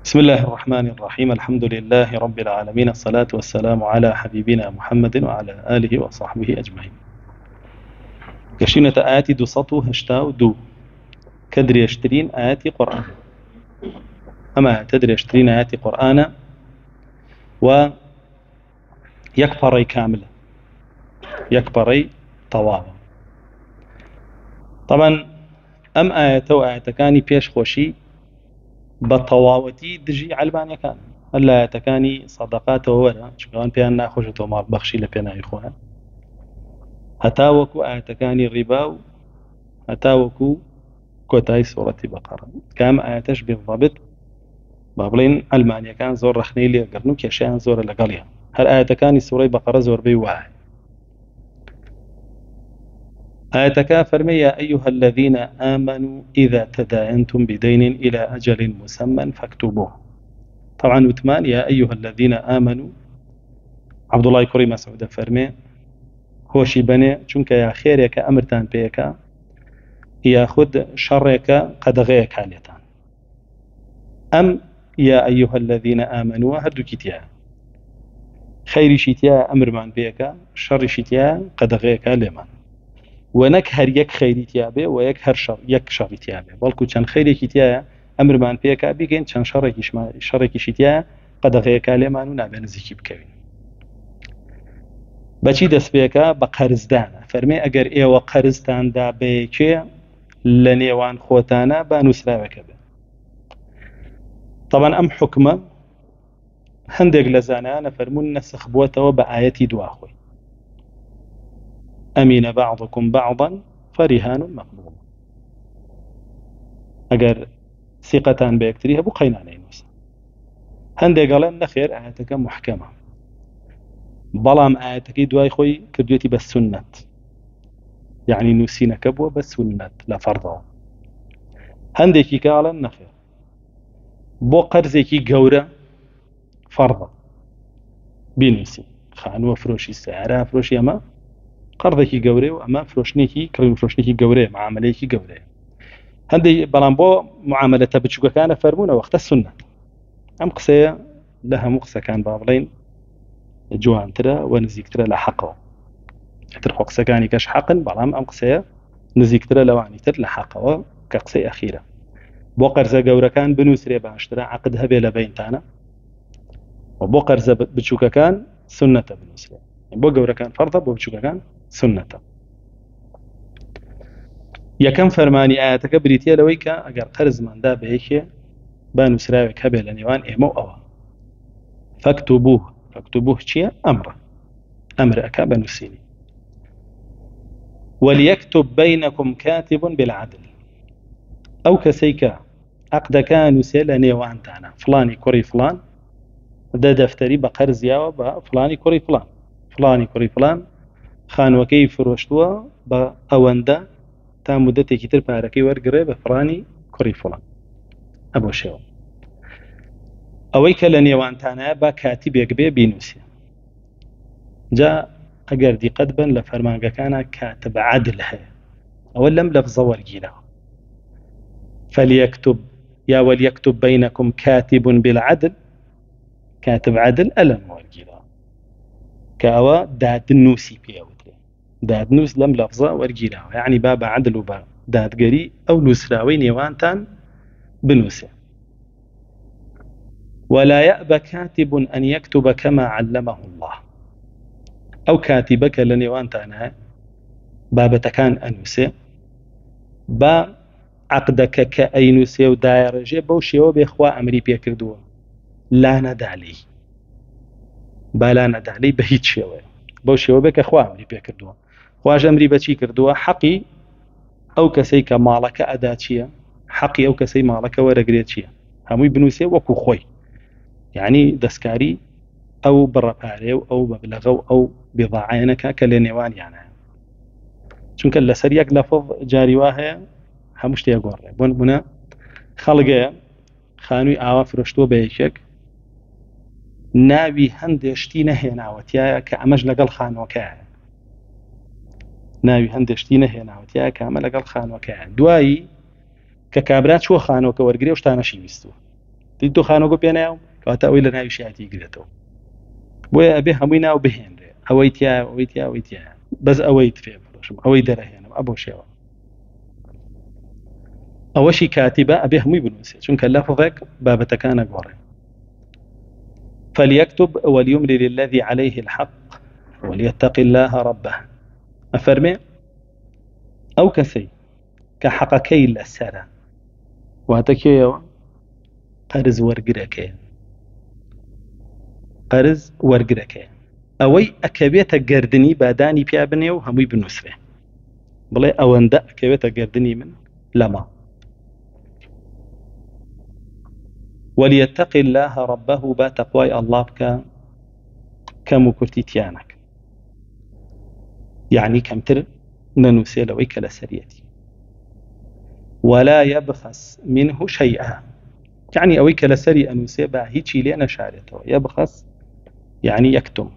بسم الله الرحمن الرحيم. الحمد لله رب العالمين، الصلاة والسلام على حبيبنا محمد وعلى آله وصحبه أجمعين. قشينة آياتي دو سطو هشتاو دو كدري يشترين آياتي قرآن، أما تدري يشترين آياتي قرآن ويكبري كاملة يكبري طوابا. طبعا أم آياتو آياتكاني بيش خوشي بطواوتي دجي علبانيا كان هلا تكاني صدقات وورا شكوان بيان ناخوشتو مال بخشي لبينا إخوان هتاوكو آياتكاني الربا هتاوكو كوتاي سورة بقرة كام آياتش بالضبط بابلين علمانيا كان زور رخني لي قرنو كيشان زور لقاليها هل آياتكاني سورة بقرة زور بي واحد. آياتك فرمي يا أيها الذين آمنوا إذا تداينتم بدين إلى أجل مسمى فاكتبوه. طبعا وثمان يا أيها الذين آمنوا عبد الله كري مسعود فرمي هوشي بني چونك يا خيرك أمرتان بيك ياخد شرك قدغيك عليتان أم يا أيها الذين آمنوا هردو كتيا خير شتيا أمر من بيك شر شتيا قدغيك لمن ونك هر يك خيري تيابه ويك هر شر يك شر تيابه بلكو چن خيري كتيا أمر من بيك بيجين چن شرك شتيا قدغيك لمن ونابن زيكي بكوين بچی دەست پێکە بە قەرزدانە فەرمێ ئەگەر ئێوە قەرزتاندا بەیەکێ لە نێوان خۆتانە با نووسراوەکە بێ. طبعا ئەم حکمە هەندێک لە زانایانە فەرمون نەسخ بووەتەوە بە ئایەتی دواخۆی ئەمینە بعضكم بعضا فرهان مقبول. ئەگەر سیقەتان بە یەکتری هەبوو قەینانەی نووسە. هەندێک گەڵێن نەخێر ئایەتەکە محکەمە بەڵام ئاەتەکەی دوای خۆی کردوێتی بە سنت یعنی نووسینەکە بووە بە سنت لە فەرضەوە. هەندێکی کاڵن نەخێر بۆ قەرزێکی گەورە فەرضە بینویسی خانووە فرۆشی سیارە فرۆشی ئەمە قەرزێکی گەورەیە و ئەمە فرۆشتنێکی کڕین فرۆشتێکی گەورەیە معاملەیەکی گەورەیە. هەندێک بەڵام بۆ معاملەتە بچووکەکانە فەرمونە وەختە سنت. ئەم قسەیە لە هەموو قسەکان با بڵێن جوانترە و نزیکترە لە حەقەوە تر خۆ قسەکانی کەش حەقن بەڵام ئەم قسەیە نزیکترە لەوانی تر لە حەقەوە کە قسەی ئەخیرە. بۆ قەرزە گەورەکان بنووسرێ باشترە عەقد هەبێ لە بەینتانە و بۆ قەرزە بچووکەکان سنەتە بنووسرێ. بۆ گەورەکان فەرضە بۆ بچووکەکان سنەتە. یەکەم فەرمانی ئاەتەکە بریتیە لەوەی کە ئەگەر قەرزماندا بە یەکێ با نووسراوێک هەبێ لە نێوان ئێمە و ئەوە فەکتوبوه. فاكتبوه چیە؟ ئەمرە ئەمرەکە بنووسینی. وليكتب بينكم كاتب بالعدل ئەو کەسەی کە عەقدەکە نووسێ لە نێوانتانە فڵانی کوڕی فڵان دە دەفتەری بە قەرزیاوە بە فڵانی کوڕی فڵان فڵانی کوڕی فڵان خانووەکەی فرۆشتووە بە ئەوەندە تا مودەتێکی تر پارەکەی وەرگڕێ بە فڵانی کوڕی فڵان. ئەبۆ شێوە ئەوەی کە لە نێوانتانە با کاتیبێک بێ بینووسێ. جا ئەگەر دیقەت بن لە فەرمانگەکانە کاتب عەدل هەیە ئەوە لەم لەفزە وەرگیرەوە فليكتب يا وليكتب بينكم كاتب بالعدل كاتب عدل ئەلەم وەرگیرەوە کە ئەوە دادنووسی پێوترێ دادنووس لەم لەفزە وەرگیرەوە یعنی با بە عەدل و بە دادگەری ئەو نووسراوەی نێوانتان بنووسێ. ولا يأبى كاتب أن يكتب كما علمه الله أو كاتبك لنيوان تانا بابتكان أنوسي با عقدك كأينوسي ودايرجي بوشي وبيخوا أمري بيكردوا لا ندعلي با لا ندعلي بهيت شيوه بوشي وبيك أخوا أمري بيكردوا خواج أمري بچي كردوا حقي أو كسي كمالك أداتشيا حقي أو كسي مالك ورقريتشيا هموي بنوسي وكو خوي يعني دەستکاری ئەو بڕەپارێ و ئەو مەبلەغە و ئەو بێضاعەیەنەکە کە لێ نێوان یانە چونکە لەسەر یەک لەفظ جاریوا هەیە هەموو شتێ گۆڕێ. بۆ نمونە خەڵگەیە خانووی ئاوا فرۆشتووە بە یەکێک ناوی هەندێک شتی نەهێناوەتیایە کە ئەمەش لەگەڵ خانووەکەیە ناوی هەندێک شتی نەهێناوەتیایە کە ئەمە لەگەڵ خانووەکەیە دوایی کە کابرا چووە خانووەکە وەرگرێ و شتانەشی ویستووە تدو خانوكو بيناو كواتا ويلا ناوي شيعتي قدتو بويا أبي همينا وبهين أويتيا بس أويت في بروشم أوي درهينا أبو شيوا أوشي كاتبة أبي همي بنوسي شون كلافظك بابتكان قوري فليكتب وليملي للذي عليه الحق وليتق الله ربه أفرمي أو كسي كحقكي للسرى واتكيو قرز ورقركي أوي أكبيت قردني باداني بيابني وهمي بنوسي بلي أوان دا أكبيت قردني من لما وليتق الله ربه با تقوى الله بك كمكرتيتيانك يعني كم تر ننوسي لويك لسريتي ولا يبخس منه شيئا يعني أويك لسري أنوسي با هيتشي لأنا شارته يبخس يعني يكتم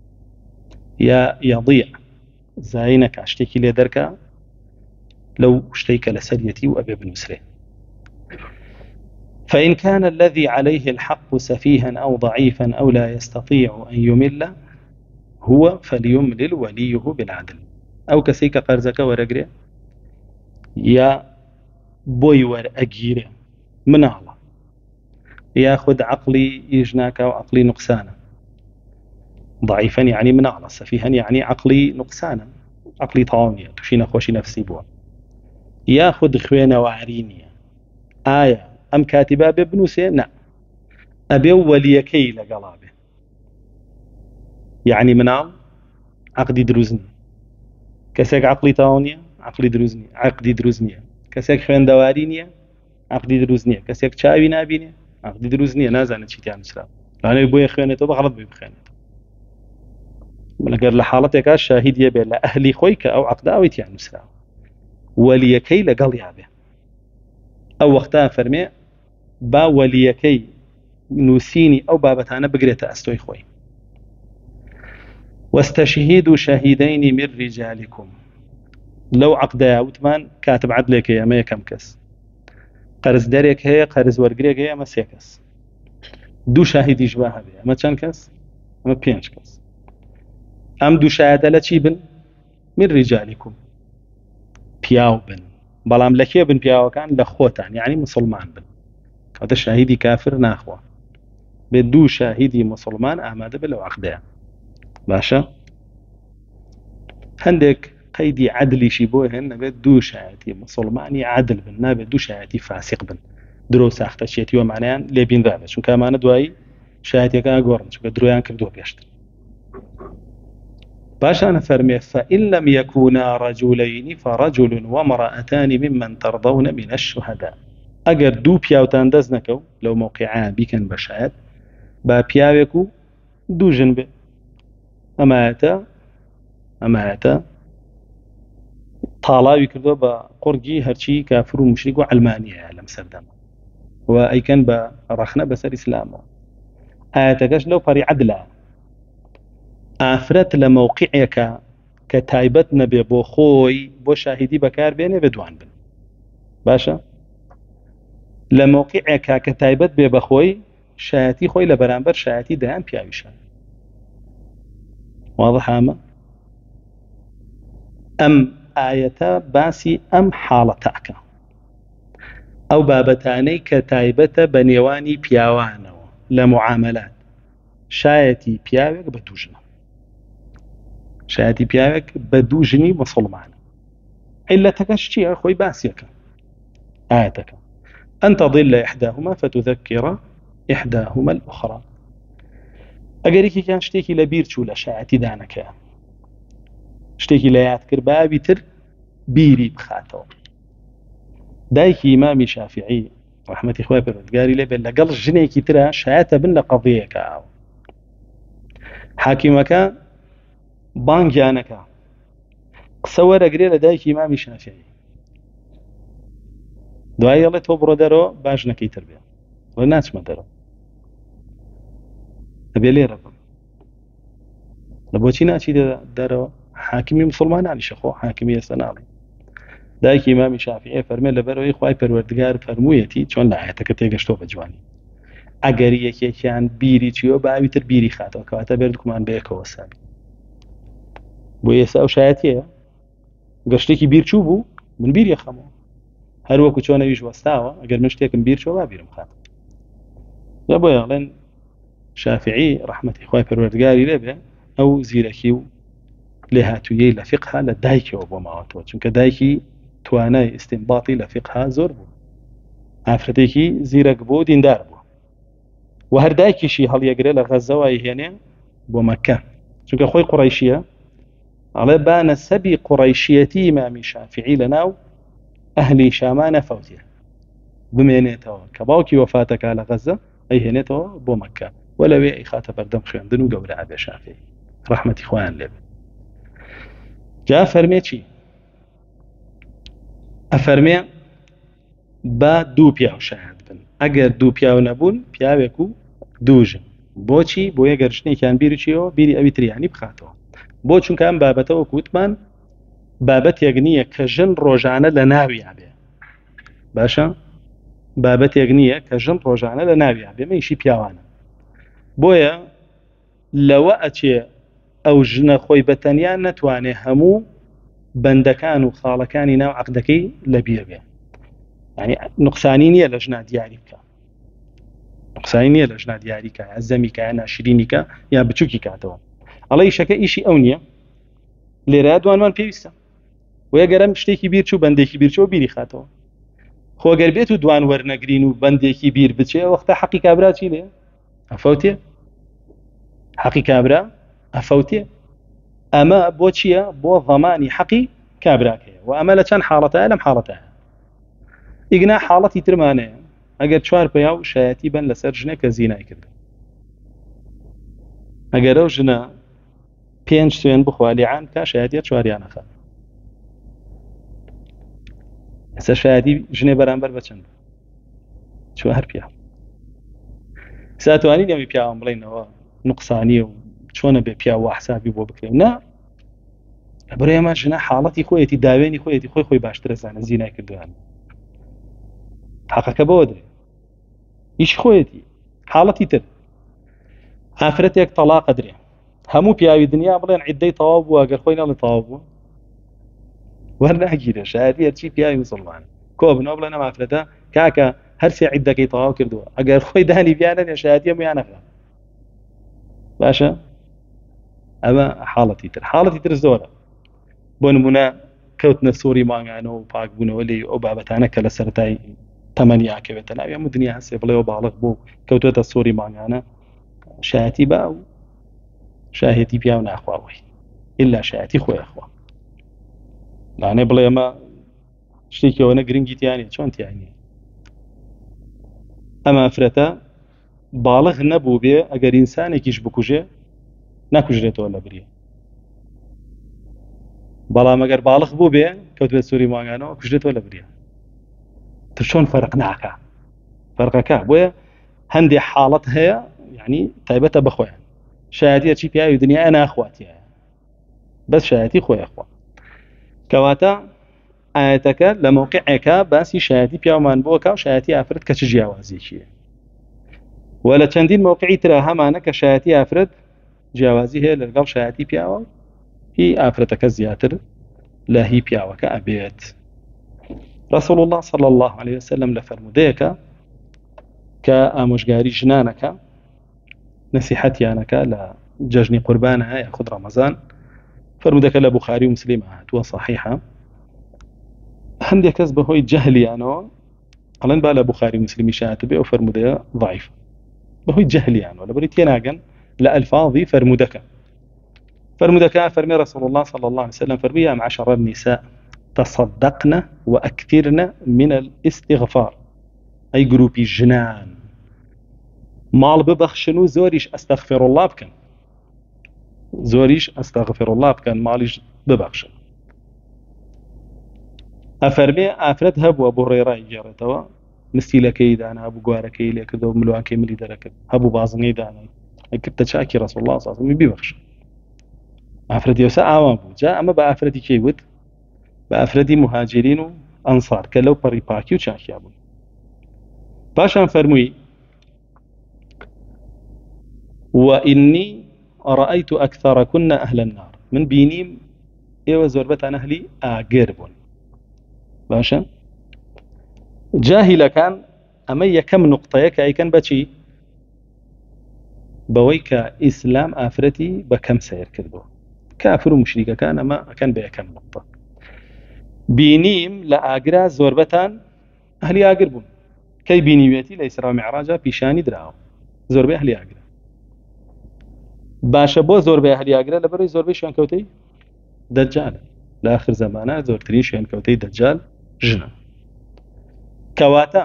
يضيع زاينك اشتكي لدركا لو اشتيك لسريتي وأبي بنسره فإن كان الذي عليه الحق سفيها أو ضعيفا أو لا يستطيع أن يمل هو فليملل وليه بالعدل أو كسيك قرزك ورقري يا بوي ورأجيري من الله ياخذ عقلي يجناك وعقلي نقصانا ضعيفا يعني من الله سفيها يعني عقلي نقصانا عقلي طاونية تشين خوشي نفسي بوا ياخذ خوينا وعرينيا آية أم كاتبة ببنوسي نعم أبي وليكي لقلابه يعني منال عقدي دروزني كسيك عقلي طاونية عقدي دروزنية كسيك خوين دوارينية عقدي دروزنية كسيك شاوي نابينية عقدي دروزنية نازانة شيتي عن السلام لأنه يبوي خوينته بغلط بخوينته لقد لحالتك الشاهد يبي لأهلي خويك أو عقدا أو يتي عن السلام وليكي لقل يابه أو وقتها فرمي با وليكي نوسيني أو بابتانا بقريت أستوي خوي واستشهدوا شهيدين من رجالكم لو عقدا وثمان كاتب عدلك يا ما كم كس قرز دارك هي قرز ورقريك هي ما سيكس دو شاهد يشبه بها ما كان كس ما بينش كس أم دو شهادة لتشي بن من رجالكم بياو بن بلام لكي بن بياو كان لخوتان يعني مسلمان بن هذا شاهدي كافر ناخوة بدو شاهدي مسلمان أحمد بلو عقدا باشا عندك قيدي عدلي شيبوهن بدو شاهدي مسلماني عدل بن بدو شاهدي فاسق بن درو ساخته شيتي ومعنان لبين ذابه شو كمان دواي شاهدي كان غورن شو درويان كردو بيشت باشا أنا فرمي فإن لم يكونا رجلين فرجل وامرأتان ممن ترضون من الشهداء أجر دو بياوتان دزنكو لو موقعان بيكن بشهاد با بياوكو دو جنب أماتا طالاوي كردو با قرقي هرشي كافر ومشرك وعلمانية علم سردم وأي كان با رخنا بسر إسلام آياتكش لو فري عدلا ئافرەت لە مەوقیعێکە کە تایبەت نەبێ بۆ خۆی بۆ شاهیدی بەکار بێنێ بێ دوان بن باشە لە مەوقیعێکە کە تایبەت بێ بە خۆی شایەتی خۆی لە بەرامبەر شایەتی دەیان پیاویشە واضح ئەمە ئەم ئایەتە باسی ئەم حاڵەتەکە ئەو بابەتانەی کە تایبەتە بە نێوانی پیاوانەوە لە معاملات شایەتی پیاوێک بە دوو ژنە شایەتی پیاوێک بە دوو ژنی مسڵمانە عیلەتەکەش چییە خۆی باسیەکە ئایەتەکە أن تضل إحداهما فتذكر إحداهما الأخرى ئەگەرێکی کان شتێکی لە بیر چوو لە شایەتی دانەکە شتێکی لە یاد کرد بابی تر بیری بخاتەوە دایکی ئیمامی شافعی ڕەحمەتی خوای پەروەردگاری لێبێت لەگەڵ ژنێکی ترە شایەتە بن لە قەضیەکە حاکیمەکە بانگیانەکە قسە وەرەگرێ لە دایکی ئیمامی شافعی دوای دەڵێ تۆ بڕۆ دەرەوە با ژنەکەی تر بێ وە ناچمە دەرەوە ئەبێ لێرە بم لە بۆچی ناچی دەرەوە حاکمی مسڵمانانیشە خۆ حاکمی ئێستا ناڵێ دایکی ئیمامی شافعی فەرمێ لەبەرەوەی خوای پەروەردگار فەرموویەتی چۆن لە ئایەتەکە تێگەشتۆ بە جوانی ئەگەر یەکێکیان بیری چیەوە باویتر بیری خاتەوە کەواتە بێردکمان بەیەکەوە سابی بۆ ئێستا ئەو شایەتیە گەشتێکی بیر چوو بوو من بیر یەخەمەوە هەر وەکو چۆنەویش وەستاوە ئەگەر من شتێکم بیر چوە با بیرم خات یا بۆ یاڵێن شافعی ڕەحمەتی خوای پەروەردگاری لێبێ ئەو زیرەکی و لێ هاتوویەی لە فقها لە دایکەوە بۆ ماوەتەوە چونکە دایکی توانای ئیستینباطی لە فقها زۆر بوو ئافرەتێکی زیرەک بوو دیندار بوو و هەر دایکیشی هەڵیەگرێ لە غەزەوە هێنێ بۆ مەکە چونکە خۆی قوڕەیشیە ئەڵێ با نەسەبی قوڕەیشیەتی ئیمامی شافعی لەناو ئەهلی شامان نەفەوتیە بمێنێتەوە کە باوکی وەفاتەکە لە غەزە ئەیهێنێتەوە بۆ مەکە و لەوێ ئەیخاتە بەردەم خوێندن و گەورە ئابێ شافعی ڕەحمەتی خۆیان لێبێ جا فەرمێ چی ئەفەرمێ با دوو پیاو شایەت بن ئەگەر دوو پیاو نەبوون پیاوێک و دووژن بۆچی بۆ یەگەر ژنێکیان بیری چیەوە بیری ئەوی تریانی بخاتەوە بۆ چونکە ئەم بابەتەوە کووتمان بابەتێک نییە کە ژن ڕۆژانە لە ناویان بێ باشە بابەتێک نییە کە ژن ڕۆژانە لە ناویان بێ مەیشی پیاوانە بۆیە لەوە ئەچێ ئەو ژنە خۆی بەتەنیان نەتوانێ هەموو بەندەکان و خاڵەکانی ناو عەقدەکەی لەبیر بێ یعنی نقصانی نییە لە ژنا دیاری بکە نقصانی نییە لە ژنا دیاری کە یا زەمی کە یا ناشرینی کە یا بچووکی کاتەوە ئەڵێ ئیشەکە ئیشی ئەو نییە لێرە دوانمان پێویستە و ئەگەرم شتێکی بیر چوو بەندێکی بیر چوە بیری خاتەوە خۆگەر بێت و دوان وەرنەگرین و بەندێکی بیر بچێ وەختە حەقی کابرا چی لێ ئەفەوتێ حەقی کابرا ئەفەوتێ ئەمە بۆ چییە بۆ ضەمانی حەقی کابراکەیە و ئەمە لە چەند حاڵەتایە لەم حاڵەتایە ئیگنا حاڵەتی ترمانەیە ئەگەر چوار پیا و شایەتی بن لەسەر ژنێک کە زینای کرد ئەگەر ئەو ژنە 5 سوێن بخوا لێعان کا شایەتیە چواریان نەخات ئێستا شایەتی ژنێ بەرامبەر بە چەند چوار پیا ساتوانی دەمی پیاوان بڵێنەوە نقصانیە و چۆنە بێ پیا و حسابی بۆ بکرێن نا بەڕێ ئەمە ژنە حاڵەتی خۆیەتی داوێنی خۆیەتی خۆی باشترە زانە زینای کردوان حەقەکە بەوە درێ ئیش خۆیەتی حاڵەتی تر ئافرەتێک تەلاقە درێ هەموو پیاوی دنیا بڵێن عیددەی تەواو بووە ئەگەر خۆی نەڵێ تەواو بووە وەرناگیرە شایەتی هەرچی پیاوی مسڵمانە کۆ بنەوە بڵێن ئەم ئافرەتە کاکە هەرسێ عیددەکەی تەواو کردووە ئەگەر خۆی دانی بیانە نێ شایەتی هەموویان نەخا باشە ئەمە حاڵەتی تر زۆرە بۆ نمونە کەوتنە سووری مانگانە و پاکبوونەوە لێ ئەو بابەتانە کە لە سەرەتای تەمەنی ئاکەوێتە ناوی هەموو دنیا هەسێ بڵێەوە باڵغ بوو کەوتوێتە سووری مانگانە شایەتی با و شاهێتی پیاو ناخواوەی ئللا شایەتی خۆی خوا لانێ بڵێ ئەمە شتێکەوەنە گرنگی تیانێ چۆن تیانێ ئەمە ئافرەتە باڵغ نەبوو بێ ئەگەر ئینسانێکیش بکوژێ ناکوژرێتەوە لە بریە بەڵام ئەگەر باڵغ بوو بێ کەوتوێت سووری مانگانەوە کوژرێتەوە لە بریە تر چۆن فەرق ناکە فەرقەکە بۆیە هەندێ حاڵەت هەیە یعنی تایبەتە بخۆیان شایەتی هەرچی پیاوی دنیا ناخواتیە بەس شایەتی خۆی خوا کەواتە ئاەتەکە لە موقعێکە باسی شایەتی پیاومان بۆکە و شایەتی ئافرەت کە چ جیاوازیەکیە و لە چەندین موقعی ترە هەمانە کە شایەتی ئافرەت جیاوازی هەیە لەگەڵ شایەتی پیاوە هی ئافرەتەکە زیاتر لە هی پیاوەکە ئەبێت رسول الله صلى الله عليه وسلم لفرموديك كأمشجاري جنانك نصيحتيانك لججني قربانها يأخذ رمضان فرمودك لبخاري ومسلم وصحيحة هندي كسبه هو جهلي أنا قلنا بقى بخاري ومسلم شاتبه وفرمودية ضعيف بهو جهلي أنا ولا بريت يناقن لألفاظي فرمودك فرمي رسول الله صلى الله عليه وسلم فرمي يا معشر النساء تصدقنا وأكثرنا من الاستغفار أي جروبي جنان مال ببخشنو زوريش أستغفر الله بكن زوريش أستغفر الله بكن ماليش ببخشن أفرمي أفرد هبو أبو هريرة جارتوا مستيلكي دانا أبو قواركي لكذا وملوانكي ملي دركت هبو بازني دانا كنت شاكي رسول الله صلى الله عليه وسلم ببخشن أفرد يوسع عوام جاء أما بأفردي كيود بأفردي مهاجرين وأنصار كلو بريباكي وشاكي أبو باشان فرموي وإني رأيت أكثركن أهل النار، من بينيم إيوة زوربتان أهلي آقربون. باشا جاهل كان أمي كم نقطة أي كان بچي بويك إسلام آفرتي بكم سير كذبه كافر ومشرك كان ما كان بكم نقطة بينيم لآقرا زوربتان أهلي آقربون كي بينيويتي لإسراء معراجة بيشاني دراو زوربي أهلي آقرا. باشا بو زوربي أهلي آقرا لبروي زوربي شوان كوتي دجال لآخر زمانه زورترين شوان كوتي دجال جنة كواتا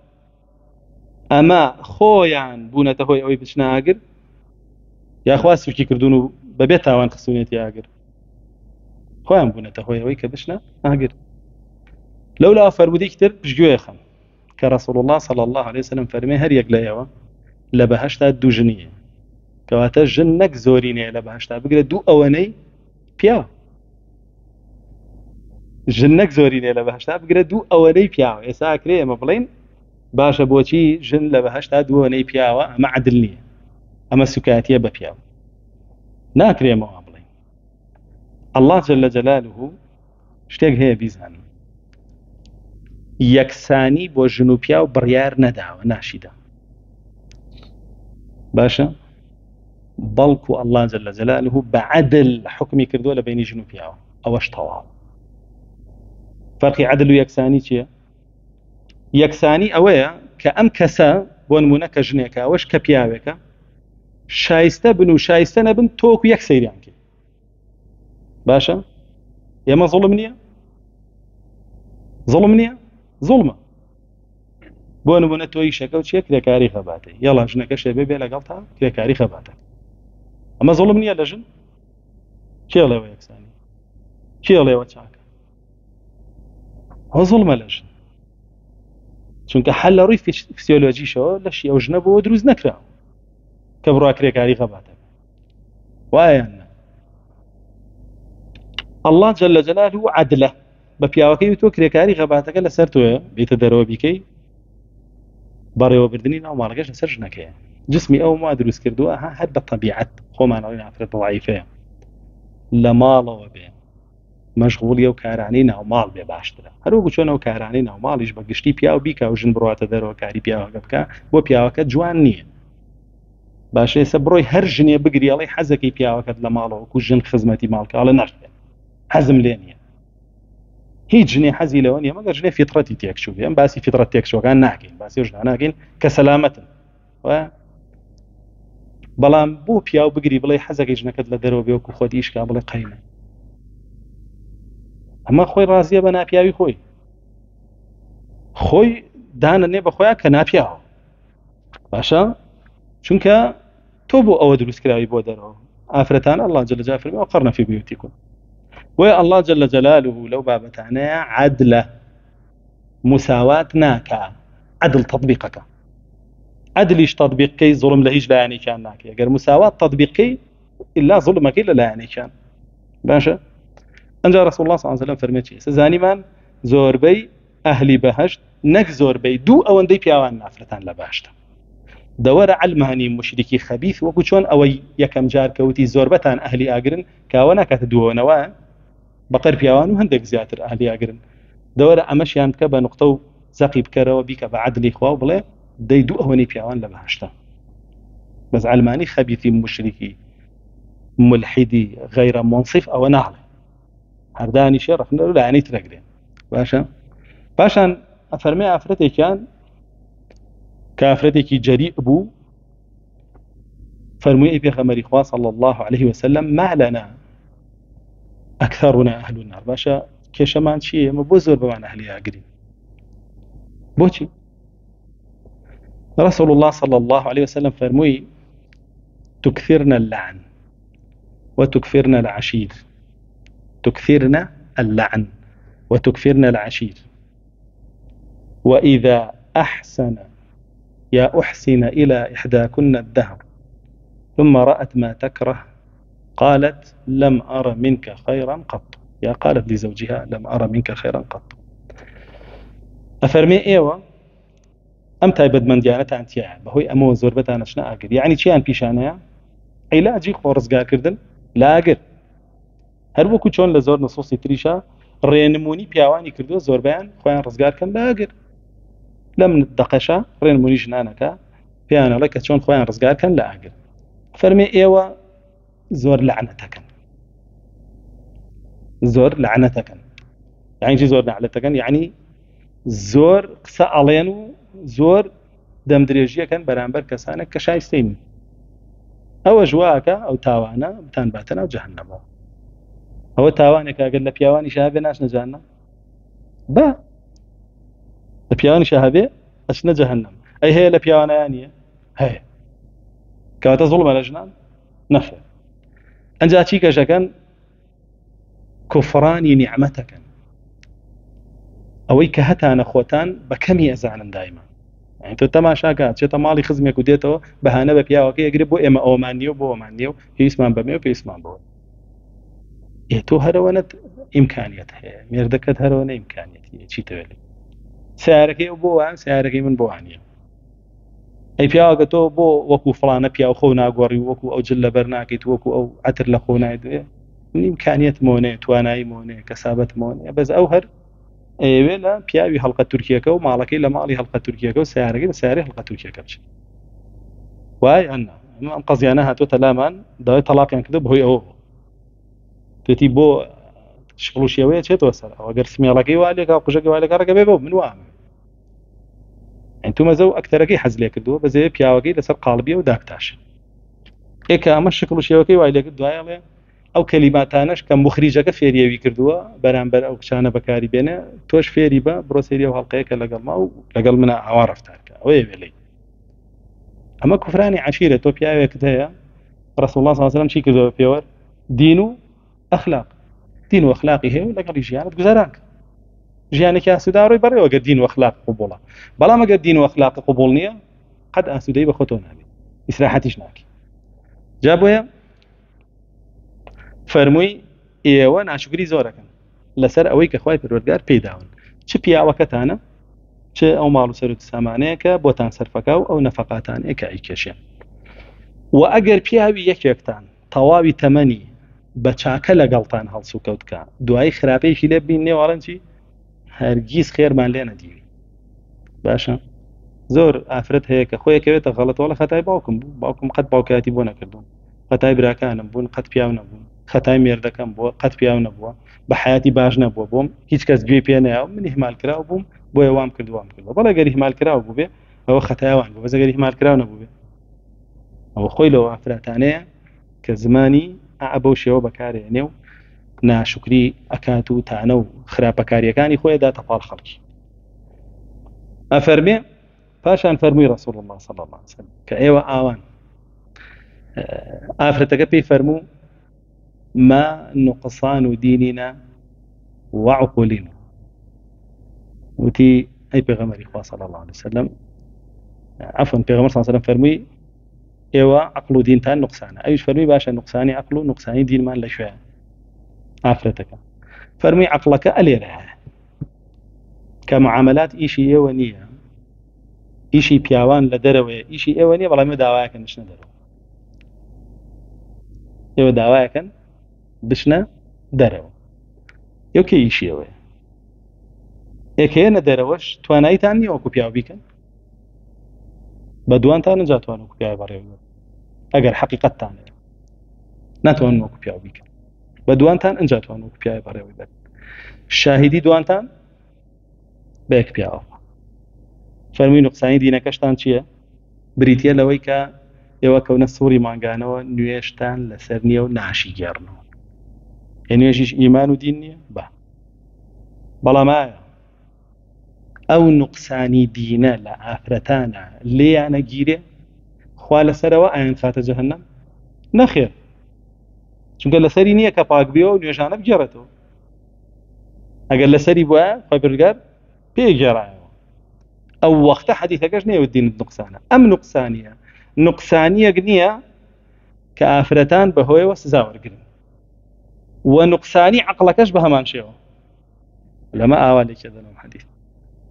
أما خويان بونته هوي أوي بچنا آقر يا أخوات سوكي كردونو ببيت تاوان خصونيتي آقر خويان بونته هوي أوي كبشنا آقر لولا فرمودي كتر بشجوه يخم كرسول الله صلى الله عليه وسلم فرمي هر يقليوا لبهشتا دو جنية كواتا جنك زوريني لبهشتا بقرا دو أواني بياو جنك زوريني لبهشتا بقرا دو أواني بياو يسا كريه مبلين باشا بوچی جن لبهشتا دو أواني بياو أما عدلني أما سكاتية ببياو ناكريه مبلين. الله جل جلاله شتيق هي بيزان يكساني بو جنوبيا وبريار نداوة ناشدة باشا بلكو الله جل جلاله بعدل حكمي كردو لبين جنوبيا أوش طوال فرقي عدل ويكساني چيه يكساني أويا كأم كسا بون منك جنيكا أوش كبياوكا شايسته بنو شايسته نبن توكو يكسير يعني باشا يما ظلمنيا ظلمنيا ظلمة بۆ نمونە تۆی شەکە و چیە کرێکاری خەباتەی یاڵا ژنەکە شێبێ بێ لەگەڵ تا کرێکاری خەباتە ئەمە زوڵم نییە لە ژن کێڵێەوە یەکسانی کێڵێەوە چاکە ئەوە زوڵمە لە ژن چونکە حەل لە ڕووی فسیۆلۆجیشەوە لە شی ئەو ژنە بۆ دروست نەکراوە کە بڕوا کرێکاری خەباتە وایە نە الله جل جلاله عدلە بە پیاوەکەی تۆ کرێکاری خەباتەکە لەسەر تۆیە بێتە دەرەوە بیکەی بەڕێوەبردننی ناو ماڵەکەش لەسەر ژنەکەیە جسمی ئەو ما دروست کردووە هەر بە تەبیعەت خۆمانەوەی نافرەت ضعیفەیە لە ماڵەوە بێ مەشغوڵی ئەو کارانەی ناو ماڵ بێ باشترە هەروەکو چۆن ئەو کارانەی ناو ماڵیش بە گشتی پیا و بیکە و ژن بڕاتە دەرەوە کاری پیاوەکە بکە بۆ پیاوەکە جوان نییە باشە ئێستا بڕۆی هەر ژنێ بگریاڵی حەزەکەی پیاوەکەت لە ماڵەوەکو ژن خزمەتی ماڵکاڵە نەخێ حەزم لێ نییە هیچ ژنێ حەزی لەوە نییە مەگەر ژنێ فیتڕەتی تێکچوو بێ ئەم باسی فیتڕەت تێکچووەکان ناکەین باسی ژنە ناکەین کە سەلامەتن بەڵام بۆ پیاو بگری بڵێ حەزەکەی ژنەکەت لە دەرەوە بێ وەکو خۆت ئیشکا بڵێ قەینە ئەمە خۆی ڕازیە بە ناپیاوی خۆی دانەنێ بە خۆیان کە ناپیاوە باشە چونکە تۆ بۆ ئەوە دروستکراوی بۆ دەرەوە ئافرەتان الله جل جلاله فەرمێ وقرن في بيوتكم ويا الله جل جلاله لو بابتانا عدل مساواة ناكا عدل تطبيقك عدلش تطبيقي ظلم لهيج لا يعني كان ناكي اگر مساواة تطبيقي إلا ظلمك إلا لا يعني كان باشا أنجا رسول الله صلى الله عليه وسلم فرميتي سزاني من زوربي أهلي بهشت نك زوربي دو أوان دي بيوان نافلتان لبهشت دور علماني مشركي خبيث وكو چون أو يكم جار كوتي زوربتان أهلي آقرن كاونا كتدوونوا بقر پیاوان و هەندێک زیاتر ئاهلی ئاگرن دەوەرە ئەمەشیان بکە بە نقطە و زەقی بکەرەوە بیکە بە عەدلی خوا و بڵێ دەی دوو ئەوەنەی پیاوان لە بەهەشتە بەس عەلمانی خەبیثی مشرکی ملحیدی غەیرە مۆنصف ئەوە ناڵێ هەردانیشێ ڕەخنەر و لایەنەی ترەگرێن باشە پاشان ئەفەرمێ ئافرەتێکیان کە ئافرەتێکی جەریء بوو فەرمووی ئەی پێغەمبەری خوا صلی الله عليه وسلم ما لنا أكثرنا أهل النار باشا كيشمان شيء ما بوزور بمان أهلي أقري بوشي رسول الله صلى الله عليه وسلم فرموي تكثرنا اللعن وتكثرنا العشير تكثرنا اللعن وتكثرنا العشير وإذا أحسن يا أحسن إلى إحداكن الدهر ثم رأت ما تكره قالت لم أرى منك خيرا قط يا قالت لزوجها لم أرى منك خيرا قط أفرمي إيوة أم تايبد من ديانة أنتيا بهوي أمو زوربتها نشنا أقل يعني چيان بيشانيا عیلاجی خۆ ڕزگارکردن لاگر هەر وەکو چۆن لە زۆر نصوصی تریشە ڕێنمونی پیاوانی کردووە زۆربیان خۆیان ڕزگارکەن لاگر لەم دەقەشە ڕێنمونی ژنانەکە پیانەڵێ کە چۆن خۆیان ڕزگارکەن لە ئاگر فەرمێ ئێوە زۆر لعنەتەکەن زۆر لعنەتەکەن یعنی چی زۆر لعنەتەکەن یعنی زۆر قسە ئەڵێن و زۆر دەمدرێژیەکەن بەرامبەر کەسانێک کە شایستەین ئەوە ژواکە ئەو تاوانە بتان باتە ناو جەهەنەمەوە ئەوە تاوانێک ئەگەر لە پیاوانی شەهابێ ناچنە جەهەنەم بە لە پیاوانی شەهابێ ئەچنە جەهەنەم ئەی هەیە لە پیاوانیان نییە هەیە کەواتە زوڵمە لە ژنان نەخێر ئەنجا چی کەشەکەن کوفرانی نیعمەتەکەن ئەوەی کە هەتانە خۆتان بە کەمی ئەزانن دایما يعني تۆ تەماشاکە چێتە ماڵی خزمێک و دێتەوە بەهانە بە پیاوەکە ئەگرێ بۆ ئێمە ئەومان نییە و بۆ ئەومان نییە و پێویستمان بەمێ و پێویستمان بەوە تۆ هەرەوەنت ئیمکانیەت هەیە مێردەکەت هەرەوەنە ئیمکانیەتی چیتەوێت سیارەکەی بۆ وان سیارەکەی من بۆ وانە ئەی پیاوەکە تۆ بۆ وەکو فڵانە پیاو خۆ ناگۆڕی وەکو ئەو جل لەبەر ناکەیت وەکو ئەو عەتر لە خۆ نایدوێ ئیمکانیەت مۆنێ توانایی مۆنێ کەسابەت مۆنێ بەس ئەو هەر ئێوێ لە پیاوی هەڵقە تورکیەکە و ماڵەکەی لە ماڵی هەڵقە تورکیەکە و سیارەکەی لە سیارەی هەڵقە تورکیەکە بچێت وای ئەنە ئەم قەزیانە هاتووەتە لامان داوای تەلاقیان کردە بەهۆی ئەوە توێتی بۆ شڵوشیەوەیە چێتەوە سەر ئەوە گەر سمێڵەکەی وا لێکا قوژەکەی وا لێکا ڕەگە بێ بەو من وامە تو مەزە و ئەکتەرەکەی حەز لێ کردووە بەزێ پیاوەکەی لەسەر قاڵبیە و داکتاش ئێکە ئەمە شکڵوشیەوەکەی وای لێ کرد دوایڵێ ئەو کەلیماتانەش کە مخریجەکە فێریەوی کردووە بەرامبەر ئەو کچانە بەکاری بێنێ تۆش فێری بە بڕۆ سێریە و هەڵقەیەکە لەگەڵ ما و لەگەڵ منە ئاوا ڕەفتارکە ئەوەیە وێلەی ئەمە کوفرانی عەشیرە تۆ پیاوێکت هەیە ڕەسوڵ الله صلی الله علیه و سلم چی کردووە پێوە دین و ئەخلاق دین و ئەخلاقی هەیە و لەگەڵی ژیانت گوزاران کە ژیانێکی ئاسووداڕۆی بەڕێوە گەر دین و ئەخلاق قبوڵە بەڵام ئەگەر دین و ئەخلاق قبوڵ نییە قەت ئاسوودەی بە خۆتۆ نابێت ئیسراحەتیش ناکەی جا بۆیە فەرمووی ئێوە ناشکری زۆرەکەن لەسەر ئەوەی کە خوای پەروەردگار پێداون چ پیاوەکەتانە چ ئەو ماڵ و سەرۆت سامانەیە کە بۆتان سەرفەکە و ئەو نەفەقاتانەیە کە ئەیکێشێن و ئەگەر پیاوی یەکێکتان تەواوی تەمەنی بە چاکە لەگەڵتان هەڵس و کەوتکە دوایی خراپەیەکی لێ ببین نێوەڕەنجی هەرگیز خێرمان لێ نەدیوی باشە زۆر ئافرەت هەیە کە خۆیەکەوێتە غەڵەتەوە لە خەتای باوکم بوو باوکم قەت باوکاتی بۆ نەکردوم خەتای براکانم بوون قەت پیاو نەبوون خەتای مێردەکەم بووە قەت پیاو نەبووە بە حیاتی باش نەبووە بۆم هیچ کەس گوێ پێ نەیاو من هیمال کراو بووم بۆیە وام کردوام کردوە بەڵێ گەری هیمال کراو بوو بێ ئەوە خەتایوان بوو بەزە گەری هیمال کراو نەبوو بێ ئەوە خۆی لەوە ئافرەتانەیە کە زمانی ئەبە و شێوە بەکارێنێ و ناشکری ئەکات و تانە و خراپەکاریەکانی خۆی داتە پاڵ خەڵکی ئەفەرمێ پاشان فەرمووی ڕەسوڵ الله صلی الله علیه وسلم کە ئێوە ئاوان ئافرەتەکە پێی فەرموو ما نقصان ديننا وعقولنا وتي أي بيغمر إخوة صلى الله عليه وسلم عفوا بيغمر صلى الله عليه وسلم فرمي إيوا عقل دين تان نقصان أيش فرمي باشا نقصاني عقل نقصاني دين ما لا شوية عفرتك فرمي عقلك أليرها كمعاملات إيشي إيوا نية إيشي بياوان لدروي إيشي إيوا نية بلا ما دعواك نشنا درو إيوا دعواك بشنە دەرەوە یەکە ئیشیەوەی یەکەیە دەرەوەش تواناییتان نییە وەکو پیاو بیکەن بە دوانتان نەجاتوان وەکو پیاوی بەڕێوە ئەگەر حەقیقەتتانێت ناتوانن وەکو پیاو بیکەن بە دوانتان ئەنجاتوان وەکو پیاوی بەڕێوەی بێت شاهیدی دوانتان بە یەک پیاوە فەرمووی نوقسانی دینەکەشتان چییە بریتیە لەوەی کە ئێوە کەونە سووری مانگانەوە نوێشتان لەسەر نییە و ناشی گێڕنەوە نوێژیش ئیمان و دین نییە بە بەڵام ئایا ئەو نوقسانی دینە لە ئافرەتانە لێیانە گیرێ خوا لەسەرەوە ئایان خاتە جەهەنەم نەخێر چونکە لەسەری نییە کە پاک بێەوە و نوێژانە بگێڕێتەوە ئەگەر لەسەری بووە خۆی پەروەردگار پێگێڕایەوە ئەو وەختە حەدیثەکەش نێوە دینت نوقسانە ئەم نوقسانیە نوقسانیەک نییە کە ئافرەتان بەهۆیەوە سزا وەرگرن و نقصانی عقلەکەش بە هەمان شێوە لەمە ئاوالێکە دەنەوە حەدیث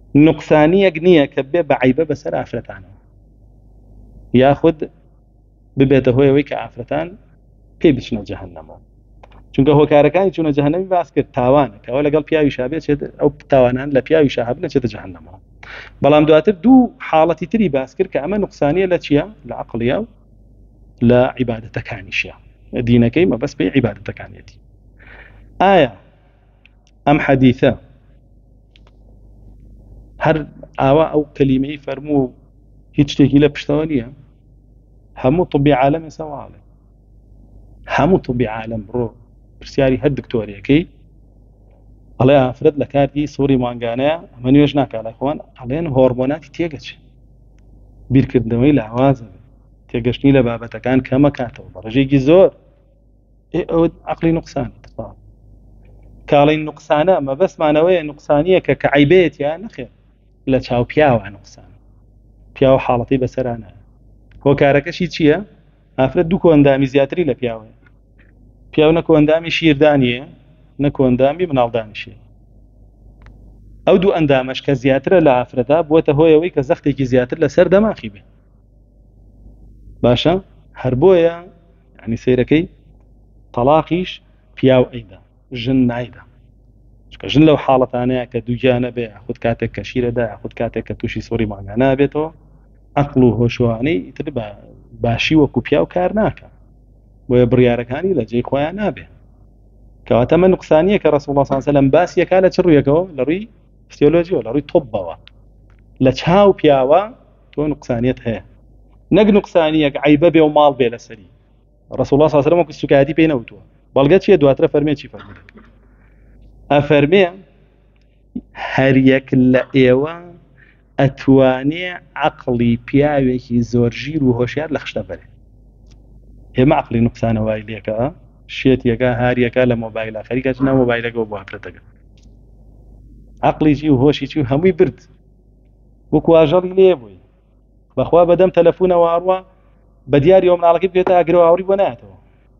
نقصانیەک نییە کە بێ بە عیبە بەسەر ئافرەتانەوە یاخود ببێتە هۆیەوەی کە ئافرەتان پێی بچنە جەهەنەمەوە. چونکە هۆکارەکانی چوونە جەهەنەمی باس کرد تاوانە کەەوە لەگەڵ پیاویشا بێت ئەو تاوانان لە پیاویشا هەبنە چێتە جەهەنەمەوە. بەڵام دواتر دوو حاڵەتی تری باس کرد کە ئەمە نوقسانیە لە چییە؟ لە عەقڵیە و لە عیبادەتەکانیشیە. دینەکەی مەبەست پێی عیبادەتەکانیەتی. ئایا ئەم حەدیثە هەر ئاوا ئەو کەلیمەی فەرموو هیچ شتێکی لە پشتەوە نییە؟ هەموو طبی عالەمێ سەواڵێ، هەموو طبی عالەم بڕۆ پرسیاری هەر دکتۆرێکەی ئەڵێ ئافرەت لە کاتی سووری مانگانەیە ئەمە نوێژ ناکات لە خۆن ئەڵێن هۆرمۆناتی تێگەچێ، بیرکردنەوەی لاوازە تێگەشتنی لە بابەتەکان کەمە کاتەوە بە ڕێژێکی زۆر. ئەوە عەقڵی نوقسانە. کاڵین نوقسانە مەبەستمانەوەیە نوقسانیە کە عیبێت یان نەخێر لە چاو پیاوە نوقسان پیاوە حاڵەتی بەسەرانە. هۆکارەکەشی چییە؟ ئافرەت دوو کۆندامی زیاتری لە پیاوە، پیاو نە کۆندامی شیردانیە نە کۆندامی مناڵدانیشیە. ئەو دوو ئەندامەش کە زیاترە لە ئافرەتا بووەتە هۆیەوەی کە زەختێکی زیاتر لەسەر دەماخی بێ. باشە هەر بۆیە ینی سەیرەکەی تەلاقیش پیاو ئەیدا ژن نایدا. چونکە ژن لەو حاڵەتانەیە کە دووگیانە بێ خود کاتێک کە شیرەدا خود کاتێک کە تووشی سووری مانگانە بێتەوە عەقڵ و هۆشوانەی ئیتر باشی وەکو پیاو کار ناکە، بۆیە بڕیارەکانی لە جێی خۆیان نابێ. کەواتە من نوقسانیە کە ڕەسوڵ الله صلی الله علیه وسلم باسیەکە لە چ ڕوویەکەوە؟ لە ڕووی فسیۆلۆژیەوە، لە ڕووی تۆبەوە، لە چاو پیاوە تۆ نوقسانیت هەیە، نەک نوقسانیەک عیبە بێ و ماڵ بێ لەسەری. ڕەسوڵ الله صلی الله علیه وسلم وەکو سوکایەتی پێی نەوتووە. بەڵگە چیە؟ دواترە فەرمێ چی فەرمووە؟ ئەفەرمێ هەر یەک لە ئێوە ئەتوانێ عەقڵی پیاوێکی زۆر ژیر و هۆشیار لە خشتە بەرێ. ئێمە عەقڵی نوقسانە وای لێکە شێتیەکە هاریەکە لە مۆبایلە خەریکە چ نە مۆبایلەکەەوە بۆ ئافرەتەکە عەقڵیی و هۆشیی و هەمووی برد وەکو ئاژەڵی لێ بووی بەخوا بەدەم تەلەفونەوە هەڕوا بە دیاری ئەو مناڵەکەی بێتە ئاگرەوە ئاوری بۆ نایەتەوە.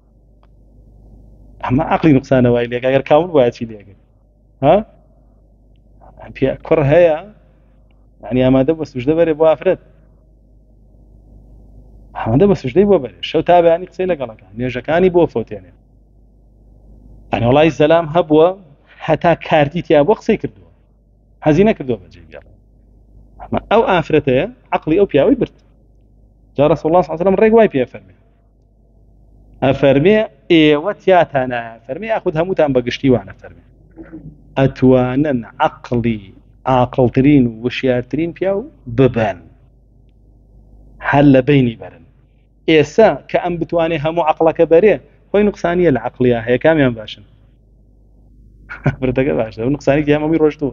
ئەمە عەقڵی نوقسانە وای لێکە ئەگەر کامل وایە چی لێگەن ها کوڕ هەیە ینی ئامادە بە سوژدە بەرێ بۆ ئافرەت، ئامادە بە سوژدەی بۆ بەرێ، شەو تا بەیانی قسەی لەگەڵەکە نوێژەکانی بۆ فۆتێنێ. ئەنی وەڵای سەلام هەبووە هەتا کارتی تیا بۆ قسەی کردووە حەزی نەکردووە بەجێ گەڕێ. ئەمە ئەو ئافرەتەیە عەقڵی ئەو پیاوەی برد. جا ڕەسوڵ الله صلی الله علیه وسلم ڕێک وای پێ فەرمێ ئەفەرمێ ئێوە تیاتانە فەرمێ یاخود هەمووتان بەگشتی وانە فەرمێ ئەتوانن عەقڵی عاقڵترین و وشیارترین پیاو ببن هەر لە بینی بەرن. ئێستا کە ئەم بتوانێ هەموو عەقڵەکە بەرێ خۆی نوقسانیە لە عەقڵیە هەیە کامیان باشن؟ بردەکە باشە ئەو نوقسانی کە هەمووی ڕۆشتووە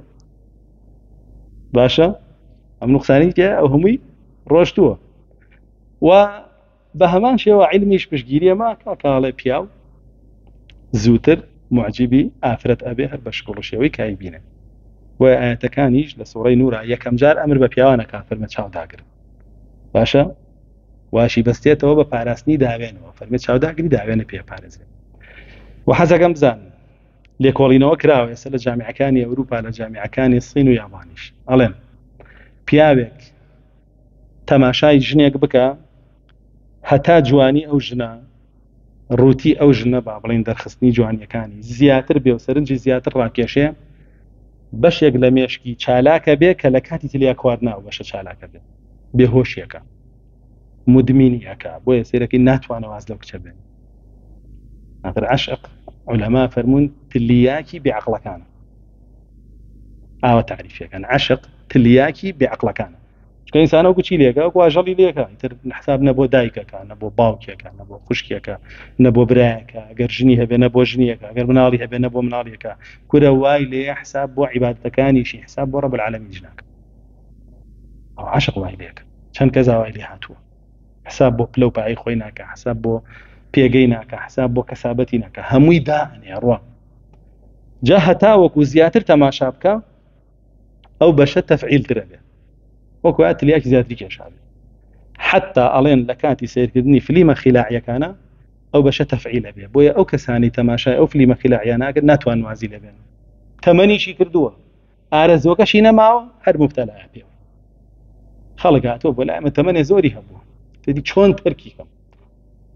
باشە ئەم نوقسانی کە ئەو هەمووی ڕۆشتووە و بە هەمان شێوە عیلمیش پشتگیریە ماکە کاڵێ پیاو زووتر معجبی ئافرەت ئەبێ هەر بە شکڵ و شێوەی کای بینێ. بۆ ئاەتەکانیش لە سوورەی نورە یەکەم جار ئەمر بە پیاوانەکە فەرمە چاوداگرن باشە واشی بەستێتەوە بە پاراستنی داوێنەوە فەرمێ چاوداگری داوێنە پێ پارێزێ. و حەزەکەم بزان لێکۆڵینەوە کراوە ئێستا لە جامیعەکانی ئەوروپا لە جامیعەکانی سین و یابانیش ئەڵێن پیاوێک تەماشای ژنێک بکە هەتا جوانی ئەو ژنە ڕووتی ئەو ژنە با بڵێن دەرخستنی جوانیەکانی زیاتر بێ و سەرنجی زیاتر ڕاکێشێ بەشێک لە مێشکی چالاکە بێ کە لە کاتی تلیا خواردناوە بەشە چالاکە بێ بێهۆشیەکە مدمینیەکە بۆیە سێرەکەی ناتوانە واز لەو کچە بێن. ناتر عەشق عولەما فەرموون تلیاکی بێعەقڵەکانە ئاوە تعریفیەکەن عەشق تلیاکی بێعەقڵەکانە. چکە ئینسانە وەکو چی لێکە وەکو ئاژەڵی لێکە ئیتر حساب نە بۆ دایکەکە نە بۆ باوکێکە نە بۆ خوشکێکە نە بۆ برایەکە ئەگەر ژنی هەبێ نە بۆ ژنیەکە ئەگەر مناڵی هەبێ نە بۆ مناڵیەکە کورە وای لێ حساب بۆ عیبادەتەکانیشی حساب بۆ ڕەب العالەمینیش ناکە. ئەو عەشق وای لێکە چەند کەس وای لێ هاتووە حساب بۆ پلە و پایی خۆی ناکە حساب بۆ پێگەی ناکە حساب بۆ کەسابەتی ناکە هەمووی دائەنێ ڕوا جا هەتا وەکو زیاتر تەماشا بکە ئەو بەشە تەفعیلترە بێ وەکو تلیاکی زیاتری کێشابێ حتا ئەڵێن لە کاتی سیرکردنی فلیمە خیلاعیەکانە ئەو بەشە تەفعیلە بێ بۆیە ئەو کەسانی تەماشای ئەو فلیمە خیلاعیە ناکرد ناتوان وازی لە بێن تەمەنیشی کردووە ئارەزوەکەشی نەماوە هەر مبتەلایە پێوە خەڵک هاتووە بۆ لای ئەمە تەمەنێ زۆری هەبوو تێدی چۆن تەرکی کەم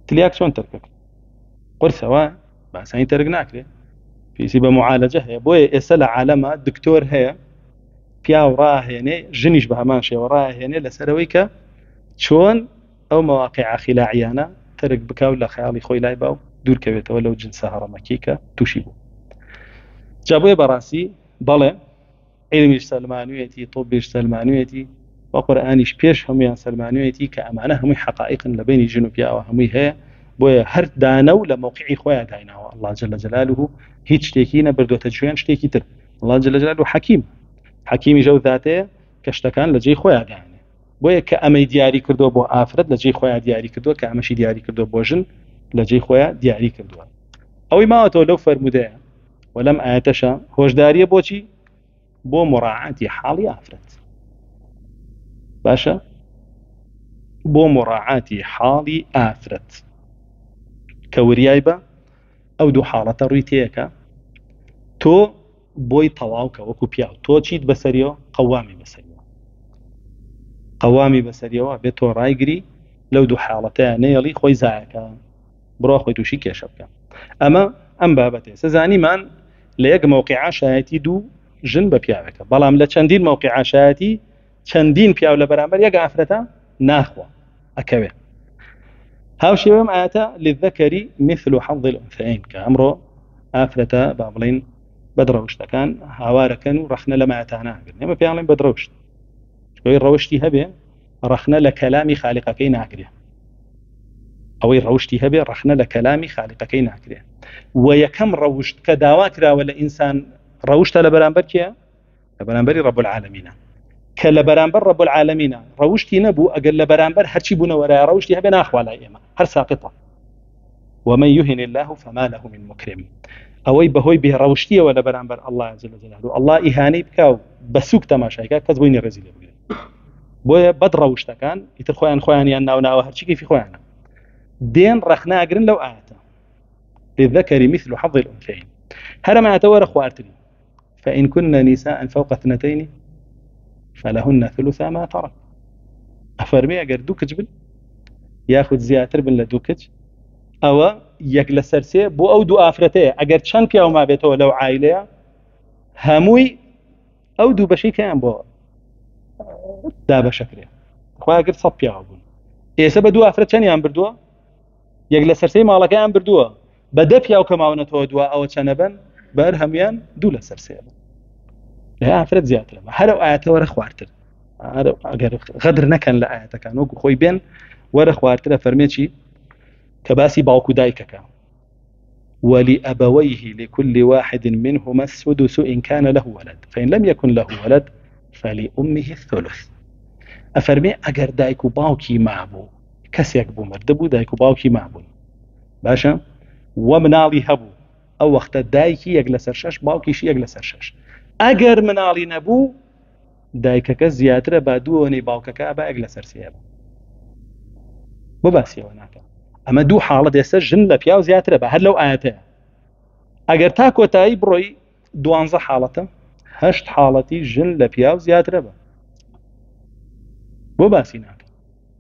تلیاک چۆن تەرکەکە قرسەوە باسانی تەرک ناکرێت پێویستی بە معالەجە هەیە بۆیە ئێستا لە عالەمە دکتۆر هەیە پیاو ڕاهێنێ ژنیش بە هەمان شێوە ڕاهێنێ لەسەرەوەی کە چۆن ئەو مەواقع خیلاعیانە تەرک بکاو لە خەیاڵی خۆی لای باو دوورکەوێتەوە لەو جنسە هەڕەمەکی کە تووشی بوو جا بۆیە بەڕاستی بەڵێ علمیش سەلمانوێتی تۆبیش سەلمانوێتی و قورئانیش پێش هەمویان سەلمانوێتی کە ئەمانە هەمووی حقائقن لە بینی ژن و پیاوە هەمووی هەیە بۆیە هەر دانە و لە موقعی خۆیان دایناوە الله جل جلاله هیچ شتێکی نەبردوتە جوێن شتێکی تر الله جل جلاله حەکیمی ژەو ذاتەیە کە شتەکان لە جێی خۆیان داینێ بۆیە کە ئەمەی دیاری کردووە بۆ ئافرەت لە جێی خۆیان دیاری کردووە کە ئەمەشی دیاری کردووە بۆ ژن لە جێی خۆیان دیاری کردووە ئەوەی ماوەتەوە لەو فەرمودەیە وەلەم ئاەتەشە هۆشداریە بۆچی بۆ مراعاتی حاڵی ئافرەت باشە بۆ مراعاتی حاڵی ئافرەت کە وریای بە ئەو دوو حاڵەتە ڕووی تێیەکە تۆ بۆی تەواوکە وەکو پیاو تۆ چیت بەسەریەوە قەوامی بەسەریەوە بێت تۆ ڕایگری لەو دوو حاڵەتەیە نەیەڵی خۆی زایەکە بڕۆ خۆی تووشی کێشە بکە ئەمە ئەم بابەتێ سەزانیمان لە یەک موقعە شایەتی دوو ژن بە پیاوێکە بەڵام لە چەندین موقعە شایەتی چەندین پیاو لە بەرامبەر یەک ئافرەتە ناخوا ئەکەوێ هاوشێوەم ئاەتە للذەکەری مثل حظ الأنثيين کە ئەمڕۆ ئافرەتە با بڵین بەدڕەوشتەکان هاوارەکەن و ڕەخنە لە مایەتانە ئەگرن ئێمە پێیان بڵێن بەدڕەوشت ئەوەی ڕەوشتی هەبێ ڕەخنە لە کەلامی خالیقەکەی ناکرێ ئەوەی ڕەوشتی هەبێ ڕەخنە لە کەلامی خالیقەکەی ناکرێ و یەکەم ڕەوشت کە داوا کراوە لە ئینسان ڕەوشتە لە بەرامبەر کێ لە بەرامبەری ڕەب العالەمینە کە لە بەرامبەر ڕەب العالەمینە ڕەوشتی نەبوو ئەگەر لە بەرامبەر هەرچی بوونەوە لای ڕەوشتی هەبێ ناخوا لای ئێمە هەر ساقطە ومن يهن الله فما له من مكرم ئەوەی بەهۆی بێڕەوشتیەوە لە بەرامبەر الله جل جلاله الله ئیهانەی بکاو بە سووک تەماشایکە کەس بۆی نەڕێزی لێ بگرێت بۆیە بەد ڕەوشتەکان ئیتر خۆیان ناوناوە هەرچی کەیفی خۆیانە دێن ڕەخناگرن لەو ئاەتە للذكر مثل حظ الأنثيين هرم أتورى خوارتني فإن كن نساء فوق اثنتين فلهن ثلثا ما ترك أفرمي أجر دوكج بن ياخذ زياتر بن لدوكج أو يجلس سرسي بو أو دو آفرتي أجر شان بيا وما بيتو لو عائلة هموي أو دو بشي كان بو دابا شكله خواه أجر صب بيا بون إيه سبب دو آفرت شان يام بردوا يجلس سرسي مالك يام بردوا بدأ بيا وكماونه تودوا أو شنبن بار هميان دولا سرسي لا آفرت زياتر ما هرو آيات ورا خوارتر أجر غدر نكن لا آيات كانوا خوي بين ورا خوارتر فرميتشي كباسي باوكو دايكك ولأبويه لكل واحد منهما السدس إن كان له ولد فإن لم يكن له ولد فلأمه الثلث أفرمي أجر دايكو باوكي معبو كسيك بو مردبو دايكو باوكي معبو باشا ومنالي هبو أو وقت دايكي يجلس الشاش باوكي شي يجلس الشاش أجر منالي نبو دايكك زياتر بادوني باوكك أبا يجلس السيابا بباسي وناكا أما دو حالة يسر جن لبياو زياتر بە هەر لەو ئاەتەیە ئەگەر تا کۆتایی بڕۆی دوانزە حاڵەتە هەشت حاڵەتی ژن لە پیاو زیاترە بە بۆ باسی ناکەن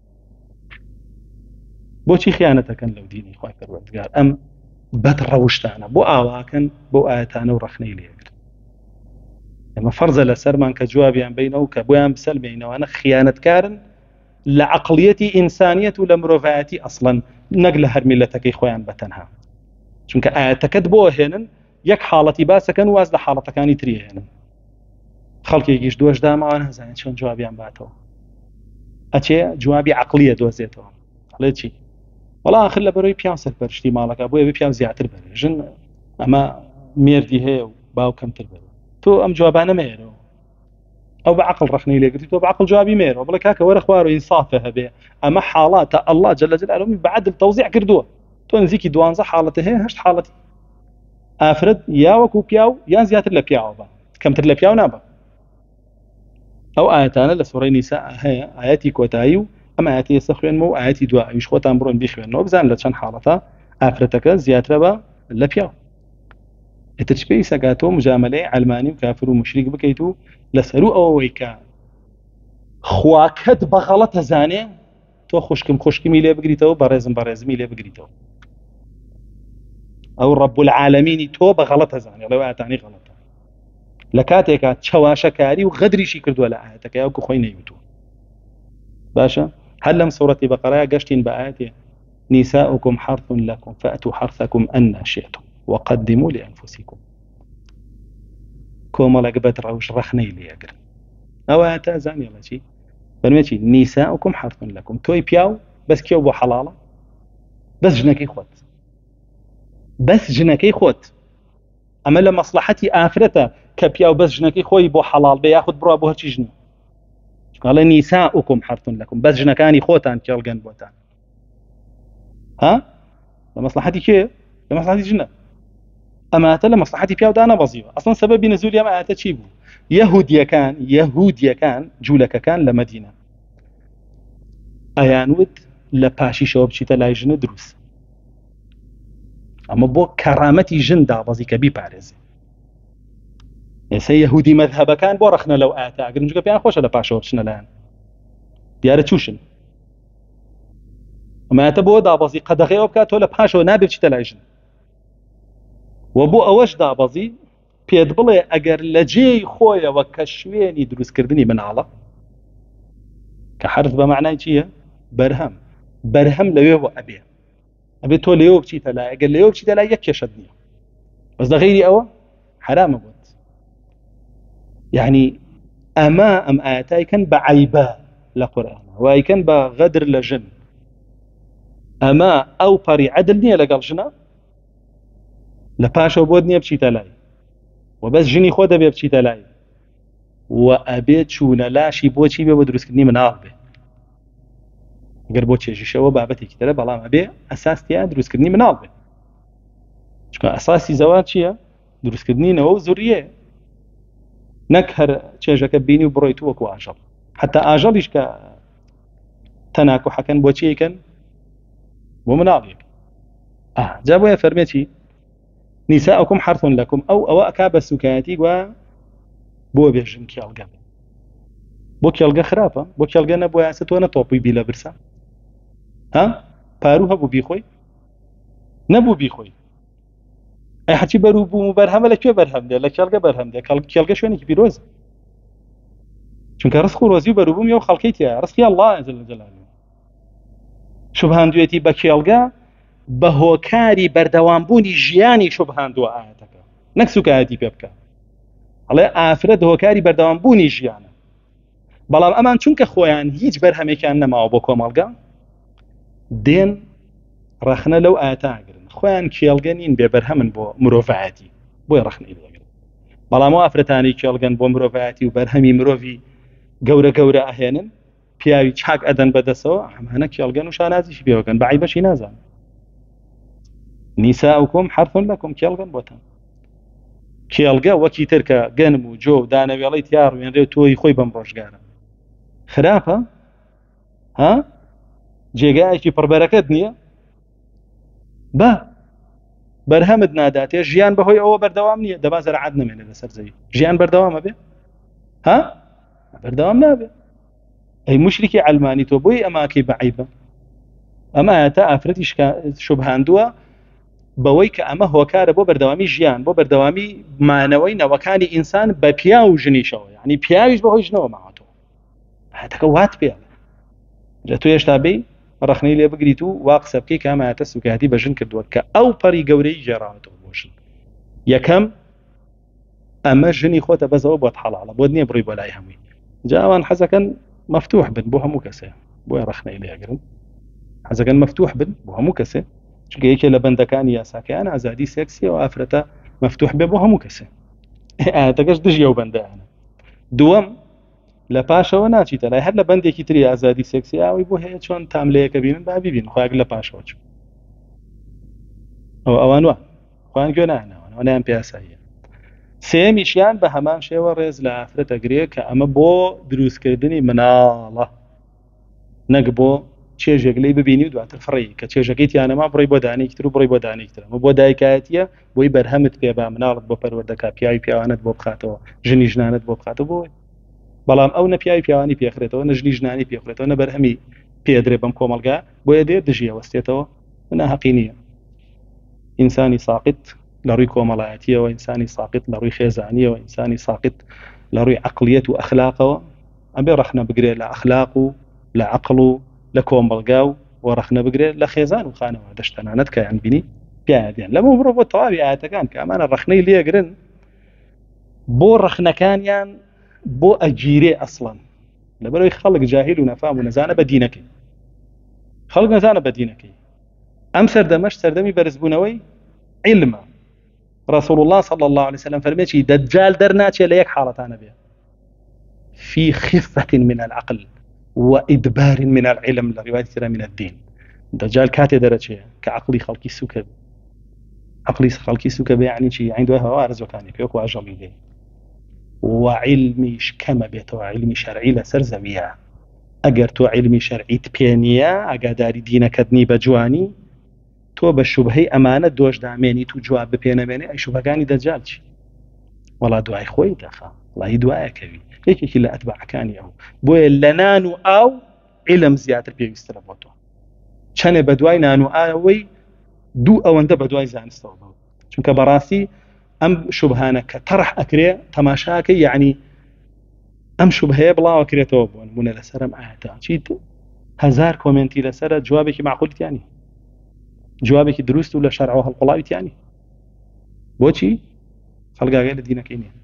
بۆچی خیانەتەکەن لەو دینی خوای پەروەردگار ئەم بەد ڕەوشتانە بۆ ئاواکەن بۆ ئاەتانە و ڕەخنەی لێگرن ئەمە فەرزە لەسەرمان کە جوابیان بینەوە کە بۆیان بسەلمێنەوەنە خیانەتکارن لە عەقڵیەتی ئینسانیەت و لە مرۆڤایەتی ئەسڵەن نەک لە هەر میلەتەکەی خۆیان بەتەنها چونکە ئاەتەکەت بۆ هێنن یەک حاڵەتی باسەکەن واز لە حاڵەتەکانی تری هێنن خەڵکێکیش دۆش داماوە نەزانێت چۆن جوابیان باتەوە ئەچێ جوابی عەقلیە دۆزێتەوە ئەڵێ چی وەڵا ئاخر لە بەرەوەی پیاو سەرپەرشتی ماڵەکە بۆیە بێ پیاو زیاتر بەرێ ژن ئەمە مێردی هەیە و باو کەمتر بەرێ تۆ ئەم جوابانە مێرەوە أو بعقل رخني لك تو بعقل جوابي مير وبلك هكا ورا خوارو إنصافها به أما حالات الله جل جلاله بعد التوزيع كردوه تو نزيكي دوانزة حالته هي هشت حالتي أفرد يا وكو بياو يا زياتر لبياو با كم تر لبياو نابا أو آياتنا لسورة نساء هي آياتي كوتايو أما آياتي يسخرين مو آياتي دواء يشخوة أمرون بيخوين نوبزان لتشان حالتها أفردك زياتر با لبياو تشبيه سقاتو مجاملة علماني وكافر ومشرك بكيتو لسرو أو ويكا خواكت بغلط زاني تۆ خوشکمی لێ بگریتەوە بەڕێزمی لێ بگریتەوە. ئەو ڕەب العالەمینی تۆ بە غەڵەت ئەزانێ، لەو ئاەتانی غەڵەتە. لە کاتێکا چەواشەکاری و غەدریشی کردووە لە ئاەتەکە یاوکو خۆی نەیوتووە. باشە هەر لەم سوورەتی بەقەرەیە گەشتین بە ئاەتێ نساؤكم حرث لكم فأتوا حرثكم أن شئتم وقدموا لأنفسكم. کۆمەڵێک بەد ڕەوش ڕەخنەی لێگرن. ئەوە تا زانیڵە چی فەرمێکی نساؤكم حرث لكم، تۆی پیاو بەس کێو بۆ حەڵاڵە؟ بەس ژنەکەی خۆت، بەس ژنەکەی خۆت. ئەمە لە مەصلحەتی ئافرەتە کە پیاو بەس ژنەکەی خۆی بۆ حەڵاڵ بێ، یاخود بڕوا بۆ هەرچی ژنە. قال نساؤكم حرث لكم، بەس ژنەکانی خۆتان کێڵگەن بۆتان. ها لمصلحتي كي لمصلحتي جنة، أما أتى لمصلحتي بيا ودانا بزيوة. أصلا سبب نزول يا ما أتى تشيبو يهوديا كان جولك كان لمدينة أيانود لباشي شوب شيء تلاقي جنة دروس، أما بو كرامتي جن دا بزي كبي بارز يسي يهودي مذهب كان بورخنا لو أتى أقول نجوا بيان خوش لباشي شوب شنا الآن ديارة توشن. أما أتبو دابزي قد غيوب كاتو لباشو نابي بشي تلاجن وبو أوش دابزي بيد بلي أجر لجي خويا وكشويني دروس كردني من على كحرث بمعنى شيء برهم ليو أبي تو ليو بشي تلا أجر ليو بشي تلا يكشدني بس ده غيري أو حرام بود يعني أم آتاي كان بعيبة لقرآن وأي كان بغدر لجن أما أو بري عدل نية لقال جنا لباشا بود نية بشي تلاي وبس جني خوده بيه بشي تلاي وأبيت شون لاشي بوشي بيه بدرس كدني من آغبه اگر بوشي جيشوا بابتي كتلا بلام أبي أساس تيا دروس كدني من آغبه شكا أساسي زواج شيا دروس كدني نو زوريه نكهر تشيجك بيني وبرويتو وكو آجل حتى آجلش تناكو حكن بوشي كان ومناضيك جابوا يا فرمتي نساؤكم حرث لكم أو أكاب السكاتي و بو بيجن كيالغا بو كيالغا خرافة بو كيالغا نبو ياسط وانا طوبي بلا برسا ها باروها بو بيخوي نبو بيخوي أي حتى برو بو مبرهم لكي برهم دي لكيالغا برهم دي كيالغا شويني كبيروز چونك رسخو روزي برو بو ميو خلقيتيا رسخي الله جل جلاله شبهاندوێتی بە کێڵگا بە هۆکاری بەردەوامبوونی ژیانی شبهاندووە ئاەتەکە نەک سوکایەتی پێ بکە ئەڵێ ئافرەت هۆکاری بەردەوامبوونی ژیانە بەڵام ئەمان چونکە خۆیان هیچ بەرهەمێکیان نەماوە بۆ کۆمەڵگا دێن ڕەخنە لەو ئاەتاگرن خۆیان کێڵگە نین بێ بەرهەمن بۆ مرۆڤایەتی بۆی ڕەخنەی لێگرن بەڵام ئەو ئافرەتانی کێڵگەن بۆ مرۆڤایەتی و بەرهەمی مرۆڤی گەورە ئەهێنن پیاوی چاک ئەدەن بەدەسەوە ئەمانە کێڵگەن و شانازیشی پێوەکەن بەعیبەشی نازان نساؤكم حرث لكم کێڵگەن بۆتان کێڵگە وەکی ترکە گەنم و جۆ و دانەوێڵەی تیار وێنرێ تۆی خۆی بەم ڕۆژگارە خراپە ها جێگایەکی پڕبەرەکەت نییە بە بەرهەمت ناداتێ ژیان بەهۆی ئەوە بەردەوام نییە دەبا زەرعەت نەمێنێ لەسەر زەوی ژیان بەردەوامە بێ ها بەردەوام نابێ أي مشركي علماني تو بوي أماكي بعيبة أما تا أفرتي شبهاندوا بويك أما هو كار بو بردوامي جيان بو بردوامي معنوي وكان إنسان ببياو جنيشو يعني بياوش بهو جنو معه هذا كوات بيا جاتو يشتابي رخني لي بقريتو واقسب كي كما تسوك هدي بجن كردوا كأو بري قوري جراتو بوشن يكم أما جني خوته بزو بوت حلال بودني بري بولاي همي جاوان حزكن مفتوح بن بوها مكسه بوها رخنا إليها قرن حزا كان مفتوح بن بوها مكسه شو كي يكي لبندكاني يا ساكيان عزادي سكسي وآفرتا مفتوح بن بوها مكسه تقاش دجي يو بنده أنا دوام لباشا وناتي تلاي هر لبندي كي تري عزادي سكسي اوي بوها چون تعمليه كبيرن بابي بين خواهق لباشا وچو اوانوا خوان قونا انا وانا ام بياسايا سێمیشیان بە هەمان شێوە ڕێز لە ئافرەت ئەگرێ کە ئەمە بۆ دروستکردنی مناڵە نەک بۆ چێژێک لێی ببینی و دواتر فڕی کە چێژەکەی تیانەما بڕی بۆ دانێکتر و بڕی بۆ دانێکتر ئەمە بۆ دایکایەتیە بۆی بەرهەمت پێ با مناڵت بۆ پەروەردەکا پیاوی پیاوانت بۆ بخاتەوە ژنی ژنانت بۆ بخاتەوە بۆی بەڵام ئەو نە پیاوی پیاوانی پێخرێتەوە نە ژنی ژنانی پێخرێتەوە نە بەرهەمی پێدرێ بەم کۆمەلگا بۆیە دێ دژیە وەستێتەوە ناحەقی إنساني ساقط لروي كوملاياتية وإنساني ساقط لروي خيزانية وإنساني ساقط لروي عقلية وأخلاقه أبي رحنا بقري لأخلاقه لعقله لكومبلقاو ورحنا بقري لخيزان وخانه ودشتنا نتكا يعني بني بيعد يعني لما برو الطوابي آياتا كان كأمان الرخني ليه قرن بو رخنا كان يعني بو أجيري أصلا لبرو يخلق جاهل ونفهم ونزانة بدينك خلق نزانة بدينك أم سردمش سردمي برزبونوي علما رسول الله صلى الله عليه وسلم فرميتي دجال درناتي ليك حالتان بها في خفة من العقل وإدبار من العلم لرواية من الدين دجال كاتي درجة كعقلي خلقي سكب عقلي خلقي سكب يعني شيء عنده هوارز وكاني كيوك وأجل إليه وعلمي كما بيته علمي شرعي لسر زوية أجر تو علمي شرعي تبينيا أجداري دينك دني بجواني تو بشبهي أمانة دوش داميني تو جواب بپێنەمێنێ أي شبهەکانی دەجال چی وڵا دوای خۆی دەخا وڵی دوایەکەوی یەکێکی لە ئەتباعەکانی ئەو بۆیە لە نان و ئاو علم زیاتر پێویستە لە بۆ تۆ چەنێ بە دوای نان و ئاوەی دوو ئەوەندە بە دوای زانستەوە بەو چونکە بەڕاستی ئەم شوبهانە کە تەڕح ئەکرێ تەماشاکە یعنی ئەم شوبهەیە بڵاوەکرێتەوە بۆ نمونە لەسەرم ئاەتە چیت هەزار کۆمنتی لەسەرە جوابێکی معقولتیانی جوابێکی دروست و لە شەرعەوە هەڵقوڵاویتیانی بۆچی خەڵگاگای لە دینەکەی نییە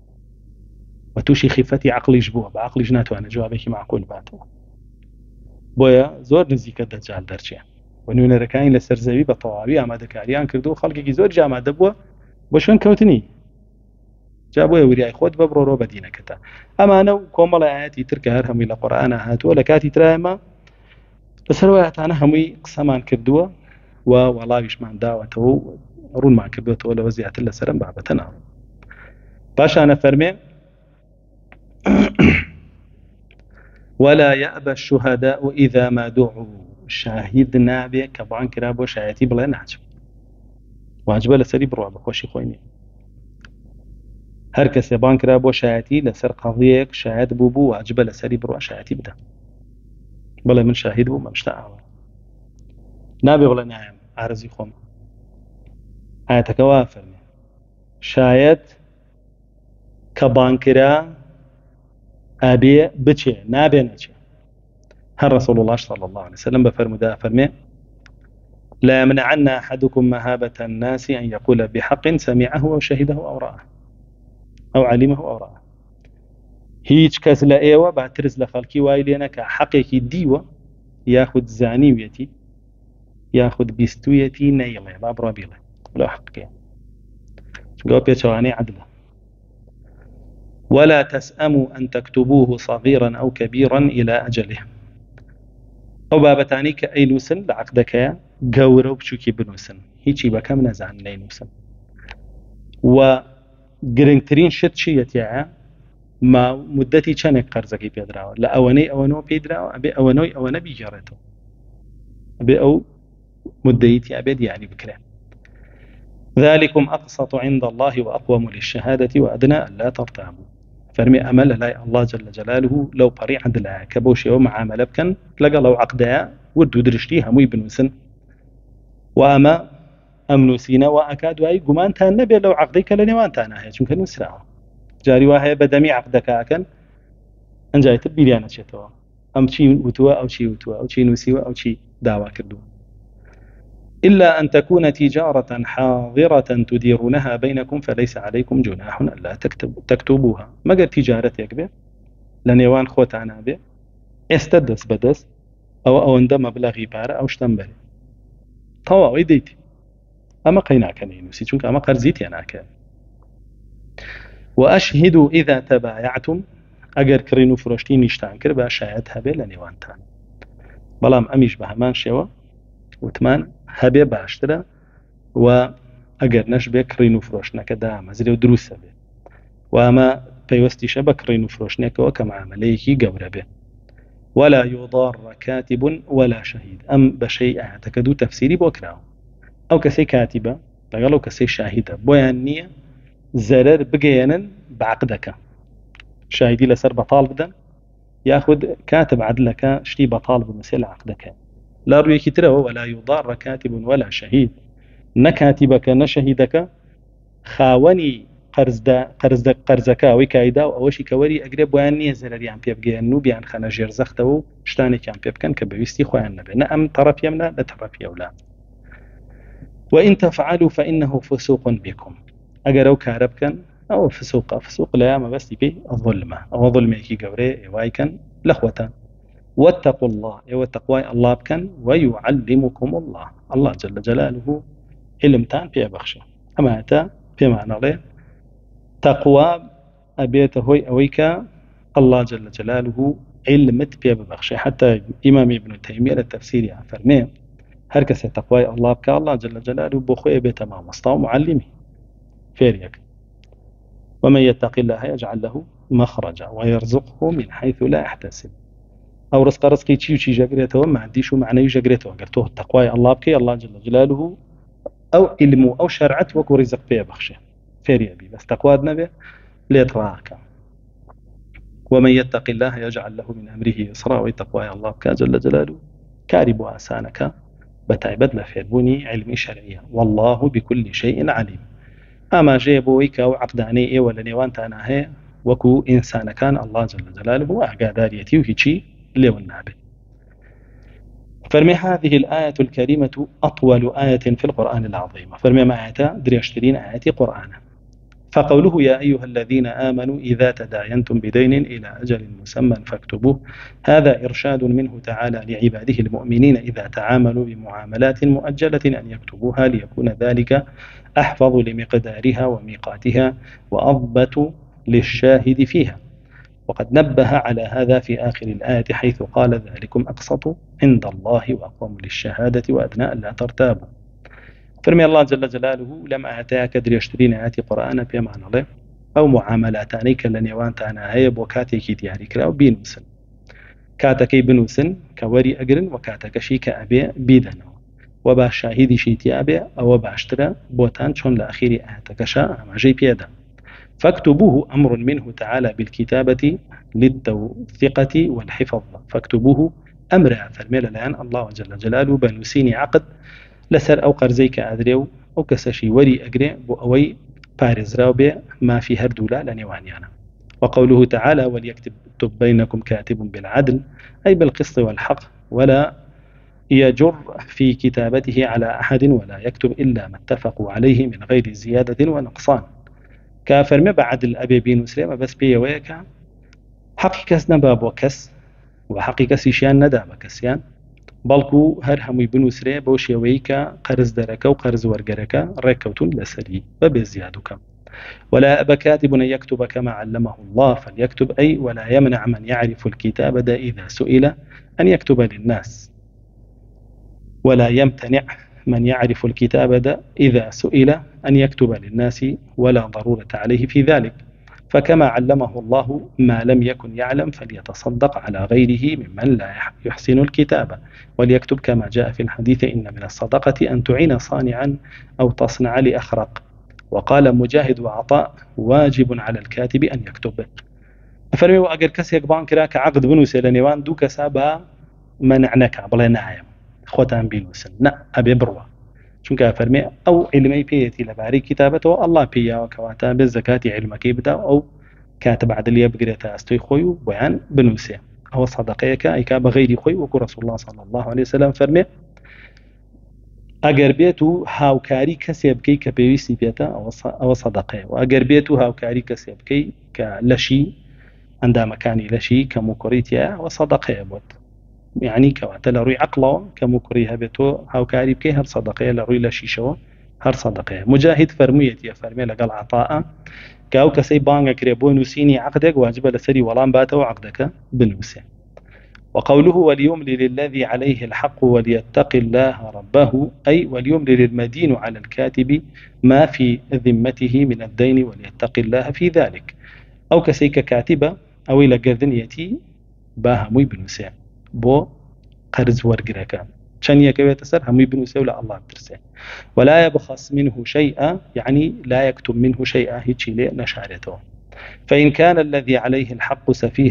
و تووشی خیفەتی عقلیش بووە بە عقلیش ناتوانێت جوابێکی معقول باتەوە بۆیە زۆر نزیکە دەجال دەرچێ و نوێنەرەکانی لەسەر زەوی بە تەواوی ئامادەکاریان کردو و خەڵکێکی زۆر ئامادە بووە بۆ شوێن کەوتنی جا بۆیە وریای خۆت ببڕۆ بە دینەکەتە ئەمانە و کۆمەڵی ئاەتی تر کە هەر هەمووی لە قورئانە هاتووە لە کاتی ترایمە لەسەر وایەتانە هەمووی قسەمان کردووە و وەڵاویشمان داوەتەوە و ڕوونمان کردوێتەوە لەوە زیاتر لەسەرم بابەتە ناڕۆ پاشانە فەرمێ ولا يأبى الشهداء إذا ما دعوا شاهد نابێ کە بڵان کرا بۆ شایەتی بڵێ ناچم واجبە لەسەری بڕوا بەخۆشی خۆی نییە هەر کەسێ بان کرا بۆ شایەتی لەسەر قەڵیەک شایەت بوو واجبە لەسەری بڕوا شایەتی بدە بڵێ من شاهید بووم ئەم شتە ئاوە نابێ بڵێ نایم عارەزی خۆم ئاەتەکە وا فەرمێ شایەت کە بانکرا ئابێ بچێ نابێ نەچێ هەر رسول الله صلى الله عليه وسلم بفرمودا فرمي لا يمنعن أحدكم مهابة الناس أن يقول بحق سمعه أو شهده أو رآه أو علمه أو رآه هيج كاس لا ايوه بعترز لخلقي وايلينا كحقيقي ديوه ياخذ زانيويتي ياخذ بيستويتي نيله باب ربيله ولا حقيقي جواب يتواني عدله ولا تسأموا أن تكتبوه صغيرا أو كبيرا إلى أجله أو بابتاني كأي نوسن لعقدك قورو بشوكي بنوسن هيجي بكم نزعن لي نوسن وقرنترين شت شيء ما مدتي چنك قرزكي بيدراو لا أونو بيدراو أبي أونا بيجارته أبي أو مدتي أبد يعني بكره ذلكم أقسط عند الله وأقوم للشهادة وأدنى ألا ترتابوا فرمي أمل لا الله جل جلاله لو قري عدلا كبوشي ومعاملة بكن تلقى لو عقدها ودو درشتي هموي بنوسن وأما أمنوسين وأكاد وأي قمان تان نبي لو عقديك لنوان تانا هي چونك نسرعه جاري واهي بدمي عقدك أكن أنجاي تبيليانا شتوا أم شي وتوا أو شي وتوا أو شي نوسيوا أو شي دعوة كردو إلا أن تكون تجارة حاضرة تديرونها بينكم فليس عليكم جناح ألا تكتبوها مگر تجارتك به لنيوان خوتانا به استدس بدس أو اندى مبلغي بار أو شتنبري طواوي ديتي أما قيناك نينوسي چونك أما قرزيتي أناك وأشهدوا إذا تبايعتم أجر كرينو فرشتي نشتان كربا شايتها به لنيوان تان بلام أميش بهمان شوا وتمان هەبێ باشترە و ئەگەر نەش بێ کڕین و فرۆشتنەکە دامەزرێ و دروستە بێ و ئەمە پەیوەستیشە بە کڕین و فرۆشتنێکەوە کە معاملەیەکی گەورە بێ ولا يضار كاتب ولا شهيد ئەم بەشەی ئاەتەکە دوو تەفسیری بۆ کراوە ئەو کەسەی کاتیبە لەگەڵ ئەو کەسەی شاهیدە بۆیان نییە زەرەر بگەێنن بە عەقدەکە شاهیدی لەسەر بەتاڵ بدەن ياخذ كاتب عدلك شتي بطالب مثل عقدك لا روي كتره ولا يضار كاتب ولا شهيد نكاتبك نشهدك خاوني قرزەکە ئەوەی کایدا و ئەوەشی کە وەری ئەگرێ بۆیان نییە زەرەریان پێ بگەێن و بیان خەنە ژێرزەختەوە و شتانێکیان پێ بکەن کە بەویستی خۆیان نەبێت نە ئەم تەڕەفیەمنا لە تەڕەفیەولا وإن تفعلوا فإنه فسوق بكم ئەگەر ئەو کارە بکەن ئەو فسوق لە یامە بەستی پێی ظلمە ئەوە ظلمێکی گەورەیە ئێوایکەن لەخوەتان واتقوا الله ئێوە تەقوای الله بکەن ويعلمكم الله جل جلاله علمتان پێ بەخشێ ئەماتە پێمانەڵێ تەقوا ئەبێتە هۆی ئەوەی کە الله جل جلاله علمت پێ ببەخشێ حتى ئیمام ابن تەیمیە لە تەفسیری فەرمێ هەر کەسێ تەقوای الله بکە الله جل جلاله بۆ خۆی بێتە مامۆستا و معلمی فێریەک ومن يتق الله يجعل له مخرجا ويرزقه من حيث لا يحتسب ئەو ڕزقی چی و چی ژەگرێتەوە مادیش و معنەوی ژەگرێتەوە گەر تۆ تەقوای الله بکەی الله جل جلاله أو علم أو شرعت وكو رزق بيه بخشه فيريا بي بس تقواد نبي ليتراك ومن يتق الله يجعل له من أمره يسرا ويتقوى الله جل جلاله كارب آسانك بتعبد لفيربوني علمي شرعية والله بكل شيء عليم أما جيبويك أو عقداني ولا نيوان تاناه وكو إنسان كان الله جل جلاله وأعقاداريتي وهيشي ليو النابي فرمي هذه الآية الكريمة أطول آية في القرآن العظيم فرمي ما آية دريشترين آية قرآن فقوله يا أيها الذين آمنوا إذا تداينتم بدين إلى أجل مسمى فاكتبوه هذا إرشاد منه تعالى لعباده المؤمنين إذا تعاملوا بمعاملات مؤجلة أن يكتبوها ليكون ذلك أحفظ لمقدارها وميقاتها وأضبط للشاهد فيها وقد نبه على هذا في آخر الآية حيث قال ذلكم أقسط عند الله وأقوم للشهادة وأدنى ألا ترتابوا فرمي الله جل جلاله لما أتاك دريشترين آيات قرآن بمعنى الله أو معاملاتاني كالنيوان تانا هي بوكاتيكي دياري كراو بينوسن كاتكي بنوسن كوري أقرن وكاتكشي كأبي بيدنو وبا شاهدي شيتي أبي أو باشترى بوتان شون لأخير آياتكشا أما جي بيدا فاكتبوه أمر منه تعالى بالكتابة للتوثقة والحفظ فاكتبوه أمر فرميل الآن الله جل جلاله بنوسيني عقد لسر أو قرزيك أدريو أو كسشي وري أقري بو أوي بارز راوبي ما في هردولا لنيوانيانا وقوله تعالى وليكتب بينكم كاتب بالعدل أي بالقسط والحق ولا يجر في كتابته على أحد ولا يكتب إلا ما اتفقوا عليه من غير زيادة ونقصان كافر ما بعد الأبي بين وسلم بس بيويك حقي كس نباب وكس وحقي كسيشيان نداب كسيان بەڵکو هەر هەمووی بنووسرێ بۆ شێوەیە کە قەرز دەرەکە و قەرز وەرگەرەکە ڕێککەوتون لەسەری بەبێ زیاد و کەم ولا أبا كاتب أن يكتب كما علمه الله فليكتب أي ولا يمنع من يعرف الكتابة إذا سئل أن يكتب للناس ولا يمتنع من يعرف الكتابة إذا سئل أن يكتب للناس ولا ضرورة عليه في ذلك فكما علمه الله ما لم يكن يعلم فليتصدق على غيره ممن لا يحسن الكتابة وليكتب كما جاء في الحديث إن من الصدقة أن تعين صانعا أو تصنع لأخرق وقال مجاهد وعطاء واجب على الكاتب أن يكتب فرمي وأجر كسيك بانكراك عقد بنوسي لنيوان دو كسابا منعنك بلا نعيم خوتان بينوسن نا أبي بروا چونکە فەرمێ ئەو علمەی پێیەتی لەبارەی کتابەتەوە الله پێیاوە کەواتە بێ زەکاتی علمەکەی بدا ئەو کاتە بەعدلیە بگرێتە ئەستۆی خۆی و بۆیان بنووسێ ئەوە سەدەقەیەکە ئەیکا بە غەیری خۆی وەکو ڕەسوڵ الله صلی الله عليه وسلم فەرمێ ئەگەر بێت و هاوکاری کەسێ بکەی کە پێویستی پێێتە ئەوە سەدەقەیە و ئەگەر بێت و هاوکاری کەسێ بکەی کە لەشی ئەندامەکانی لەشی کەم و کوڕیتە ئەوە سەدەقەیە بۆت يعني كواتە لە ڕووی عقڵەوە کەم و کوڕی هەبێتۆ هاوکاری بکەی هەر سەدەقەیە لە ڕووی لە شیشەوە هەر سەدەقەیە مجاهید فەرموویەتیە فەرمێ لەگەڵ عەطاء کە ئەو کەسەی بانگەکرێ بۆ نووسینی عەقدێک واجبە لەسەری وەڵام باتەوە عەقدەکە بنووسێ وقوله وليملل الذي عليه الحق وليتق الله ربه أي وليملل المدين على الكاتب ما في ذمته من الدين وليتق الله في ذلك أو كسيك كاتبة أو إلى قردنيتي باهموي بنوسێ بۆ قەرز وەرگرەکە چەندیەکە بێتە سەر هەمووی بنووسێ و لە الله بترسێ ولا يبخس منه شيئا يعني لا يكتب منه شيئا هیچی لێ نەشارێتەوە فإن كان الذي عليه الحق سفيها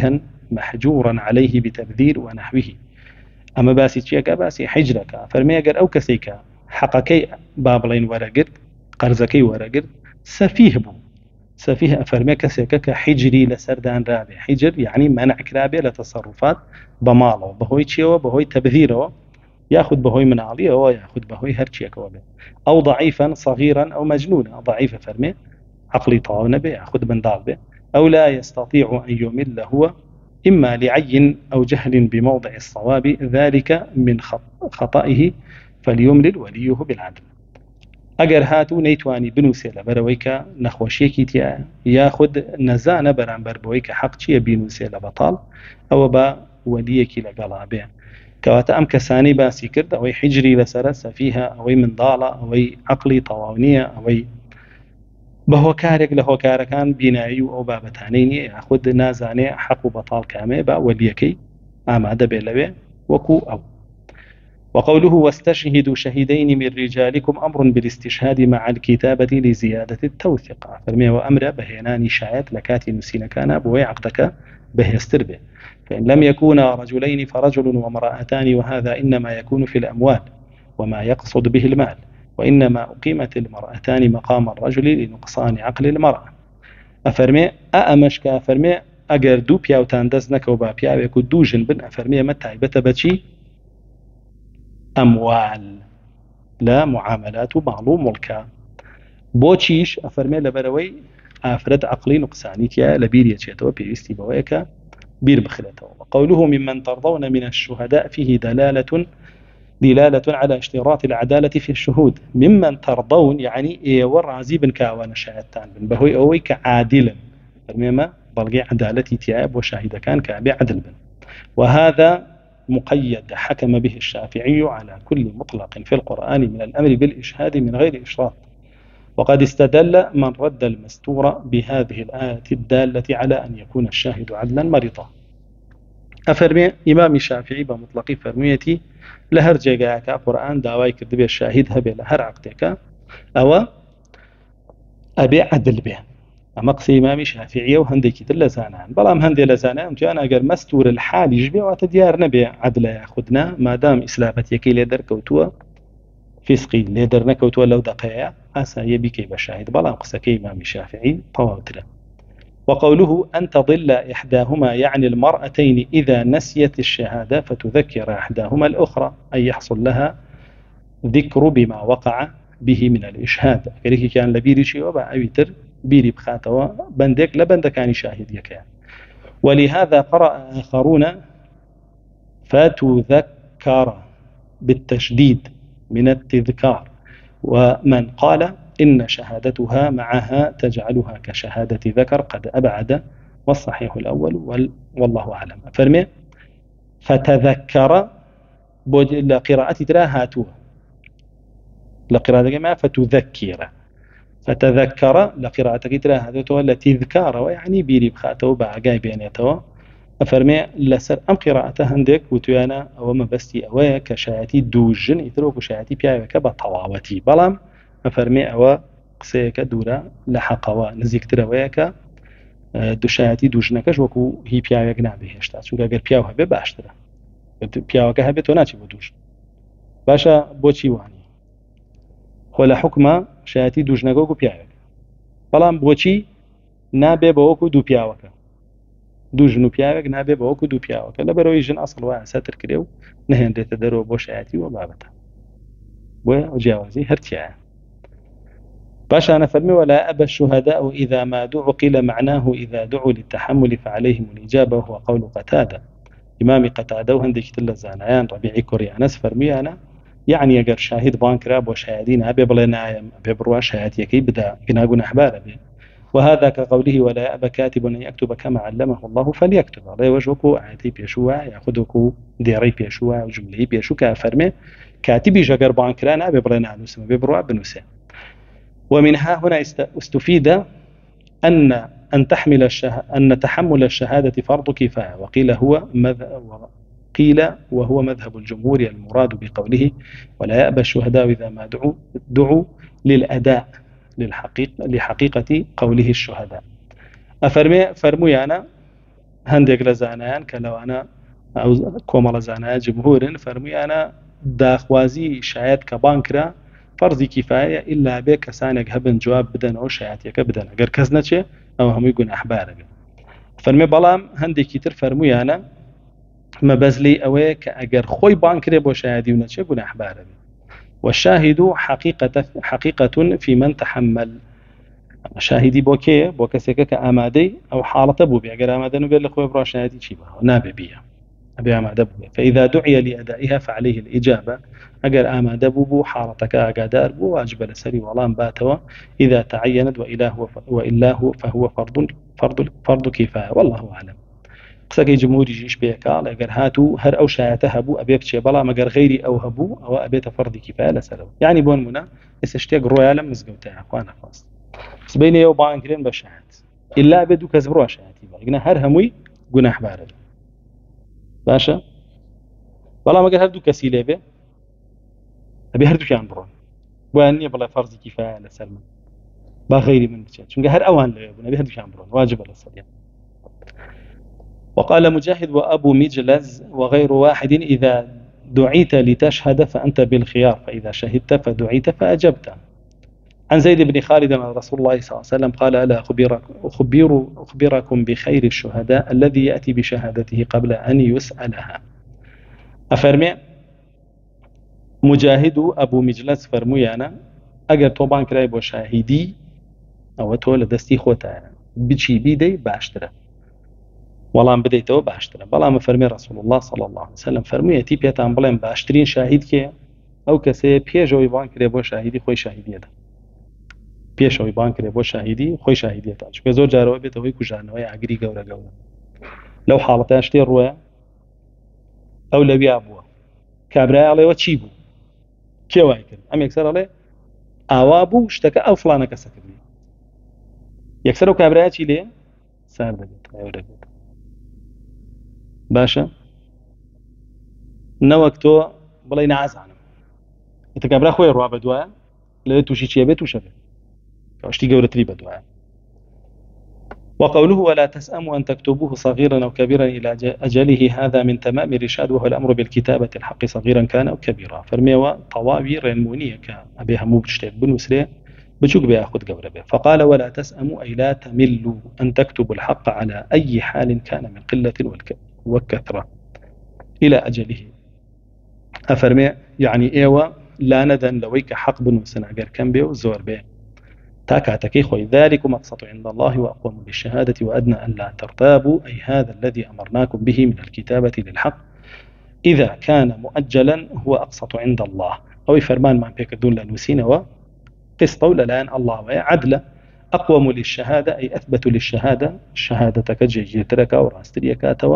محجورا عليه بتبذير ونحوه. أما باسي تشيك باسي حجرك فرمي أجر أو كسيك حقكي بابلين ورقر قرزكي ورقر سفيه بو سفيه أفرمي كسيك كحجري لسردان رابع. حجر يعني منع كرابي لتصرفات بماله بهوي تشيو بهوي تبذيره، ياخذ بهوي مناعليه أو ياخذ بهوي هرشيك وبه. أو ضعيفا صغيرا أو مجنونا. ضعيف فرمي عقلي طاونة به ياخذ بندال به. أو لا يستطيع أن يمل هو إما لعي أو جهل بموضع الصواب ذلك من خطئه فليملل وليه بالعدل. أجر هاتو نيتواني بنوسي لبرويك نخوشيكي تيا ياخد نزان برانبر بويك حق تيا بنوسي لبطال أو با وليكي لقلابه. كواتا أم كساني باسي كرد أو حجري لسرس فيها أو من ضالة أو عقلي طواونية أو بهو كارك له كاركان بنايو أو بابتانيني ياخد نازاني حق بطال كامي با وليكي آماده بلوي وكو أو. وقوله واستشهدوا شهيدين من رجالكم أمر بالاستشهاد مع الكتابة لزيادة التوثقة. فرمي وأمر بهيناني شايت لكاتي نسين كان بوي عقدك بهيستر به. فإن لم يكونا رجلين فرجل وامرأتان وهذا إنما يكون في الأموال وما يقصد به المال، وإنما أقيمت المرأتان مقام الرجل لنقصان عقل المرأة. أفرمي أأمشك أفرمي أجر دو بياو تاندزنك وبا بياو يكو دوجن بن أفرمي متى بتبتشي أموال لا معاملات معلوم ملكا بوشيش أفرمي لبروي أفرد عقلي نقصانيتيا لبيريا تشيتو بيستي بويكا بير بخلته. وقوله ممن ترضون من الشهداء فيه دلالة على اشتراط العدالة في الشهود. ممن ترضون يعني ايور رازي بن كاوان شاهدتان بن بهوي اويك عادلا فرميما بلغي عدالتي تياب وشاهد كان كابي عدل بن. وهذا مقيد حكم به الشافعي على كل مطلق في القرآن من الأمر بالإشهاد من غير إشراط. وقد استدل من رد المستور بهذه الآية الدالة على أن يكون الشاهد عدلا مريضا. أفرمي إمام الشافعي بمطلق فرميتي لهر جيغاك قرآن داواي كردبي الشاهد هبي لهر عقدك أو أبي عدل به. أما قصي إمام الشافعي وهندي كتر لزانان بلام هندي لزانان جانا قال مستور الحال يجبي وتديار نبي عدل ياخذنا ما دام إسلامت يكي ليدر كوتوا فسقي ليدر نكوتوا لو دقيا أسا يبكي بشاهد بلام قصكي إمام الشافعي طواوتلا. وقوله أن تضل إحداهما يعني المرأتين إذا نسيت الشهادة فتذكر إحداهما الأخرى أي يحصل لها ذكر بما وقع به من الإشهاد. كذلك كان لبيري شيء وبا أويتر بيري بخاتوا بندك لبندكاني شاهد يكيان. ولهذا قرأ آخرون فتذكر بالتشديد من التذكار. ومن قال إن شهادتها معها تجعلها كشهادة ذكر قد أبعد والصحيح الأول والله أعلم. فرمي فتذكر لقراءة تراهاتها لقراءة ما فتذكر فتذكر لقراءة تراهاتها لتذكار ويعني بيري بخاته بعقاي بيانيته. أفرمي لسر أم قراءة هندك وتيانا أو ما بستي أويا كشهادتي دوجن يتروك شهادتي بياوك بطواوتي بلام أفرمي أو قسيك دورا لحقوا نزيكتر وياك دوشاتي دوجنكش وكو هي بياوك نابه اشتا چونك اگر بياو هبه باشتره بياوك هبه تو ناچي بدوج باشا بوچي واني ولا حكم شاتي دوجنكو كو بياوك بلام بوچي نابه بوكو دو بياوك دوجنو بياوك نابه بوكو دو بياوك لبروي جن اصل وا ساتر كريو نهن ديت درو بوشاتي وبابتا وجاوزي هرتيا. باش أنا فرمي ولا أبى الشهداء إذا ما دعوا قيل معناه إذا دعوا للتحمل فعليهم الإجابة وهو قول قتادة. إمام قتادة وهندي كتل زانيان ربيعي كوريانس فرمي أنا يعني أجر شاهد بانكراب وشاهدين أبي بلنا أبي بروا شاهد يكي بدا يناقون أحبار به. وهذا كقوله ولا أبى كاتب أن يكتب كما علمه الله فليكتب. على وجهكو آياتي بيشوا يأخذكو ديري بيشوا وجملي بيشوا كافرمي كاتبي جاقر بانكران أبي بلنا نسمى ببروا بنسى. ومنها هنا استفيد أن تحمل الشهادة فرض كفاية. قيل وهو مذهب الجمهور المراد بقوله ولا يأبى الشهداء إذا ما دعوا للأداء لحقيقة قوله الشهداء. فرمي أنا هەندێک لە زانایان کە لەوانە ئەو کۆمەڵە زانایە جمهورن فەرموویانە داخوازی شایەت کە بانکرا فەرزی کیفایە ئیلا بێ کەسانێک هەبن جواب بدەنەوە شایەتیەکە بدەن ئەگەر کەس نەچێ ئەوە هەمووی گوناحبارەبێ فەرمێ بەڵام هەندێکی تر فەرموویانە مەبەزلەی ئەوەیە کە ئەگەر خۆی بانکرێ بۆ شایەتی و نەچێ گوناحبارەبێ والشاهد حقيقة في من تحمل شاهدی بۆ کێ بۆ کەسێکە کە ئامادەی ئەو حاڵەتە بوو بێ ئەگەر ئامادە نبێت لە خۆی بڕاشایەتی چی بە نابێ بیە ئەبێ ئامادە بوو فإذا دعي لأدائها فعليه الإجابة ئەگەر ئامادە بوو حاڵەتەکە ئاگادار بوو واجبە لەسەری وەڵام باتەوە إذا تعينت وإلا هو فهو فرض كفاية والله أعلم قسەکەی جمهوریش پێکاڵ ئەگەر هاتوو هەر ئەو شایەتە هەبوو ئەبێ بچێ بەڵام ئەگەر غەیری ئەو هەبوو ئەوە ئەبێتە فەردی کیفایە لەسەرەوە یعنی بۆ نمونە ئێستا شتێک ڕۆیە لە مزگەوتەیە خوا نەخواست سبەینێ ئەو بانکرێن بە شایەت ئیلا بێ دوو کەس بڕوا شایەتی بەڵگنە هەر هەمووی گوناحبارە باشە بەڵام ئەگەر هەردوو کەسی لێبێ ئەبێ هەردووکیان بڕۆن بۆیان نییە بڵێ فەرزی کیفایە لەسەر من با غەیری من بچێت چونکە هەر ئەوان لێ بوون ئەبێ هەردووکیان بڕۆن واجبە لەسەریان وقال مجاهد وأبو مجلز وغير واحد إذا دعيت لتشهد فأنت بالخيار فإذا شهدت فدعيت فأجبت عن زيد بن خالد عن رسول الله صلى الله عليه وسلم قال ألا أخبركم بخير الشهداء الذي يأتي بشهادته قبل أن يسألها أفرمي مجاهد أبو مجلس فرميانا أجر طبعا كرايب وشاهدي أو تولى دستي خوتا بشي بيدي باشتره وەڵام بدەیتەوە باشترە بەڵام فەرمی رسول الله صلى الله عليه وسلم فەرموویەتی پێتان بڵێن باشترین شاهید کێ ئەو کەسەیە پێشەوەی بان کرێ بۆ شاهیدی خۆی شاهیدیەدا پێشەوەی بان کرێ بۆ شاهیدی خۆی شاهیدیەدا چونکە زۆر جارەوە بێتەوەی کوژانەوەی ئاگری گەورە لەو حاڵەتە شتێ ڕووە ئەو لەویا بووە کابرای ئەڵێەوە چی بوو کێ وای کرد ئەم یەکسەر ئەڵێ ئاوا بوو شتەکە ئەو فڵانە کەسە کردی یەکسەر ئەو کابرایە چی لێ سار دەبێت باشە نەوەک تۆ بڵێ نازانم ئێتەکابرا خۆی ڕوا بەدوایە لەوێت تووشی چیە بێت تووشە بێت شتی گەورەتری بەدوایە وقوله ولا تسأموا أن تكتبوه صغيرا أو كبيرا إلى أجله هذا من تمام الرشاد وهو الأمر بالكتابة الحق صغيرا كان أو كبيرا فرميوا طواوي رنمونية كأبيها مو بشتيك بنوسري بشوك بياخذ قبل به فقال ولا تسأموا أي لا تملوا أن تكتبوا الحق على أي حال كان من قلة وكثرة إلى أجله أفرمي يعني إيوة لا ندن لويك حق بنوسن أجر كم بيو زور بيه تاكاتكي خوي ذلك مقصد عند الله وأقوم بالشهادة وأدنى أن لا ترتابوا أي هذا الذي أمرناكم به من الكتابة للحق إذا كان مؤجلا هو أقسط عند الله أو فرمان ما بيك دون لنوسين وقسط لان الله وعدل أقوم للشهادة أي أثبت للشهادة شهادتك جيترك وراستريكاتوا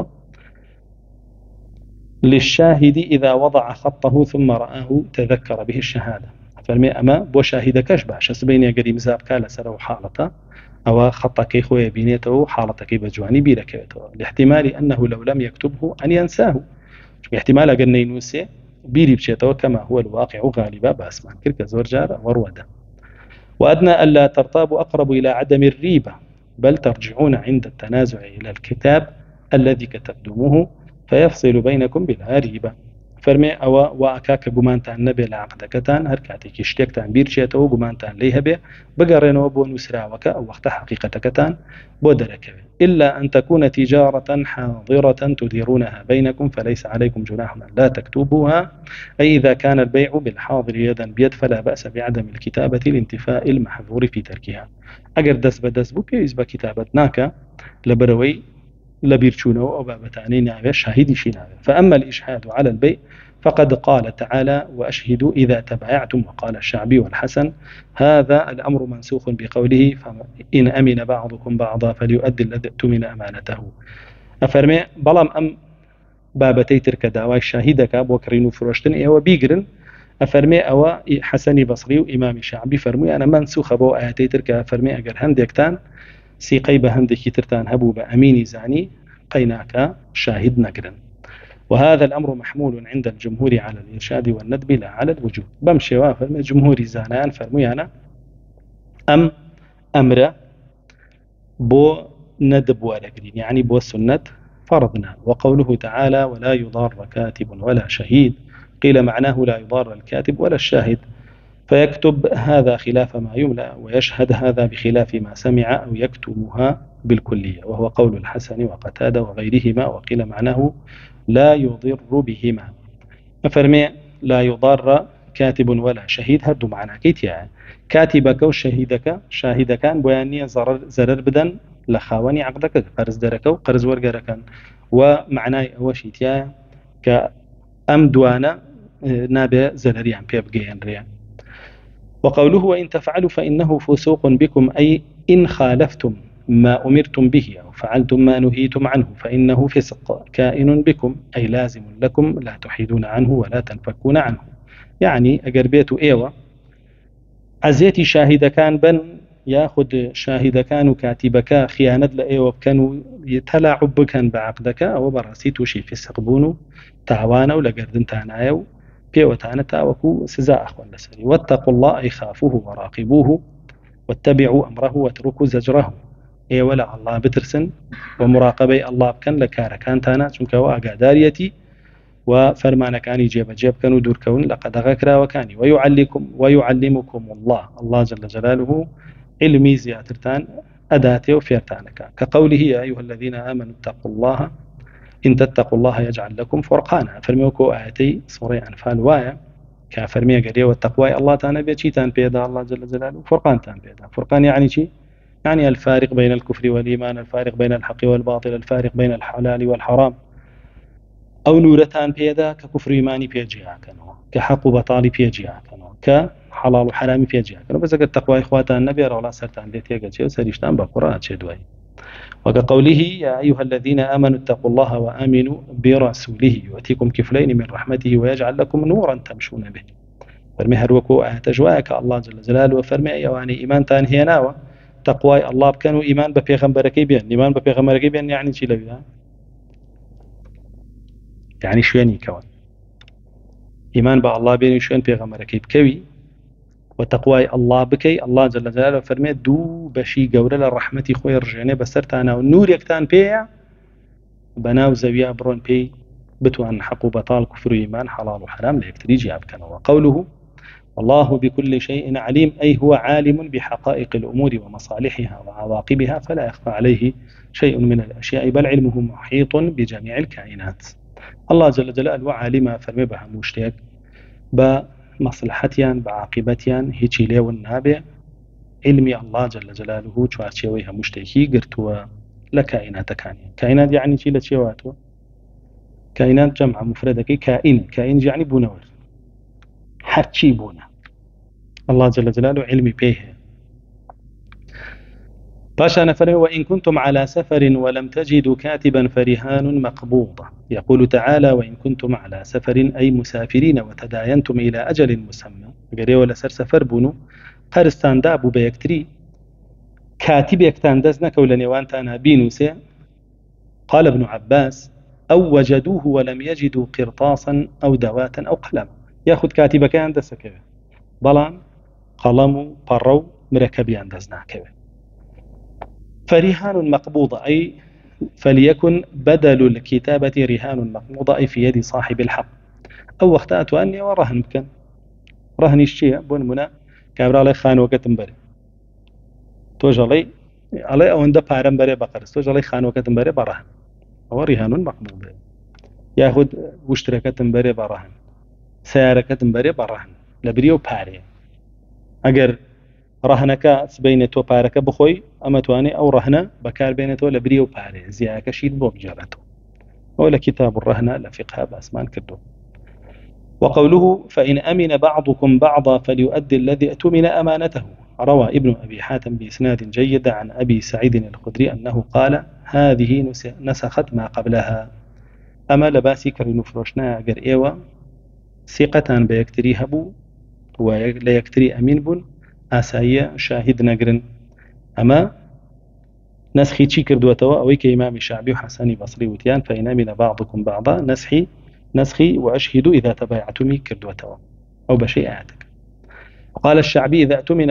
للشاهد إذا وضع خطه ثم رآه تذكر به الشهادة فرمي أما بو شاهدكش باش سبين يقري مزاب كالا سرو حالته أو خطك خويا بينيته حالتك بجواني بيركبته لاحتمال أنه لو لم يكتبه أن ينساه احتمال أقل ينوسي بيري بشيته كما هو الواقع غالبا باسمان كرك زور جارة ورودا وأدنى ألا ترتاب أقرب إلى عدم الريبة بل ترجعون عند التنازع إلى الكتاب الذي كتبتموه فيفصل بينكم بلا ريبة فرمي أو وأكاك قمانتان نبي لعقدكتان هركاتيك اشتيكتان بيرشيته قمانتان ليها بي بقرينو بو نسراوك أو وقت حقيقتكتان بودرك إلا أن تكون تجارة حاضرة تديرونها بينكم فليس عليكم جناح لا تكتبوها أي إذا كان البيع بالحاضر يدا بيد فلا بأس بعدم الكتابة لانتفاء المحظور في تركها أجر دس بدس بو بيوز بكتابتناك لبروي لبيرشونه أو بابتاني نعبه شاهدي شنابه فأما الإشهاد على البيع فقد قال تعالى وأشهدوا إذا تبايعتم وقال الشعبي والحسن هذا الأمر منسوخ بقوله فإن أمن بعضكم بعضا فليؤدي الذي اؤتمن أمانته أفرمي بلام أم بابتي ترك داواي شاهدك بوكرين فرشتن إيوه بيقرن أفرمي أو حسني بصري وإمام شعبي فرمي أنا منسوخ بو آياتي ترك أفرمي أقر هندكتان سيقي بهندكي ترتان هبو بأميني زاني قيناك شاهد نقرن وهذا الأمر محمول عند الجمهور على الإرشاد والندب لا على الوجوب بمشي وافرمي جمهور زانان فرمي أنا أمر بو ندب ورقرين يعني بو السنة فرضنا. وقوله تعالى ولا يضار كاتب ولا شهيد، قيل معناه لا يضار الكاتب ولا الشاهد، فيكتب هذا خلاف ما يملأ، ويشهد هذا بخلاف ما سمع، أو يكتمها بالكلية، وهو قول الحسن وقتادة وغيرهما. وقيل معناه لا يضر بهما. أفرمي لا يضار كاتب ولا شهيد هردو معنا كيت يعني كاتبك وشهيدك شاهدك بيانية زرر بدن لخاوني عقدك قرز درك وقرز ورقرك، ومعناه وشيتيا كأم دوانا نابع زرريان بيبقين ريان. وقوله وإن تفعلوا فإنه فسوق بكم، أي إن خالفتم ما أمرتم به أو فعلتم ما نهيتم عنه فإنه فسق كائن بكم، أي لازم لكم لا تحيدون عنه ولا تنفكون عنه. يعني أقربيت إيوة عزيتي شاهد كان بن ياخد شاهد كان وكاتبك خيانة لإيوة كانوا يتلاعب بكن بعقدك أو براسيتو شي في سقبونو تعوانا ولا قردن تانايو بيوتانا تاوكو سزاء أخوان لسري. واتقوا الله أي خافوه وراقبوه، واتبعوا أمره واتركوا زجره. إيه ولا الله بترسن ومراقبي الله بكن لكار كان تانا چونك وأقاداريتي وفرمان كاني جيب كانوا دور كون لقد غكرا وكاني ويعلمكم الله جل جلاله علمي زياترتان أداته وفيرتانك، كقوله يا أيها الذين آمنوا اتقوا الله إن تتقوا الله يجعل لكم فرقانا. فرميوكو آياتي سورة أنفال وايا كفرمية قرية والتقوى الله تانا بيتشي تان بيدا الله جل جلاله فرقان تان بيدا. فرقان يعني شي يعني الفارق بين الكفر والإيمان، الفارق بين الحق والباطل، الفارق بين الحلال والحرام. أو نورتان بيدا ككفر إيماني بيجيها كانوا كحق وبطالي بيجيها كانوا كحلال وحرامي بيجيها كانوا. بس أقول تقوى إخواتان النبي رأى الله سرتان ليتيا قد سريشتان بقرآن شدوي. وكقوله يا أيها الذين آمنوا اتقوا الله وآمنوا برسوله يؤتيكم كفلين من رحمته ويجعل لكم نورا تمشون به. فرمي هروكو أتجواك الله جل جلاله وفرمي يعني إيمان تان هي ناوى تقوى الله كانوا إيمان ببيغمبركي بيان. إيمان ببيغمبركي بيان يعني شي لبيان يعني شويني كون إيمان بالله بين شوين بيغمبركي بكوي وتقوى الله بكي. الله جل جلاله فرمي دو بشي قورة للرحمة خوي رجعني بسرتانا والنور يكتان بيع بناو زويا برون بي بتوان حق وبطال كفر إيمان حلال وحرام ليكتريجي أبكنا. وقوله الله بكل شيء عليم، أي هو عالم بحقائق الأمور ومصالحها وعواقبها فلا يخفى عليه شيء من الأشياء بل علمه محيط بجميع الكائنات. الله جل جلاله عالم فرمي بها مشتيك بمصلحتيان بعاقبتيان هيجي ليه والنابع علمي الله جل جلاله شوارشيويها مشتيكي قرتوا لكائنات كائنات يعني شيء لتشيواتوا كائنات جمع مفردة كائن يعني بونور حرشي بونا الله جل جلاله علمي بيه. باشا نفره وإن كنتم على سفر ولم تجدوا كاتبا فرهان مقبوضة. يقول تعالى وإن كنتم على سفر أي مسافرين وتداينتم إلى أجل مسمى قرية ولا سفر بونو قرستان دابو بيكتري كاتب يكتان دزنك ولنيوان تانا بينوسي. قال ابن عباس أو وجدوه ولم يجدوا قرطاسا أو دواتا أو قلم. ياخذ كاتبك عندسك بلان قلم برو مركبي عندزناك. فرهان مقبوضة أي فليكن بدل الكتابة رهان مقبوضة أي في يد صاحب الحق. أو اختأت أني ورهن بكن رهن الشيء بون منا كابرا لي خان وقتن بري توجلي علي أو عند بارم بري بقرس توجلي خان وقتن بري برهن هو رهان مقبوضة. ياخذ واشتركة بري برهن سيارة بري برهن لبريو باري أجر رهنك بين تو بارك بخوي أما تواني أو رهنة بكار بين تو لبريو باري زياك شيد بوب جابته ولا كتاب الرهنة لفقها بأسمان كدو. وقوله فإن أمن بعضكم بعضا فليؤدي الذي أتمن أمانته. روى ابن أبي حاتم بإسناد جيد عن أبي سعيد الخدري أنه قال هذه نسخت ما قبلها. أما لباسي كرينو فروشنا أجر إيوة ثقة بيكتري هبو ولا يكتري أمين بون أسايا شاهد نقرن. أما نسخي تشي كردوتوا أو كإمام الشعبي وحسن بصري وتيان فإن أمن بعضكم بعضا نسخي وأشهد إذا تبايعتمي كردوتوا أو بشيء آتك. وقال الشعبي إذا أتمن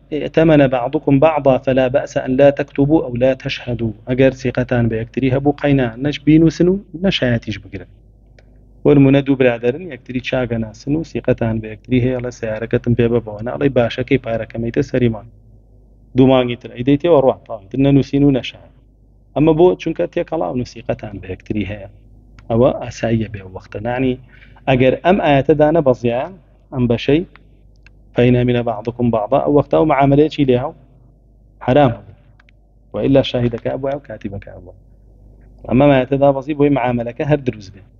ائتمن بعضكم بعضا فلا بأس أن لا تكتبوا أو لا تشهدوا أجر ثقتان بيكتريها بقينا نش بينو سنو نشايتيش بقرن والمندو برادرن يكتري شاغنا سنو ثقتان بيكتريها على سياركتن بيبابونا علي باشا كي بارك ميت سريمان دومانگی تر ئەیدەیتێ ڕوا تاڵ نەنووسین و نەشار ئەمە بۆ چونکە تێکەڵاو نووسیقەتان بە یەکتری هەیە ئەوە ئاساییە بێ وەختە نانی ئەگەر ئەم ئاەتەدا نەبەزیان ئەم بەشەی فإن من بعضكم بعضا أو وقتا ومعاملة لها حرام وإلا شاهدك أبوه أو كاتبك أبوه أما ما يتذا بصيب وهي معاملك هردرز به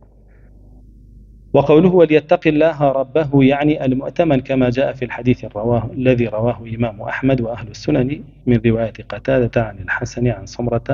وقوله وليتق الله ربه يعني المؤتمن كما جاء في الحديث الذي رواه إمام أحمد وأهل السنن من رواية قتادة عن الحسن عن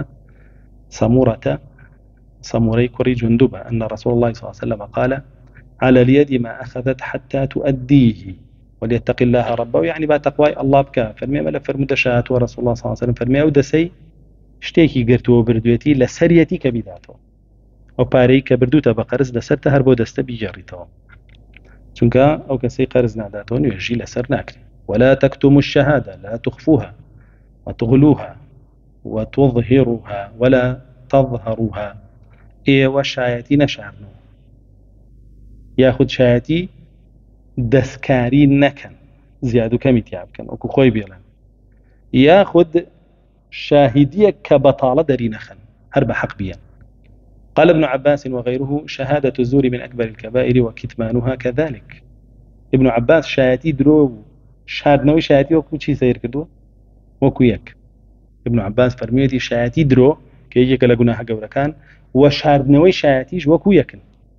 صموري كري جندبة أن رسول الله صلى الله عليه وسلم قال على اليد ما أخذت حتى تؤديه وليتق الله ربه يعني با تقوى الله بك فرمي ملا فرمود شاهات ورسول الله صلى الله عليه وسلم فرمي ودسي شتيكي قرتو بردويتي لسريتي كبيداتو وباري كبردوتا بقرز لسرت هربو دست بيجريتو چونكا او كسي قرز ناداتون يجي لسر ناكري ولا تكتموا الشهادة لا تخفوها وتغلوها وتظهروها ولا تظهروها ايه وشايتي نشارنو ياخد شايتي دسكاري نكن زيادو كمي تيابكن وكو خوي بيلان ياخد شاهدية كبطالة داري نخن هرب حق بيان قال ابن عباس وغيره شهادة الزور من أكبر الكبائر وكتمانها كذلك ابن عباس شاهدي درو شهادنوي شاهدي وكو چي سير كدو وكو يك ابن عباس فرميتي شاهدي درو كي يجيك لقناها قوركان وشهادنوي شاهديش وكو يكن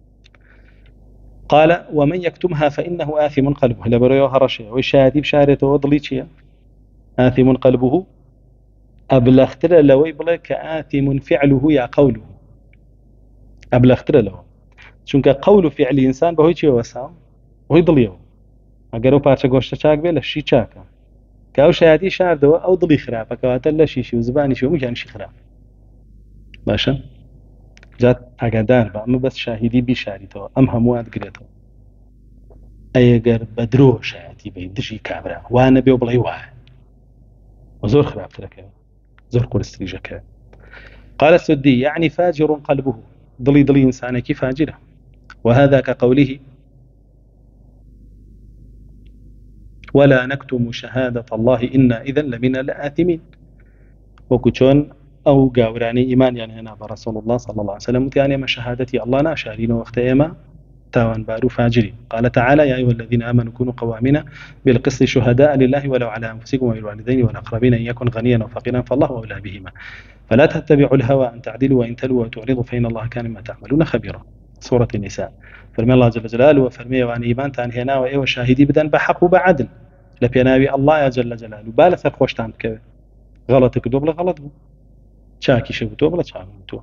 قال ومن يكتمها فإنه آثم قلبه لبريو هرشي وشاهدي بشارته وضليتشي آثم قلبه أبلغتر لوي بلا كآثم فعله يا قوله أبلغتر له چونك قول فعل إنسان بهوي چي وسام وهي ضليو اگر پارچه گوشت چاک به لشی چاکه که او شهادی شارده او ضلی خرافه که واتر لشیشی و زبانیشی و مجانشی خراف باشه جات اگدار با اما بس شاهدی بیشاری تو ام همواد گریتو اگر بدرو شهادی بین دشی کابرا وانا بیو بلای واه وزور خراف تركه زور قرستريجك قال السدي يعني فاجر قلبه ضلي إنسانك فاجرة وهذا كقوله ولا نكتم شهادة الله إنا إذن لمن الآثمين وكتشون أو قاوراني إيمان يعني هنا برسول الله صلى الله عليه وسلم يعني ما شهادتي الله ناشارين وقت إيما تاوان بارو فاجرين قال تعالى يا أيها الذين آمنوا كونوا قوامين بالقسط شهداء لله ولو على أنفسكم والوالدين والأقربين إن يكن غنيا وفقيرا فالله أولى بهما فلا تتبعوا الهوى أن تعدلوا وإن تلوا وتعرضوا فإن الله كان ما تعملون خبيرا سورة النساء فرمي الله جل جلاله وفرمي وأن إيمان تان هنا وإيوه شاهدي بدن بحق وبعدل لبيناوي الله جل جلاله بالا سر خوشتان بكوي غلطك دوبلا غلط بو چاكي شو دوبلا چاكي تو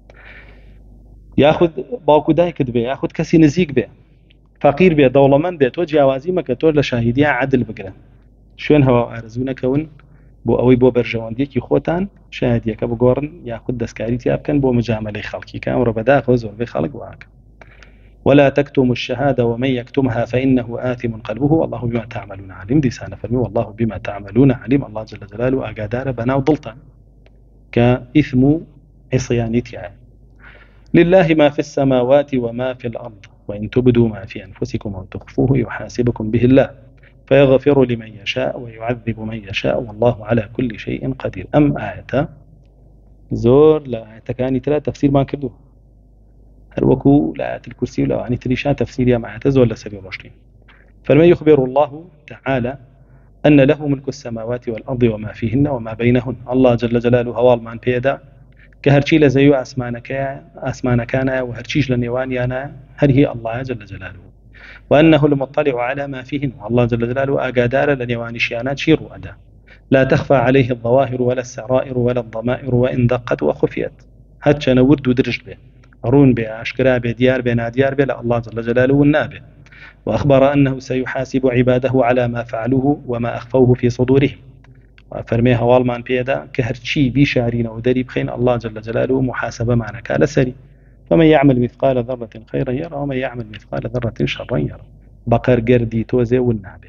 ياخذ باوكو دايك دبي ياخذ كسي نزيق به فقير به دولمن به تو جوازي مكتور لشاهديه عدل بقرا شلون هوا ارزونا كون بو اوي بو برجوانديكي خوتان شاهديه كبو غورن ياخذ دسكاري تياب كان بو مجامله خلقي كان ربدا خزور بخلق واك ولا تكتموا الشهاده ومن يكتمها فانه آثم قلبه والله بما تعملون عليم دي سنه فرمي والله بما تعملون عليم الله جل جلاله اقادار بنا وضلطان كاثم عصيانيتي لله ما في السماوات وما في الأرض وإن تبدوا ما في أنفسكم أو تخفوه يحاسبكم به الله فيغفر لمن يشاء ويعذب من يشاء والله على كل شيء قدير أم آية زور لا تكاني ترى تفسير ما كردو هل وكو لا الكرسي ولا يعني تريشان تفسير يا معتز ولا سبيل رشدين فلما يخبر الله تعالى أن له ملك السماوات والأرض وما فيهن وما بينهن الله جل جلاله هوال من بيدا كهرشي لزيو أسمانكانا وهرشيش لنيوانيانا هل هي الله جل جلاله وأنه المطلع على ما فيهن الله جل جلاله أقادار لنيوانيشيانات شيروا أدا لا تخفى عليه الظواهر ولا السرائر ولا الضمائر وإن دقت وخفيت هاتش نورد ودرج به رون به أشكرا به ديار به ناديار به لا الله جل جلاله والنابه وأخبر أنه سيحاسب عباده على ما فعلوه وما أخفوه في صدورهم فرمي هوال من بيدا كهرشي بشارين ودري بخين الله جل جلاله محاسبة معنا كالسري فمن يعمل مثقال ذرة خيرا يرى ومن يعمل مثقال ذرة شرا يرى بقر قردي توزي والنابه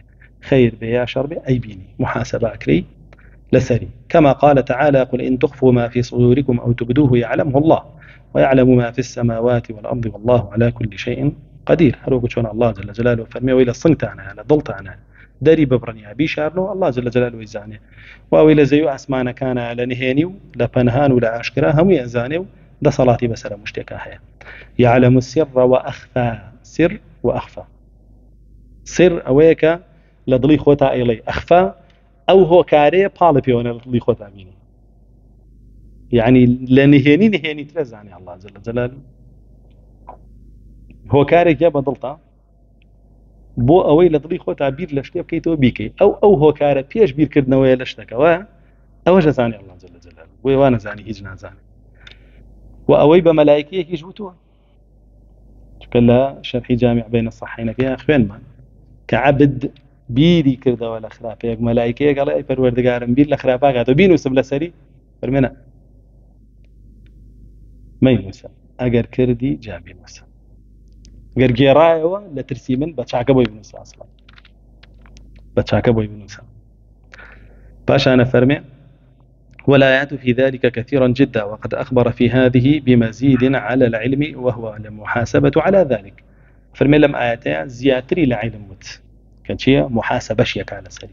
خير به يا شر به أي بيني محاسبة أكري لسري. كما قال تعالى: قل إن تخفوا ما في صدوركم أو تبدوه يعلمه الله ويعلم ما في السماوات والأرض والله على كل شيء قدير. هرو بچون الله جل جلاله فرمي وإلى الصنت أنا ضلت أنا داري ببرنيا بيشارنو الله جل جلاله يزاني وإلى زيو أسمان كان لنهيني لبنهان ولا أشكرا هم يزاني ده صلاتي بسر مشتكاها. يعلم السر وأخفى سر وأخفى سر أويك لضلي خوتا إلي أخفى أو هو كاري بالي بيونا لضلي خوتا بيني يعني لنهيني ترزاني الله جل جلاله هو كاري جاب ضلطة بو أوي لضلي خوتا بير لشتي بكيتو بيكي أو هو كاري بيش بير كردنا ويا لشتك أو جزاني الله جل جلاله وانا زاني هجنا زاني وأوي بملائكيه يجوتوها كلا شرحي جامع بين الصحيحين فيها أخوين ما كعبد بيري كرده ولا خرافيك ملائكيه قال أي پروردگارم بير لخرافا قاتو بينو سبلا سري فرمنا ما ينوسا أجر كردي جابي نوسا أجر جيرايوا لترسي من بتشاكا بوي بنوسا أصلا بتشاكا بوي بنوسا باش أنا فرمي والآيات في ذلك كثيرا جدا وقد أخبر في هذه بمزيد على العلم وهو المحاسبة على ذلك. فرمي لم آياتها زياتري لعلم مت كان شيء محاسبة شيك على سري.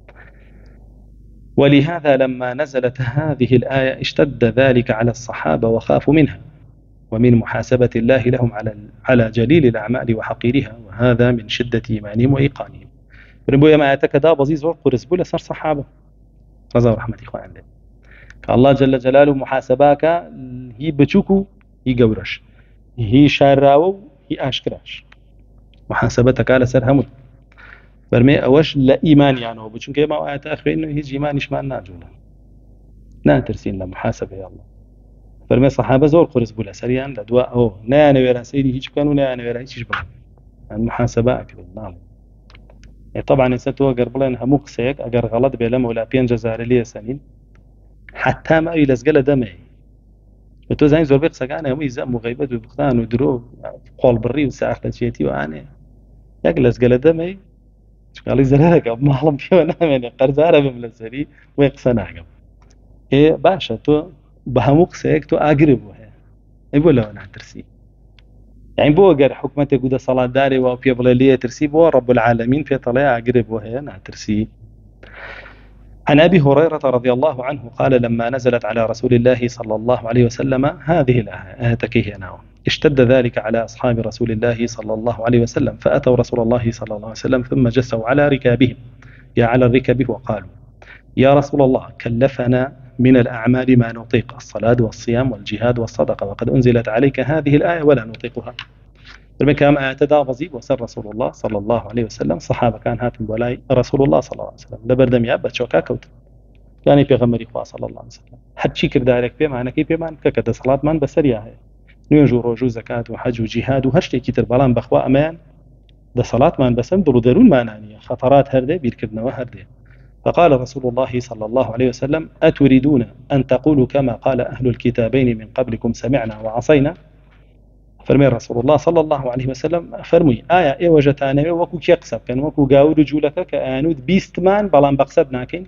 ولهذا لما نزلت هذه الآية اشتد ذلك على الصحابة وخافوا منها ومن محاسبة الله لهم على جليل الأعمال وحقيرها وهذا من شدة إيمانهم وإيقانهم. فرمي ما آياتك دا بزيز ورقرس بولا صار صحابة رضا ورحمة إخوان الله. الله جل جلاله محاسباك هي بچوكو هي قورش هي شاراو هي أشكراش محاسبتك على سرهم برمي أوش لا إيمان يعني وبچون كما وآيات أخوة إنه هيج إيمانش ما ناجولا ناترسين لمحاسبة يا الله. برمي صحابة زور قرس بولا سريان لدواء أو نانا ويرا سيدي هيج كانوا نانا ويرا هيج بقى المحاسبة أكبر نعم. طبعا إنسان توقر بلين هموك سيك أقر غلط بيلم ولا بين جزار لي سنين حتى ما يلزقل دمي تو زين زور بيقص كان هم يزم مغيبات وبختان ودرو قول بري وساخ لشيتي وانا يجلس قال دمي قال لي زلالك ما حلم فيه انا يعني قرزاره بملسري ويقصنا قبل ايه باشا تو بهموك سيك تو اقرب وهي يقول له انا ترسي يعني بو قر حكمته قد صلاه داري وفي بلاليه ترسي بو رب العالمين في طلع اقرب وهي انا ترسي. عن أبي هريرة رضي الله عنه قال لما نزلت على رسول الله صلى الله عليه وسلم هذه الآية تكيهنا اشتد ذلك على أصحاب رسول الله صلى الله عليه وسلم فأتوا رسول الله صلى الله عليه وسلم ثم جسوا على ركابهم على الركب وقالوا يا رسول الله كلفنا من الأعمال ما نطيق الصلاة والصيام والجهاد والصدقة وقد أنزلت عليك هذه الآية ولا نطيقها. المكام اعتدى بزيب وسر رسول الله صلى الله عليه وسلم صحابة كان هاتم ولاي رسول الله صلى الله عليه وسلم لبردم يابا شوكا كوت يعني بيغمري خواه صلى الله عليه وسلم حد شي كردارك بيمان كي بيمان ككد صلاة من بسريا هي نيجو روجو زكاة وحج وجهاد وهشتي كتر بلان بخوا أمان ده صلاة من بسم درون مانانية خطرات هردي بيركبنا وهردي. فقال رسول الله صلى الله عليه وسلم أتريدون أن تقولوا كما قال أهل الكتابين من قبلكم سمعنا وعصينا. فرمي رسول الله صلى الله عليه وسلم فرمي آية إيه وجتانه وكو كيقسب كان وكو قاو رجولك كأنود بيستمان بلان بقسب ناكين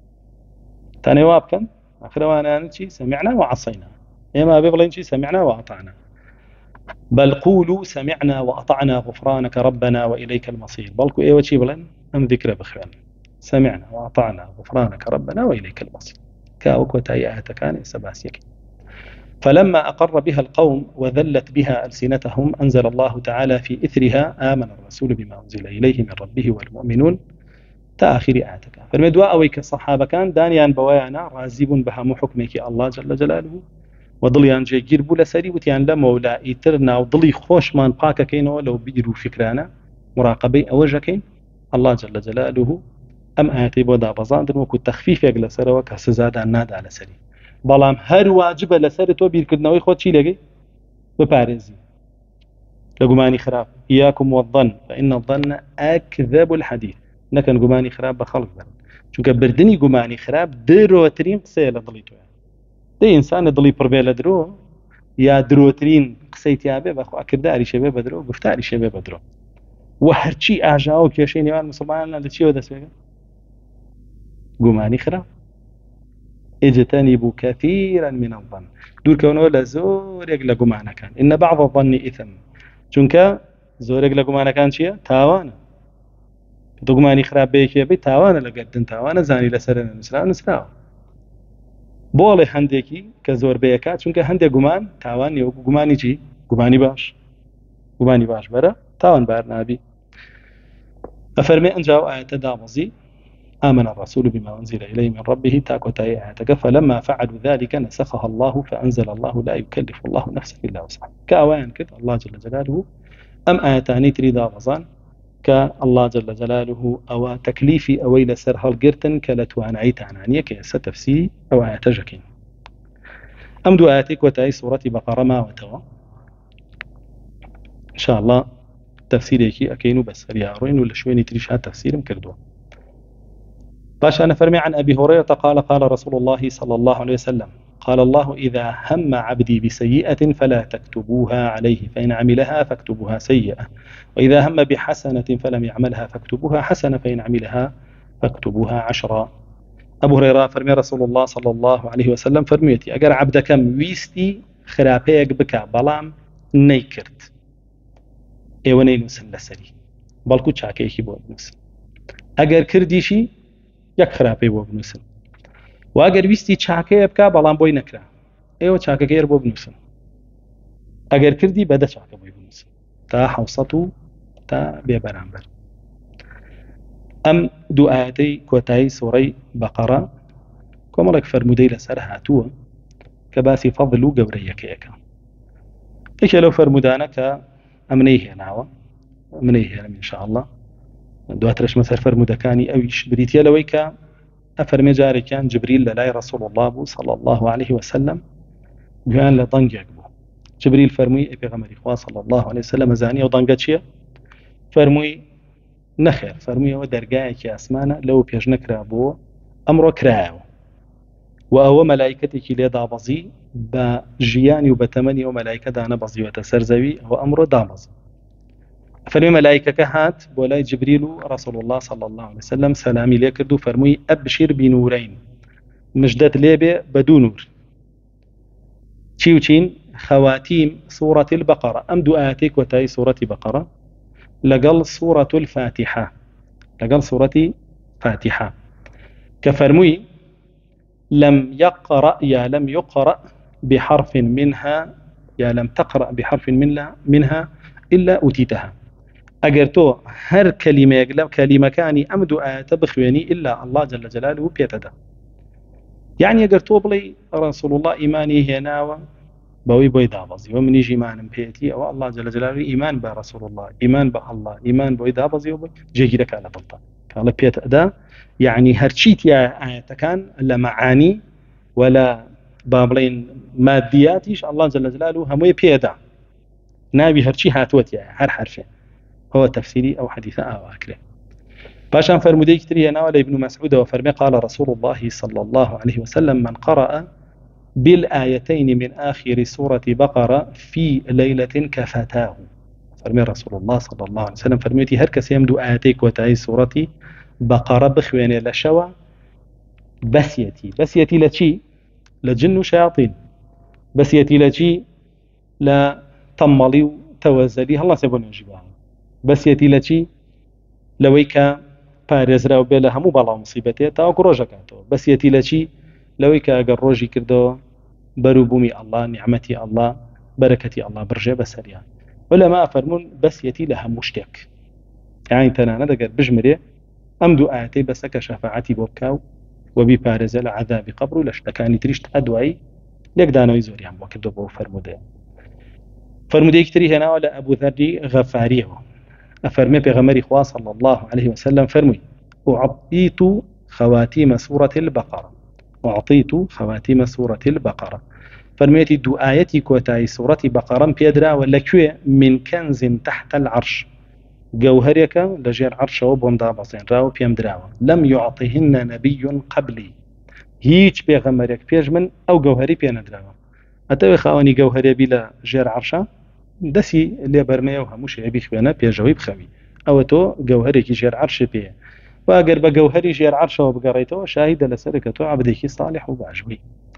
تاني كان آخر وانا نشي سمعنا وعصينا إما بيبلين شي سمعنا وأطعنا بل قولوا سمعنا وأطعنا غفرانك ربنا وإليك المصير بلكو إيه وشي بلين أم ذكر بخوان سمعنا وأطعنا غفرانك ربنا وإليك المصير كاوكو تايئات كان سباسيك. فلما أقر بها القوم وذلت بها ألسنتهم أنزل الله تعالى في إثرها آمن الرسول بما أنزل إليه من ربه والمؤمنون تآخر آياتك. فالمدواء أويك الصحابة كان دانيان بوايانا رازب بها حكمك الله جل جلاله وضليان جيجير بولا سري وتيان لمولا إترنا وضلي خوش من باكا كينو لو بيرو فكرانا مراقبي أوجكين الله جل جلاله أم آياتي بودا بزاندر وكو تخفيف يقل سر وكسزادا نادا على سري بلام هر واجب لسر تو بيركردنەوەی خۆت چی لەگەی بپارێزی لە گومانی خراپ إياكم والظن فإن الظن أكذب الحديث نەکەن گومانی خراپ بە خەڵک بن چونکە بردننی گومانی خراپ درۆترین قسەیە لە دڵی تۆیە دەی ئینسانە دڵی پڕ بێ لە درۆ یا درۆترین قسەی تیا بێ بەخوا کرداریشە بێ بە درۆ گفتاریشە بێ بە درۆ وهرچی ئاژا و کێشەی نێوان مسلمانان لە چیەوە دەست پێکە؟ گومانی خراپ. اجتنبوا كثيرا من الظن، دوورکەونەوە لە زۆرێک لە گومانەکان. إن بعض الظن إثم، چونکە زۆرێک لە گومانەکان چییە؟ تاوانە. دو گومانی خراپ بەیەکێ بێت تاوانە لەگەردن، تاوانە زانی لەسەر نووسراوە. بۆڵێ هەندێکی کە زۆر بەیەکات، چونکە هەندێک گومان تاوان نیە، وەکو گومانی چی؟ گومانی باش بەرە تاوان بار نابی. ئەفەرمێ ئەنجاو ئاەتە دابەزی آمن الرسول بما أنزل إليه من ربه تاكوتاي آياتك فلما فعلوا ذلك نسخها الله فأنزل الله لا يكلف الله نفسا إلا وسعها. كأوان كت الله جل جلاله أم آياتاني تريد أبزان كالله جل جلاله أو تكليفي أويل سرها القرتن كالتوان عيت عنانية كيس تفسيري أو آيات جكين. أم دو آياتك وتاي سورة بقرة ما وتوا إن شاء الله تفسيري أكينو بس رياروين ولا شويني تريشها تفسير مكردوا. باش أنا فرمي عن أبي هريرة قال رسول الله صلى الله عليه وسلم قال الله إذا هم عبدي بسيئة فلا تكتبوها عليه فإن عملها فاكتبوها سيئة، وإذا هم بحسنة فلم يعملها فاكتبوها حسنة، فإن عملها فاكتبوها عشرا. أبو هريرة فرمي رسول الله صلى الله عليه وسلم فرميتي أجر عبدكم ويستي خرابيك بك بلام نيكرت إيواني نوسن لسري بلكو تشاكيكي بود نوسن أجر كرديشي یەک خراپەی بۆ بنووسن، و ئەگەر ویستی چاکەیە بکە بەڵام بۆی نەکرا ئێوە چاکەکەی بۆ بنووسن، ئەگەر کردی بەدە چاکە بۆی بنووسن تا 700 تا بێ بەرامبەر. ئەم دوو ئاەتەی کۆتایی سوورەی بەقەرە کۆمەڵێک فەرمودەی لەسەر هاتووە کە باسی فەضل و گەورەیەکەیەکە. یەکێ لەو فەرمودانە کە ئەمنەی هێناوە منەی هێنم إن شاء الله دواترش مەسەر فەرمودەکانی ئەویش بریتە لەوەی کە ئەفەرمێ جارێکیان جبریل لەلای ڕەسوڵ الله بوو صلی الله عليه وسلم گویان لە دەنگێک بوو. جبریل فەرمووی ئەی پێغەمبەری خوا صلی الله عليه وسلم ئەزانی ئەو دەنگە چییە؟ فەرمووی نەخێر، فەرمووی ئەوە دەرگایەکی ئاسمانە لەوە پێش نەکرا بووە ئەمڕۆ کرایەوە، و ئەوە مەلایکەتێکی لێ دابەزی بە ژیانی و بە تەمەنی ئەو مەلایکە دانەبەزیوەتە سەر زەوی، ئەوە ئەمڕۆ دابەزی. فرمي ملائكة هات بولاي جبريل رسول الله صلى الله عليه وسلم سلامي ليكردو فرمي أبشر بنورين مجدت ليبي بدون نور تشين خواتيم سورة البقرة أم دعاتك وتاي سورة بقرة لقل سورة الفاتحة لقل سورة فاتحة كفرمي لم يقرأ يا لم يقرأ بحرف منها يا لم تقرأ بحرف منها إلا أوتيتها. ئەگەر تۆ هەر کەلیمەیەک لەم کەلیمەکانی ئەم دوو ئاەتە بخوێنی ئیلا الله جل جلاله پێتەدا. یعنی ئەگەر تۆ بڵێ ڕەسوڵ الله ئیمانی هێناوە بەوەی بۆی دابەزی و منیش ئیمانم پێێتی، ئەوە الله جل جلاله ئیمان بە ڕەسوڵ الله ئیمان بە الله ئیمان بۆی دابەزی و جێگیرەکە لە بڵتە کاڵە پێتەدا. یعنی هەرچیت یا ئاەتەکان لە مەعانی ولا با بڵێن مادیاتیش الله جل جلاله هەمووی پێدا ناوی هەرچی هاتووەتیە هەر حرفێ. هو تفسيري أو حديث أكله. باشان فرمودي كتري ناول ابن مسعود وفرمي قال رسول الله صلى الله عليه وسلم من قرأ بالآيتين من آخر سورة بقرة في ليلة كفتاه. فرمي رسول الله صلى الله عليه وسلم فرميتي هركس يمدو آياتيك وتعي سورة بقرة بخواني لشوا بسيتي لشي لجن وشياطين، بسيتي لشي لطملي وتوزلي الله سيبون يجيبها، بەسیەتی لە چی لەوەی کە پارێزراو بێ لە هەموو بەڵاو مصیبەتێ تاوەکو ڕۆژەکاتەوە، بەسیەتی لە چی لەوەی کە ئەگەر ڕۆژی کردەوە بەروبوومی ئەڵڵا نیعمەتی ئەڵڵا بەرەکەتی ئەڵڵا بڕژێ بەسەریان. وەلەما ئەفەرمون بەسیەتی لە هەموو شتێک، یعنی تەنانەت ئەگەر بژمرێ ئەم دوو ئاەتەی بەسە کە شەفاعەتی بۆ بکاو و بیپارێزە لە عەذابی قەبر و لە شتەکانی تریش ئەدوایی لێکدانەوەی زۆریان بۆ کردو بۆ فەرمودەیە. فەرمودەیەکی تری هێناوە لە ئەبوو ذەری غەفاریەوە أفرمي بغمر إخوة صلى الله عليه وسلم فرمي أعطيت خواتيم سورة البقرة أعطيت خواتيم سورة البقرة فرميتي دو آياتي كوتاي سورة بقرة بيدرا ولا كوي من كنز تحت العرش جوهرك لجير عرش وبوندا بصين راو بيم دراوة لم يعطيهن نبي قبلي هيج بغمرك بيجمن أو جوهري بينا دراوة أتوي خواني جوهري بلا جير عرشا دەسی لێ بەرمەیە و هەموو شێبی خوێنە پێشەوەی بخەوی أو تو جوهرك جير عرش بيه وأجر بجوهري جير عرشه وبقريته شاهد لسركة عبدك صالح وبعجبي.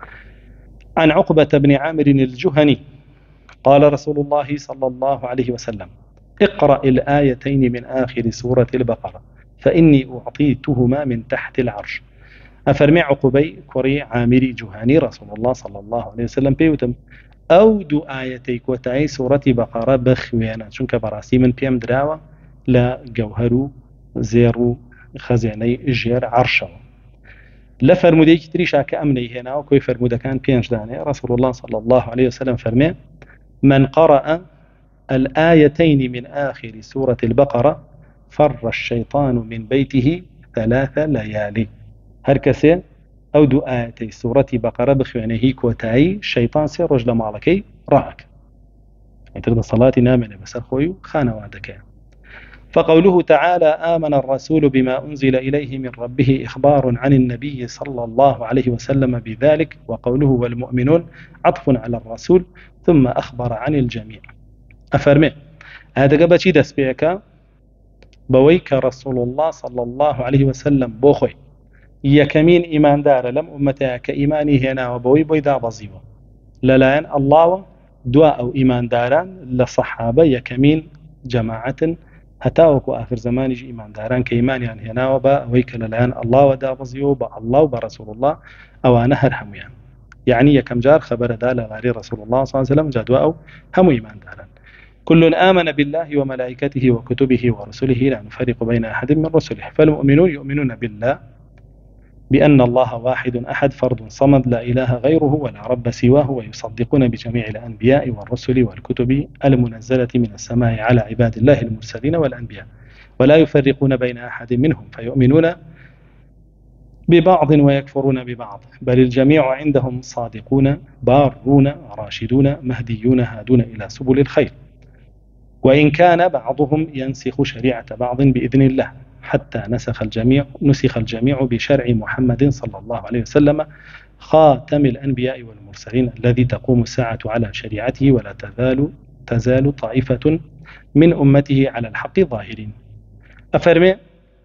عن عقبة بن عامر الجهني قال رسول الله صلى الله عليه وسلم: اقرأ الآيتين من آخر سورة البقرة فإني أعطيتهما من تحت العرش. أفرمي عقبي كوري عامري جهاني رسول الله صلى الله عليه وسلم بيوتم أو دو آيتيك وتعي سورة بقرة بخوينا شنك براسي من بيام دراوة لا جوهرو زيرو خزيني جير عرشه لفرموديك تريشا كأمني هنا وكوي فرمودا كان بيانش داني رسول الله صلى الله عليه وسلم فرمي: من قرأ الآيتين من آخر سورة البقرة فر الشيطان من بيته 3 ليالي. هركسي أو دو آيتي سورة بقرة بخوانه كوتاي شيطان سير رجل مالكي رأك يعني ترد صلاة نامنة بس أخوي خانة وعدك. فقوله تعالى: آمن الرسول بما أنزل إليه من ربه إخبار عن النبي صلى الله عليه وسلم بذلك، وقوله والمؤمنون عطف على الرسول ثم أخبر عن الجميع. أفرمي هذا قبل شيء دسبيك بويك رسول الله صلى الله عليه وسلم بوخي يكمين إيمان دار لم أمتها كإيماني هنا وبوي بويدا بزيوة للاين الله دواء أو إيمان داران لصحابة يكمين جماعة هتاوكو آخر زمان يجي إيمان داران كإيمان يعني هنا وبا ويك للاين الله ودا بزيوة با الله وبرسول الله أو أنا هرهم يعني يكم جار خبر دال غاري رسول الله صلى الله عليه وسلم جدوا أو هم إيمان داران. كل آمن بالله وملائكته وكتبه ورسله لا نفرق بين أحد من رسله. فالمؤمنون يؤمنون بالله بأن الله واحد أحد فرد صمد لا إله غيره ولا رب سواه، ويصدقون بجميع الأنبياء والرسل والكتب المنزلة من السماء على عباد الله المرسلين والأنبياء، ولا يفرقون بين أحد منهم فيؤمنون ببعض ويكفرون ببعض، بل الجميع عندهم صادقون بارون راشدون مهديون هادون إلى سبل الخير، وإن كان بعضهم ينسخ شريعة بعض بإذن الله حتى نسخ الجميع بشرع محمد صلى الله عليه وسلم خاتم الأنبياء والمرسلين الذي تقوم الساعة على شريعته، ولا تزال طائفة من أمته على الحق ظاهرين. أفرمي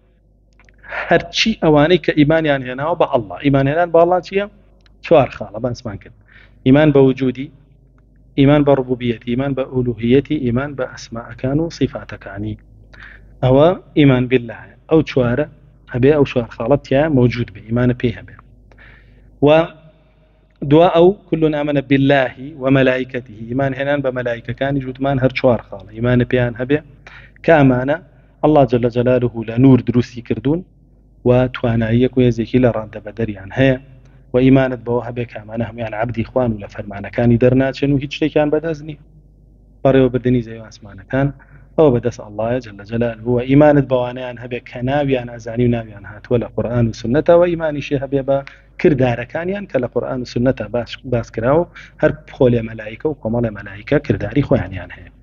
هرچی ئەوانەی کە ئیمانیان هێناوە بە ئەڵڵا ئیمانهێنان بە ئەڵڵا چییە؟ 4 خاڵە باسمان کرد: ئیمان بە وجودی، ئیمان بە ڕبوبیەتی، ئیمان بە ئولوهیەتی، ئیمان بە ئەسماءەکان و صیفاتەکانی. ئەوە ئیمان بالله ئەو 4 هەبێ ئەو 4 خاڵە تیا موجود بێ ئیمانە پێی هەبێ. و دوا ئەو كل آمن بالله وملائكته ئیمان هێنان بە مەلایکەکانی جوتمان هەر 4 خاڵە ئیمانە پێیان هەبێ کە ئەمانە الله جل جلاله لنور دروسي كردون وتوانايك ويزيكي لراد بدريان هي وإيمانت بوها بك أمانهم يعني عبدي إخوان ولا فرمانا كان يدرناتشن وهيج شيء كان بدزني قريب بدني زي أسمانا كان أو بدس الله جل جلاله هو إيمانت بوانيان هبك كنابيان أزاني ونابيان هات ولا قرآن وسنة وإيماني شيء هبيبا كردار كان يعني كلا قرآن وسنة باس كراو هر بخول ملائكة وقمال ملائكة كرداري خوان يعني هي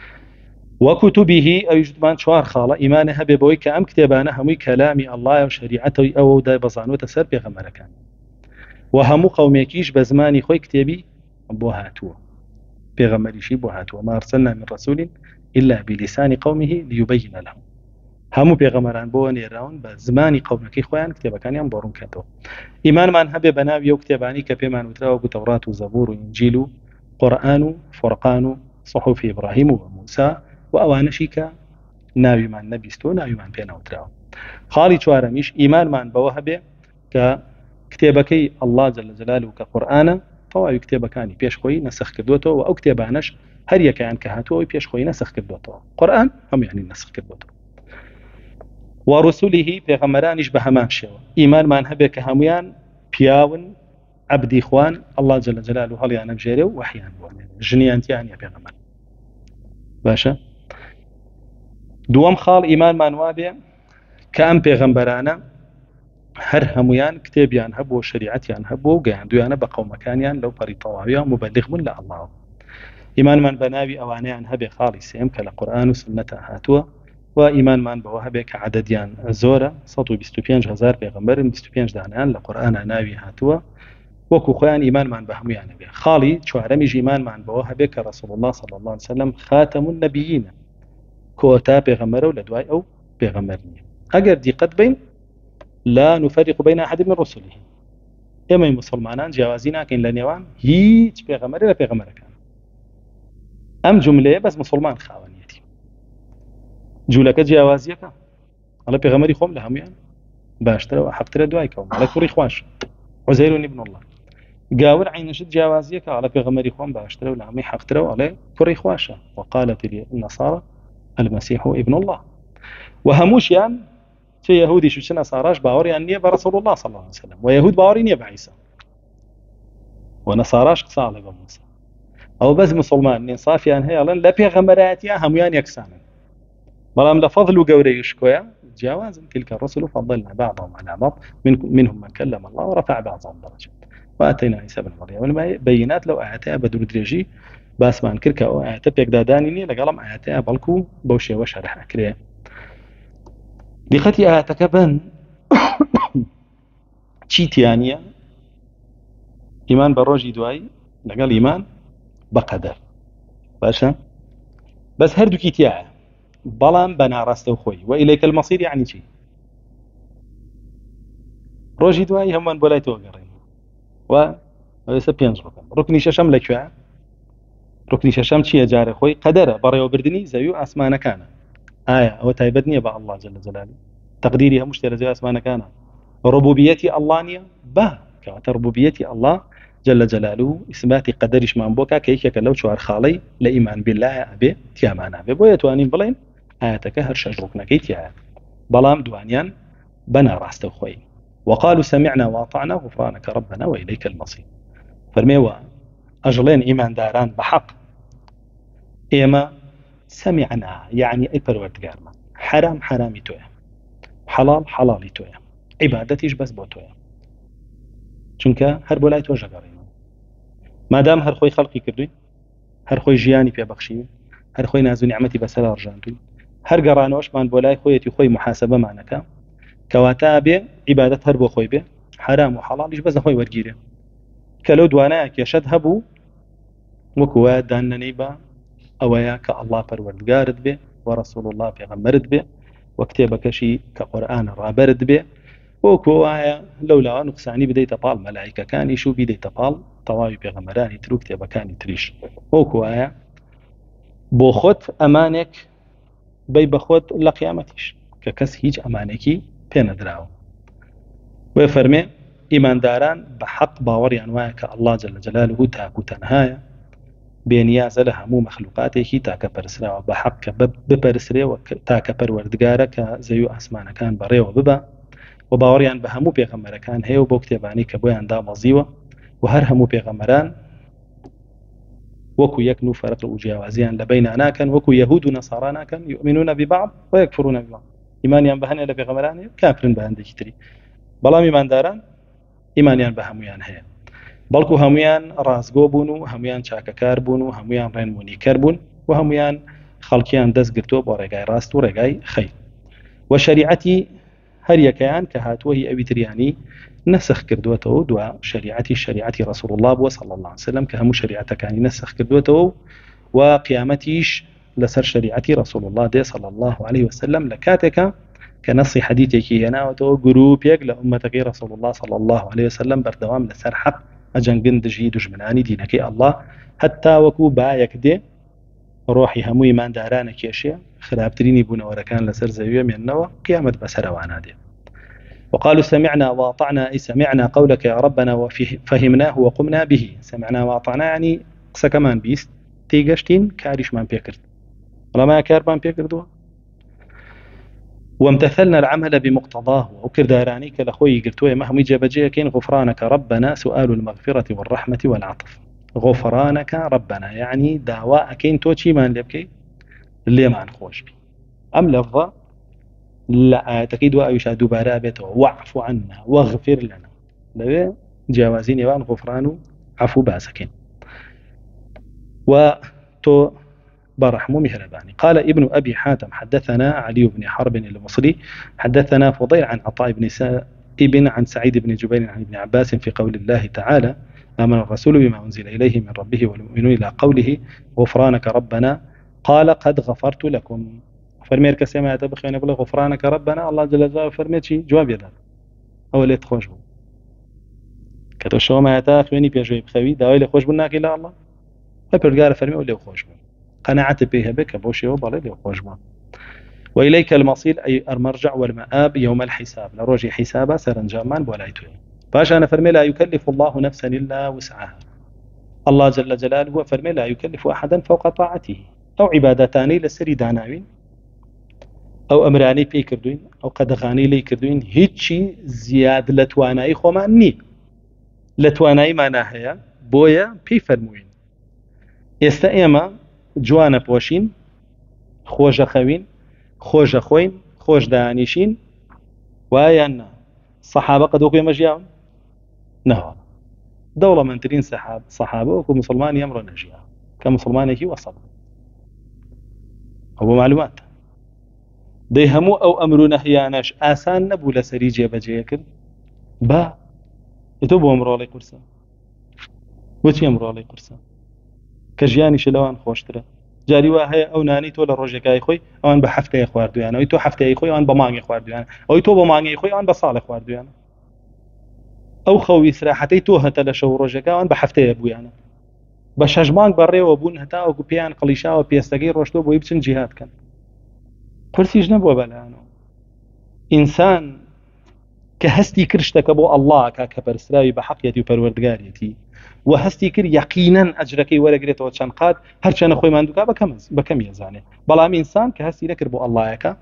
وكتبه أو يجدمان 4 خاڵە ئیمانە هەبێ بەوەی کە ئەم کتێبانە هەمووی کەلامی ئەڵڵایە و شەریعەتەوەی ئەوە دای بەزانوتە سەر پێغەمبەرەکان و هەموو قەومێکیش بە زمانی خۆی کتێبی بۆ هاتووە پێغەمبەریشی بۆ هاتووە ما أرسلنا من رسول إلا بلسان قومه ليبين لهم هەموو پێغەمبەران بۆ نێراون بە زمانی قەومەکەی خۆیان کتێبەکانیان بۆ ڕوون کردەوە. ئیمانمان هەبێ بە ناوی ئەو کتێبانی کە پێمان وتراوە بوو تەورات و زەبور و ئینجیل و قورئان و فورقان و صحف إبراهيم وموسى وأوانشي كناوي من نبيستو ناوي من بينا وتراو. خالي چوارميش إيمان من بوهبه ككتابكي الله جل جلاله كقرآن طوعي كتابكاني بيش خوي نسخ كردوتو وأو كتابانش هر يكيان كهاتو بيش خوي نسخ كردوتو قرآن هم يعني نسخ كردوتو. ورسوله بيغمرانش بهمان شوا إيمان من هبه كهميان بياون عبدي إخوان الله جل جلاله هل يعني بجيره وحيان جنيان يعني بيغمر باشا. دوام خاڵ ئیمانمان وابێ کە ئەم پێغەمبەرانە هەر هەمویان کتێبیان هەبوو شریعەتیان هەبوو و گەیاندویانە بە قەومەکانیان لەو پەڕی تەواویە مبەلیغ بوون لە ئەڵڵاوە. ئیمانمان بە ناوی ئەوانەیان هەبێ خاڵی سێم کە لە قورئان و سنەتە هاتووە و ئیمانمان بەوە هەبێ کە عەدەدیان زۆرە 125,000 پێغەمبەرن 25 دانیان لە قورئانە ناوی هاتووە وەکو خۆیان ئیمانمان بە هەمویانە بێ. خاڵی چوارەمیش ئیمانمان بەوە هەبێ کە ڕەسوڵ الله صلی الله عليه وسلم خاتم النبیین كوتا بيغمر ولا دواي أو بيغمرني أجر دي قد بين لا نفرق بين أحد من رسله إما مسلمانان جوازينا كين لنيوان هيج بيغمر لا بيغمر كان أم جملة بس مسلمان خاونيتي جولك جوازيك على بيغمري خوم لهم يعني باشترى وحقترى دواي كوم على كوري خواش عزير ابن الله قاور عين شد جوازيك على بيغمري خوم باشترى ولا عمي حقترى على كوري خواشة وقالت النصارى المسيح ابن الله وهموش يعني في يهودي شو نصاراش باور يعني برسول الله صلى الله عليه وسلم ويهود باورين بعيسى ونصاراش قصا على موسى او بس مسلمان صافي ان هي لا بيغمراتي هم يعني يكسان بلام لفضل وقوري شكويا جواز تلك الرسل فضلنا بعضهم على بعض منهم من كلم الله ورفع بعضهم درجات واتينا عيسى بن مريم بينات لو اعتى بدر درجي بس ما انكرك او اعتى بيقداداني لقلم اعتى بلكو بوشي وشرح اكري بختي اعتكبن تشيتيانيا ايمان بالروجي دواي لقال ايمان بقدر باشا بس هردو كيتيا بلام بنا راسته خوي واليك المصير يعني شي روجي دواي هم بولاي توقرين و سبينز ركني ششم لك ركني ششم شي جاري خوي قدره بريو بردني زيو اسمانه كان او تايبدني با الله جل جلاله تقديري مش زي اسمانه كان ربوبيتي الله نيا با كربوبيتي الله جل جلاله إثبات قدرش من بوكا كيك لو شوار خالي لإيمان بالله أبي تيامانا أبي بويا توانين بلين آياتك هرش أجركنا كيتيا بلام دوانيان بنا راست خوي وقالوا سمعنا وأطعنا غفرانك ربنا وإليك المصير فرميوا أجلين إيمان داران بحق إيما سمعنا يعني أي پروردگار حرام حرامي تويا حلال حلالي تويا عبادتيش بس بو تويا چونکە هەر بۆ لای تۆ ژەگەڕێنەوە مادام هەر خۆی خەڵقی کردووی هەر خۆی ژیانی پێبەخشی هەر خۆی ناز و نیعمەتی بەسەر ڕژاندووی هەر گەڕانەوەشمان بۆ لای خۆیەتی خۆی محاسبەمانەکە کەواتە بێ عیبادەت هەر بۆ خۆی بێ حرام و حەڵالیش بەس خۆی وەرگیرێ کە لەو دوانایە کێشەت هەبوو وەکوە داننەی بە ئەوەیە کە ئەڵڵا پەروەردگارت بێ وەڕەسوڵ الله پێغەمبەرت بێ و کتێبەکەشی کە قورئانە ڕابەرت بێ وكوايا لولا نقصاني بديت طال ملائكة كان يشو بديت طال طواوي بيغمراني تروك تبا كان تريش وكوايا بوخت أمانك بي بخوت لقيامتش ككس هيج أمانكي بين دراو ويفرمي إيمان داران بحق باوري أنواعك الله جل جلاله تاكو تنهايا بينياز لها مو مخلوقاته تاكا برسرا وبحق ببرسرا وتاكا پروردگارك زيو أسمان كان بري وببا وباوریان بە هەموو پێغەمبەرەکان هەیە و بۆ کتێبانی کە بۆیان دامەزیوە و هەر هەموو پێغەمبەران وەکو یەک و فەرق و جیاوازیان لە بەینا ناکەن وەکو یەهود و نەسارا ناکەن یؤمنون ببعض ويكفرون ببعض ئیمانیان بە هەنێ لە پێغەمبەران کافرن بە هەندێکی تری بەڵام ئیمانداران ئیمانیان بە هەمویان هەیە بەڵکو هەمویان ڕازگۆ بوون و هەمویان چاکەکار بوون و هەمویان ڕێنمونیکەر بوون و هەمویان خەڵکیان دەست گرتووە بۆ ڕێگای ڕاست و ڕێگای خەیر و شریعەتی هر يكيان كهاتوه أبي ترياني نسخ كردوته دوا شريعتي رسول الله صلى الله عليه وسلم كهم شريعته كان نسخ كردوته وقيامتيش لسر شريعتي رسول الله صلى الله عليه وسلم لكاتك كنص حديثك هنا وتو جروبيك لأمتك رسول الله صلى الله عليه وسلم بردوام لسر حق أجنجن دجي دجمناني دينك الله حتى وكو بايك دي روحي همو إيمان دارانە کێشێ خراپترینی بوونەوەرەکان لەسەر زەویە مێننەوە قیامەت بەسەرەوانە دێ وقالوا سمعنا وأطعنا أي سمعنا قولك يا ربنا وفهمناه وقمنا به سمعنا وأطعنا يعني قسە كمان بيست تيگەشتین کاریشمان پێکرد وڵاما کارمان پێکردووە وامتثلنا العمل بمقتضاه وكرداراني كالأخوي قلتوه مهمي جابجيكين غفرانك ربنا سؤال المغفرة والرحمة والعطف غفرانك ربنا يعني دعواء كين توشي من لبكي اللي ما نخوش بي أم لفظة لا تكيد وأيشادوا برابته واعف عنا واغفر لنا لذا جاوزين يوان غفران عفو باسكين وتو برحمه مهرباني قال ابن أبي حاتم حدثنا علي بن حرب المصري حدثنا فضيل عن عطاء بن سائب عن سعيد بن جبير عن ابن عباس في قول الله تعالى آمن الرسول بما أنزل إليه من ربه والمؤمنون إلى قوله غفرانك ربنا قال قد غفرت لكم فرمي كسي ما تبخي بلا غفرانك ربنا الله جل جلاله فرمي شي جواب يدا او لي تخوش بو كتو شو ما تا خويني بيجوي بخوي داوي لي خوش بناك الا الله فبرجار فرمي ولي خوش بو قناعت بها بك بوشي وبلا لي خوش بو وإليك المصير أي المرجع والمآب يوم الحساب لروجي حسابا سرنجامان بولايتوي باش أنا فرمي لا يكلف الله نفسا إلا وسعها الله جل جلاله فرمي لا يكلف أحدا فوق طاعته أو عبادتان لسري داناوين أو أمراني بي كردوين أو قدغاني لي كردوين هيتشي زياد لتواناي خوماني لتواناي معناها بويا بي فرموين يستأيما جوانا بوشين خوش خوين خوش خوين خوش دانيشين ويانا الصحابة قد وقوا مجيئون نهو دولة من ترين صحابة وكو مسلمان يمر نجيئا كمسلمان يكي وصل هو معلومات دي همو أو أمر نهياناش آسان نبو لسري جيبا جيكر با يتوبوا أمرو علي قرصة وچي أمرو علي قرصة كجياني شلوان خوشتره جاری واه او نانی تو لروجکای خوی آن به هفته خواردویان او تو هفته خوی آن به مانگی خواردویان او تو به مانگی خوی آن به سال خواردویان او خوی سراحتی تو هتا لشو روجکا آن به هفته بویان به شجمان بره و بون هتا او پیان قلیشا و پیستگی روشتو بو یبچن جهاد کن پرسیج نبو بلانو انسان كهستي كرشتك ابو الله كبرسراوي بحقيتي وپروردگاريتي وهستي كر يقينا اجركي ورقريت وشنقات هرشان اخوي ماندوكا بكم يزاني بلام انسان كهستي لكر بو الله يكا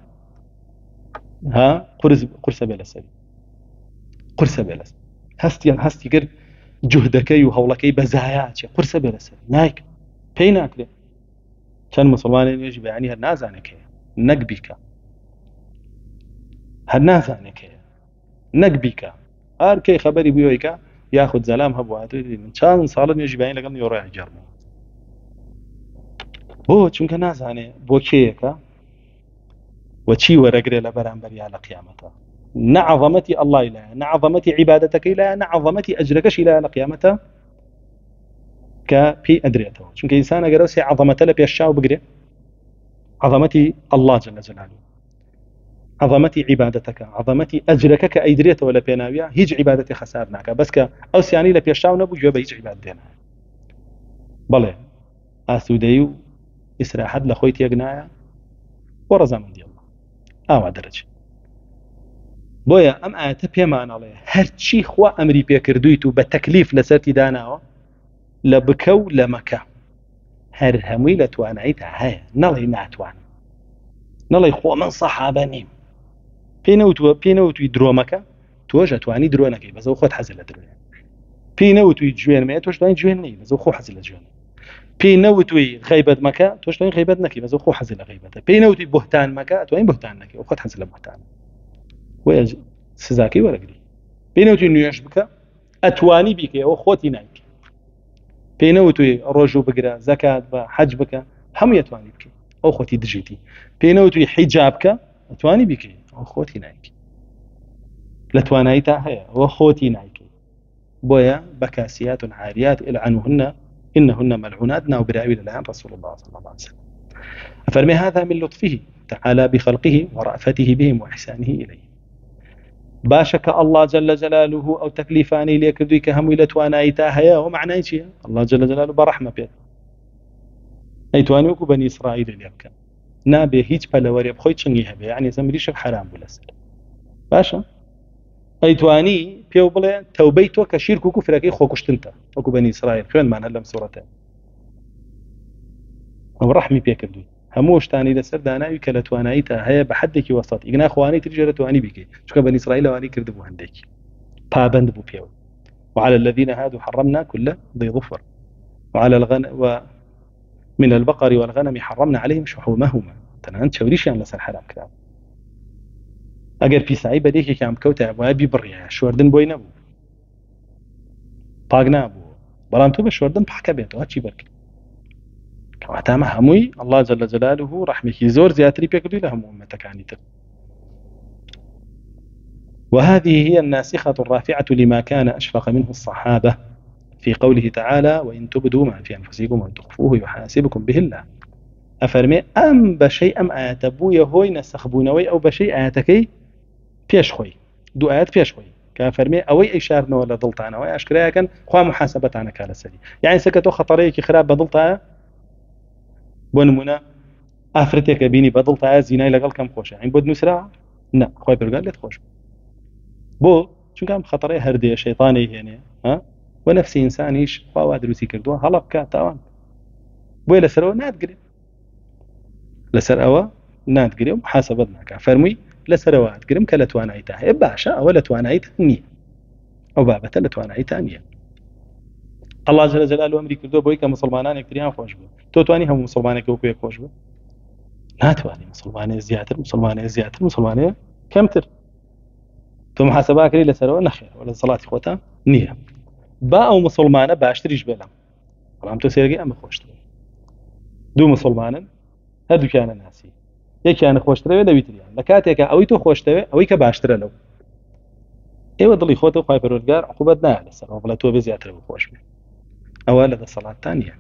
ها قرص بلسل قرص بلس هستي كر جهدك وهولكي بزايات قرص بلسل نايك بيناك كان مسلمان يجب يعني هالنازانك نقبيك هالنازانك نقبيك اركي خبري بيويكا ياخذ زلام هبواتي من كان صالن يجي باين لقم يروح يجرب بو چونك ناس يعني بو كيكا وشي ورقري لبرامبر يا لقيامته نعظمتي الله إله نعظمتي عبادتك إله نعظمتي أجركش إله لقيامته كبي أدريته چونك إنسان أقرأ عظمته لبي الشاو بقري عظمتي الله جل جلاله عظمتي عبادتك عظمتي أجرك كأيدريته ولا بيناويا هيج عبادتي خسارناك بس أو سياني لبيشاو نبو جواب هيج عبادتنا بله أسوديو إسراحد لخويت يقنايا ورزا من دي الله أو درجة بويا أم آتبيا معنا عليه هرشي خوا أمري بيكردويتو بتكليف لسرتي داناو لبكو لمكا هر هموي لتوانعيتها هاي نلي ناتوان نلي خوا من صحابانيم پێنەوتوی درۆمەکە تۆش ئەتوانی درۆ نەکەی بەزەو خۆت حەزت لە درۆیە پێی نەوتوی جوێنمەیە تۆش توانی جوێن نەی بەزەو خۆ حەزت لە جوێنە پێی نەوتوی غیبەت مەکە تۆش توانی غیبەت نەکەی بەزەو خۆ حەزت لە غیبەتە پێی نەوتوی بوهتان مەکە ئەتوانی بوهتان نەکەی و خۆت حەزت لە بوهتان وە سزاکەی وەرەگری پێی نەوتوی نوێژ بکە ئەتوانی بیکەیەوە خۆتی نایکە پێی نەوتوی ڕۆژوو بگرە زەکات بە حەج بکە هەمووی ئەتوانی بکەی ئەو خۆتی دژیتی پێی نەوتوی حیجاب بکە ئەتوانی بیکەی ئەو خۆتی نایکە لە تواناییتا هەیە ئەوە خۆتی نایکەی بۆیە بەکاسیات عاریات العنوهن إنهن ملعونات ناو براوي للآن رسول الله صلى الله عليه وسلم أفرمي هذا من لطفه تعالى بخلقه ورأفته بهم وإحسانه إليه باشك الله جل جلاله أو تكليفاني ليكردوي كهم لتوانايتا هيا ومعنى شيء الله جل جلاله برحمة بيت أي توانيوكو بني إسرائيل اليبكا نابي هيج بلوري بخوي تشنجيها بي يعني زمريشك حرام بلسل باشا أي تواني بيو بلا توبيتو كشيرك وكفرك خوكشتنتا وكو بني إسرائيل خوين معنى لهم سورتين ورحمي بيكردوي هموش تاني لسر داناوي كلتوانايتا هيا بحدك وسط إغنا أخواني ترجع لتواني بيكي شكا بني إسرائيل واني كردبو هنديك بابند بو بيو وعلى الذين هادوا حرمنا كل ذي ظفر وعلى من البقر والغنم حرمنا عليهم شحومهما تنانت شوريش يعني لسر حرام كلام اگر پیسایی بدیه که هم کوته و بی بریه شوردن بوی نبود پاک نبود بلام تو به شوردن پاک بیت و چی برک کواتا ما هموی الله جل جلاله رحمه زور زیاتری بکردی له امتك عنيت وهذه هي الناسخة الرافعة لما كان أشفق منه الصحابة في قوله تعالى وإن تبدوا ما في أنفسكم وإن تخفوه يحاسبكم به الله أفرمي أم بشيء أم آيات بويا هوي نسخبونوي أو بشيء آياتكي بيش خوي دو آيات بيش خوي كافرمي أوي إشارنا ولا ضلطانا وي أشكرها كان خوا محاسبة عنا كالا سري يعني سكتو خطريك خراب بضلطها بونمونا أفرتك بيني بضلطها زيناي لقل كم خوش يعني بود نسرع لا خوي برقال لي تخوش بو شو كان خطري هردي شيطاني يعني ها ونفسي إنسانيش خوا وادروسي كردوا هلا بكاتاوان بوي لسروا ناتقري لسر أوا ناتقري محاسبتنا كافرمي لسروا ناتقري كلتوانا عيتها باشا ولا توانا عيتها نية أو بابة لتوانا عيتها نية الله جل جلاله أمري كردوا بوي كمسلمانان يكتريان خوش بو تو تواني هم مسلمانك وكو يكوش بو ناتواني مسلماني زياتر مسلماني كمتر تو محاسبة كري لسروا نخير ولا صلاة خوتا نية با أو مسلمانة باشتريش بلا بەڵام تۆ سێرگی ئەمە خۆشترە دوو مسلمانن هەردووکیانە ناسی یەکیانە خۆشترەوێ لەویتریان لە کاتێکە ئەوەی تۆ خۆشتەوێ ئەوەی کە باشترە لەو ئێوە دڵی خۆتە خوای پەروەردگار عقوبەت نایە لەسەرەوە بڵێ تۆ بێ زیاتر بخۆش بێ ئەوە لە دەسەڵاتتان نییە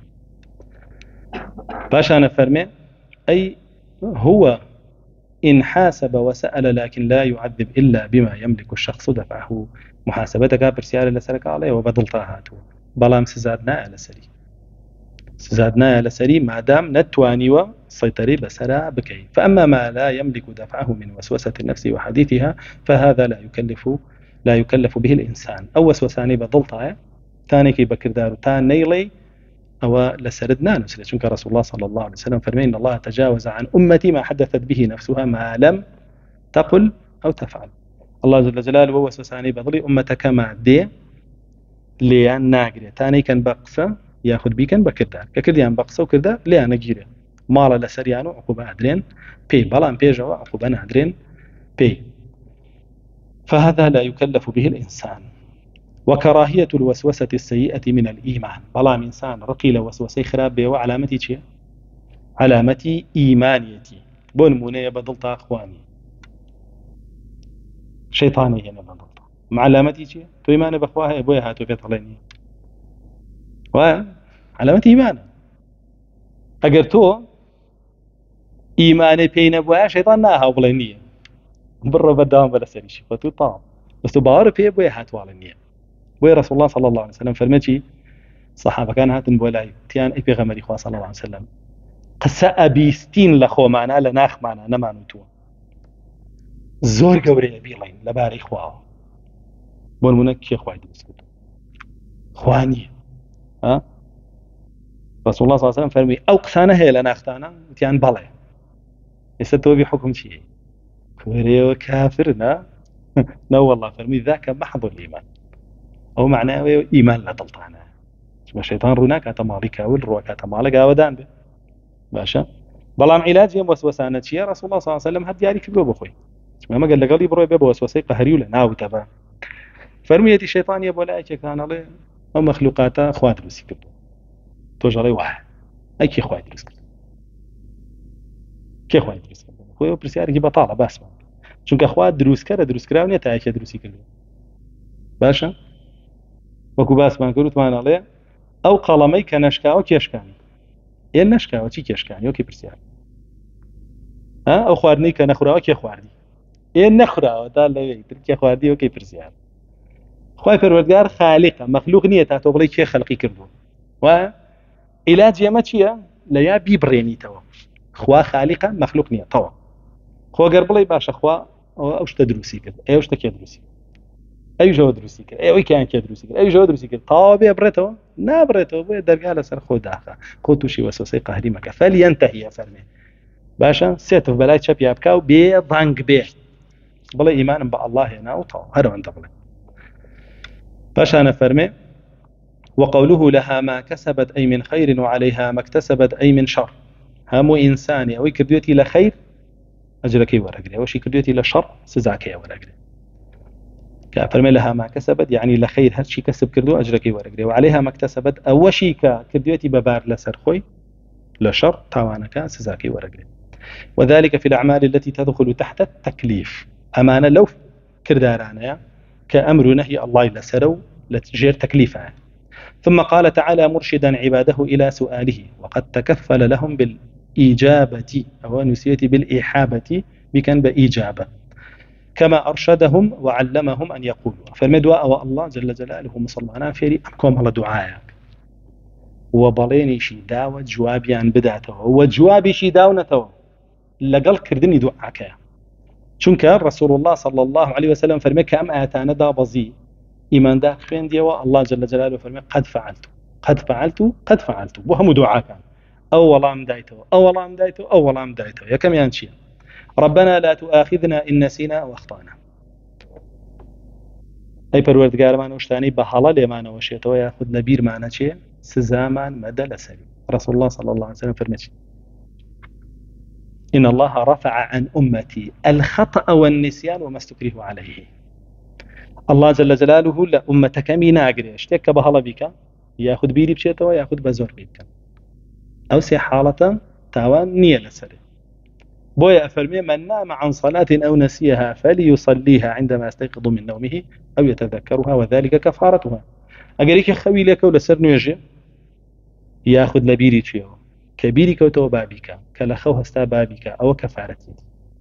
باشانە فەرمێ ئەی هو إن حاسب وسأل لكن لا يعذب إلا بما يملك الشخص دفعه محاسبتك برسيال لسرك عليه وبدلتها هاتو بلام سزادنا لسري سزادنا لسري ما دام نتواني وسيطري بسرا بكي فأما ما لا يملك دفعه من وسوسة النفس وحديثها فهذا لا يكلف به الإنسان أو وسوساني بدلتها ثاني كي بكر دارو تان نيلي أو لسردنا نسلت شنك رسول الله صلى الله عليه وسلم فرمي إن الله تجاوز عن أمتي ما حدثت به نفسها ما لم تقل أو تفعل الله جل جلاله وسوساني بضلي أمتك ما دي ليان ناقري تاني كان بقصة ياخذ بيكن بكردار ككرديان بقصة وكردار ليان نجيري مالا لسريانو عقوبة أدرين بي بلان بيجوا عقوبة نادرين بي فهذا لا يكلف به الإنسان وكراهية الوسوسة السيئة من الإيمان بلام إنسان رقيل وسوسي خراب بي وعلامتي شيء علامتي إيمانيتي بون مني بدلتا أخواني شيطاني هنا بدلتا مع علامتي شيء تو إيمان بأخواه يبويا هاتو بيت عليني وعلامتي إيمان أقر تو إيماني بين بويا شيطان ناها وبلينية برا بدام بلا سريشي فتو طام بس تو باور بي بويا هاتو علينية بوي رسول الله صلى الله عليه وسلم فرمتي صحابة كان هاتن بولاي تيان اي بيغمري خواه صلى الله عليه وسلم قسا أبيستين لخو معنا لناخ معنا نمانو تو زور قوري أبيلين لباري خواه بون منك كي خواه دمسكتو خواني ها رسول الله صلى الله عليه وسلم فرمي أو قسانة هي لناختانا تيان بلاي يستوى بحكم شيء كوري وكافرنا لا والله فرمي ذاك محض الإيمان أو معناه إيمان لا تلطعنا الشيطان روناك أتمالك والروك أتمالك أودان به باشا بلام علاج يم وسوسانة يا رسول الله صلى الله عليه وسلم هد ياري كبه بخوي ما قال لقلي بروي باب وسوسي قهري ولا ناو تبع فرمية الشيطان يا بولاك كان عليه أو مخلوقاته أخوات روسي كبه توجري واحد أي كي أخوات روسي كي أخوات روسي هو برسياري كي بطالة بس چونك أخوات دروس كرا ونيتا أي دروسي كبه باشا وەکو باسمان کردوتمان ئەڵێ ئەو قەڵەمەی کە نەشکاوە کێشکانی ئێ نەشکاوە چی کێشکانی وەکی پرسیار ئەو خواردنەی کە نەخوراوە کێ خواردی ئێ نەخوراوە تا لەوەی تر کێ خواردی وەکی پرسیار خوای پەروەردگار خالیقە مەخلوق نییە تا تۆ بڵێی کێ خەڵقی کردووە و عیلاج ئێمە چییە لە یا بیبڕێنیتەوە خوا خالیقە مەخلوق نییە تەواو خۆ گەر بڵێی باشە خوا ئەو شتە دروستی کرد ئێ شتە کێ دروستی أي جو دروسي كر أي كان كي دروسي كر أي جو دروسي كر طابع بريته نابريته بدرجة على سر خود آخر خود توشي وسوسي قهري مكا فلينتهي فرمي باشا سيتف بلاي شاب يابكاو بضنق به بلا إيمان بالله هنا وطاو هذا أنت بلا باشا أنا فرمي وقوله لها ما كسبت أي من خير وعليها ما اكتسبت أي من شر هم إنساني أو كرديتي لخير أجرك ورقري أو شي كرديتي لشر سزعك ورقري كفرمي لها ما كسبت يعني لخير هر شي كسب كردو أجرك ورقري وعليها ما اكتسبت أو شي كرديتي ببار لسر خوي لشر تاوانك سزعك ورقري وذلك في الأعمال التي تدخل تحت التكليف أمانة لو كردارانا كأمر نهي الله لسرو لتجير تكليفها ثم قال تعالى مرشدا عباده إلى سؤاله وقد تكفل لهم بالإجابة أو نسيتي بالإحابة بكن بإجابة كما أرشدهم وعلمهم أن يقولوا فالمدواء والله جل جلاله مسلمانا فيري أمكم على دعاء وبليني داوة جوابي عن بدعته وجوابي داونته لقل كردني دعاك چونك رسول الله صلى الله عليه وسلم فرمي كأم آتانا دا بزي إيمان داك خوين ديوا الله جل جلاله فرمي قد فعلت وهم دعاك أولا مدايته يا كم ينشي ربنا لا تؤاخذنا إن نسينا واخطأنا أي پروردگار ما نوشتاني بحالا لما نوشيته ويأخذ لبير معنا چه سزامان مدى لسري رسول الله صلى الله عليه وسلم فرمي إن الله رفع عن أمتي الخطأ والنسيان وما استكره عليه الله جل جلاله لأمتك مينا أقري اشتك بحالا بك يأخذ بيري بشيته ويأخذ بزور بك أو سي حالة تاوان نية لسري بويا أفرمي من نام عن صلاة أو نسيها فليصليها عندما يستيقظ من نومه أو يتذكرها وذلك كفارتها أقريك خوي لك ولسر نيجي يأخذ لبيري تشيو كبيري كوتو بابك كالخو هستا بابك أو كفارتي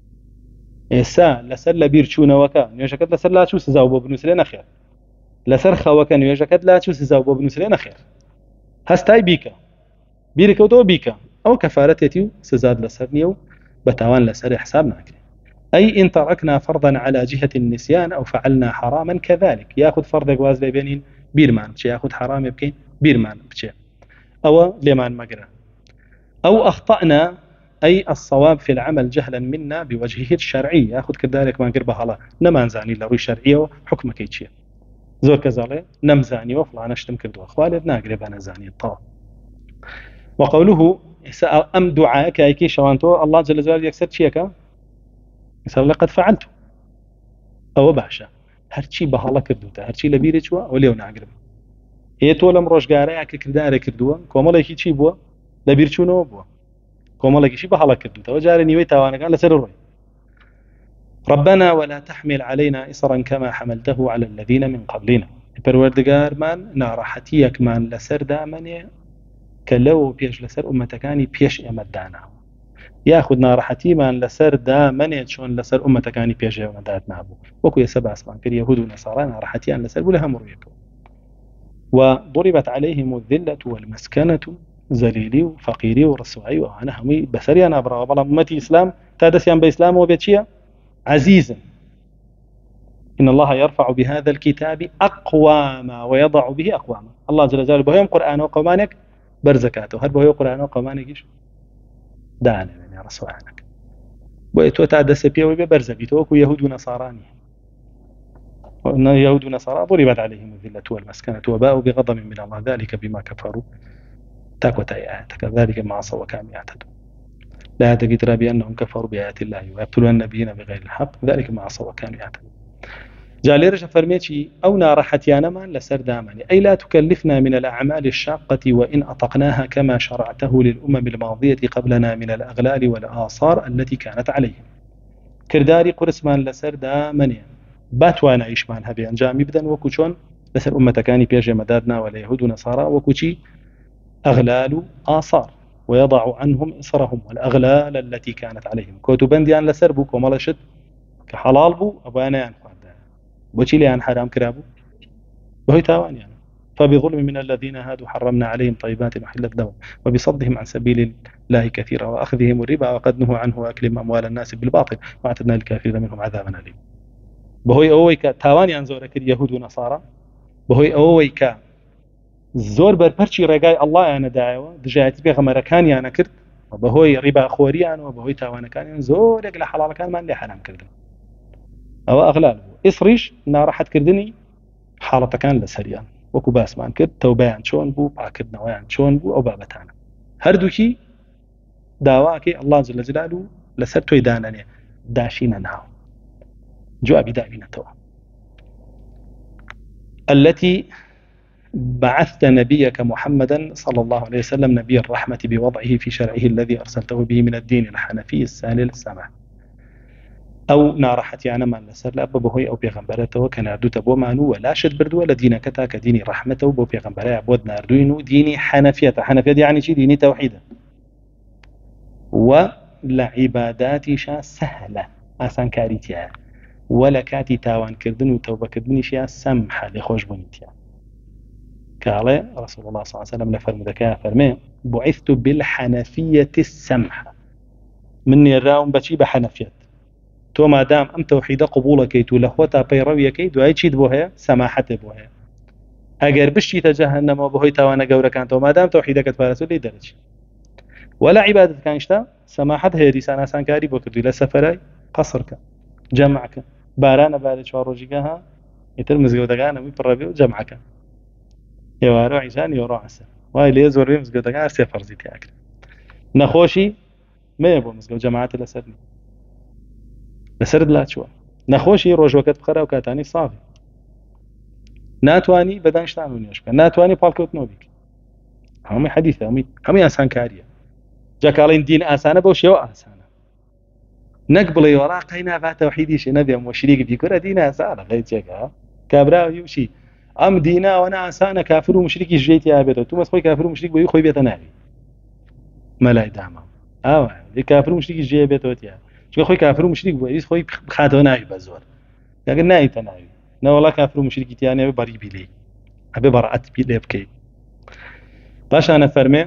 إسا لسر لبير تشونا وكا نيجكت لسر لا تشو سزاو ببنوس لنا خير لسر خوكا نيجكت لا تشو سزاو ببنوس لنا خير هستاي بيك بيري كوتو بيك أو كفارتي سزاد لسر نيو بتوان لسر حساب ناكري أي إن تركنا فرضا على جهة النسيان أو فعلنا حراما كذلك يأخذ فرض جواز لبينين بيرمان بشي يأخذ حرام يبكي بيرمان بشي أو لمان مقرأ أو أخطأنا أي الصواب في العمل جهلا منا بوجهه الشرعي يأخذ كذلك ما قربها الله نمان زاني لروي شرعية وحكم كيتشي زور كذلك نمزاني وفلان اشتم كردو أخوالي ناقرب أنا زاني الطواب وقوله أم دعاءك أيكي شوانتو الله جل جلاله يكسر شيئك يسأل لقد فعلت أو باشا هرشي بحالة كردوتا هرشي لبيري شوا وليو ناقرب إيتو لم روشقاري أكي كرداري كردوا كومالا يكي شي بوا لبير شونو بوا كومالا يكي شي بحالة كردوتا وجاري نيوي تاوانا قال لسر الرأي ربنا ولا تحمل علينا إصرا كما حملته على الذين من قبلنا پروردگار من ناراحتيك من لسر دامني كلو بيش لسر أمتكاني بيش إمدانا ياخذ ناراحتي من لسر دامني شون لسر أمتكاني بيش إمدادنا بو وكو يسبع اسمان كر يهود ونصارى ناراحتي أن لسر بلها مريكو وضربت عليهم الذلة والمسكنة زليلي وفقيري ورسوعي وأنا همي بسري أنا أبرا والله أمتي إسلام تادسيان بإسلام وبيتشيا عزيزا إن الله يرفع بهذا الكتاب أقواما ويضع به أقواما الله جل جلاله بهم قرآن وقومانك برزكاته هل بهم قرآن وقومانك إيش دعنا يا رسول عنك ويتو تعدس بيه وبرزبيته وكو يهود ونصاراني وإن يهود ونصارى ضربت عليهم الذلة والمسكنة وباءوا بغضب من الله ذلك بما كفروا تاكوت آياتك ذلك ما عصوا وكانوا يعتدون لا تقدر بأنهم كفروا بآيات الله ويقتلون النبيين بغير الحق ذلك ما عصوا وكانوا يعتدون جالي رجع فرميتي أو نارحتيانا ما لسر دامني أي لا تكلفنا من الأعمال الشاقة وإن أطقناها كما شرعته للأمم الماضية قبلنا من الأغلال والآثار التي كانت عليهم كرداري قرسمان لسر دامني باتوانا عيشمان هبي أنجام يبدأ وكوشون لسر أمتكاني بيجي مدادنا ولا يهود ونصارى وكوشي أغلال آثار ويضع عنهم إصرهم والأغلال التي كانت عليهم كتبان ديان لسربو كمالشت كحلال بو أبانا ينفع بوشي ليان حرام كرابو وهي تاوان يعني فبظلم من الذين هادوا حرمنا عليهم طيبات محلت لهم وبصدهم عن سبيل الله كثيرا وأخذهم الربا وقد نهوا عنه وأكلهم أموال الناس بالباطل وأعتدنا للكافرين منهم عذابا أليما بهوي أويك تاوان ينزورك اليهود ونصارى بهوي أويك زور برپرچی ڕێگای الله یانە دایەوە دژایەتی پێغەمبەرەکانیان نەکرد بەهۆی ڕیبا خۆریان و بەهۆی تاوانەکانیان زۆرێک لە حەڵاڵەکانمان لێ حرام کردن ئەوە ئەغلال بوو ئیسریش ناڕەحەتکردنی حاڵەتەکان لەسەریان وەکو باسمان کرد تەوبەیان چۆن بوو پاکردنەوەیان چۆن بوو ئەو بابەتانە هەردووکی داواکەی الله جل جلاله لەسەر تۆی دانەنێ داشینە ناو جوابی دابینەتەوە التي بعثت نبيك محمدا صلى الله عليه وسلم نبي الرحمة بوضعه في شرعه الذي أرسلته به من الدين الحنفي السهل السمح أو نارحتي أنا ما لسر لأبوه أو بيغمبرته وكناردو تبو مانو ولا شد بردو ولا دين كتا كديني رحمته وبو بيغمبره عبود ناردوينو ديني حنفية يعني شي ديني توحيدا لعباداتشا سهلة آسان كاريتيا ولا كاتي تاوان كردن وتوبة كردنشيا سمحة لخوش بنيتيا قال رسول الله صلى الله عليه وسلم لفرم ذكاء فرمي بعثت بالحنفية السمحة مني الراوم بشي بحنفية تو ما دام ام توحيد قبولك تو لخوتا بيرويك دوای چیت بو هي سماحت بو هي اگر بشي تجهنم بو هي تاوانا گور كان تو ما دام توحيدك تفارسو لي درج ولا عبادة كانشتا سماحت هي رسانه سانكاري بو كدي لسفراي قصرك جمعك بارانا بارد شوروجيها يتر مزگودگان مي پربيو جمعك يوارو عشان يورو عسى واي لي زور بي مزگودگان سي فرضي تاعك نخوشي ما يبو مزگو جماعات لسرني لسرد لا شو نخوشي روج وقت بخرا وكاتاني صافي ناتواني بدانشتان ونيشك ناتواني بالكوت نوبيك هم حديثه هم انسان كاريه جاكالين دين اسانه بوشيو اسانه نقبل يورا قينا فات توحيدي شي نبي مشريك في كره دين اسانه غيتك كابرا يمشي ام دينا وانا اسانه كافر ومشرك جيت يا بيتو تو مسخوي كافر ومشرك بيو خوي بيتنا ملاي داما كافر ومشرك جي بيتو تيا شو خوي كافر ومشرك بو خوي خاتو ناوي بزور لكن ناي تناوي نا والله كافر ومشرك تياني بري بيلي ابي براءت بي بكي باش انا فرمي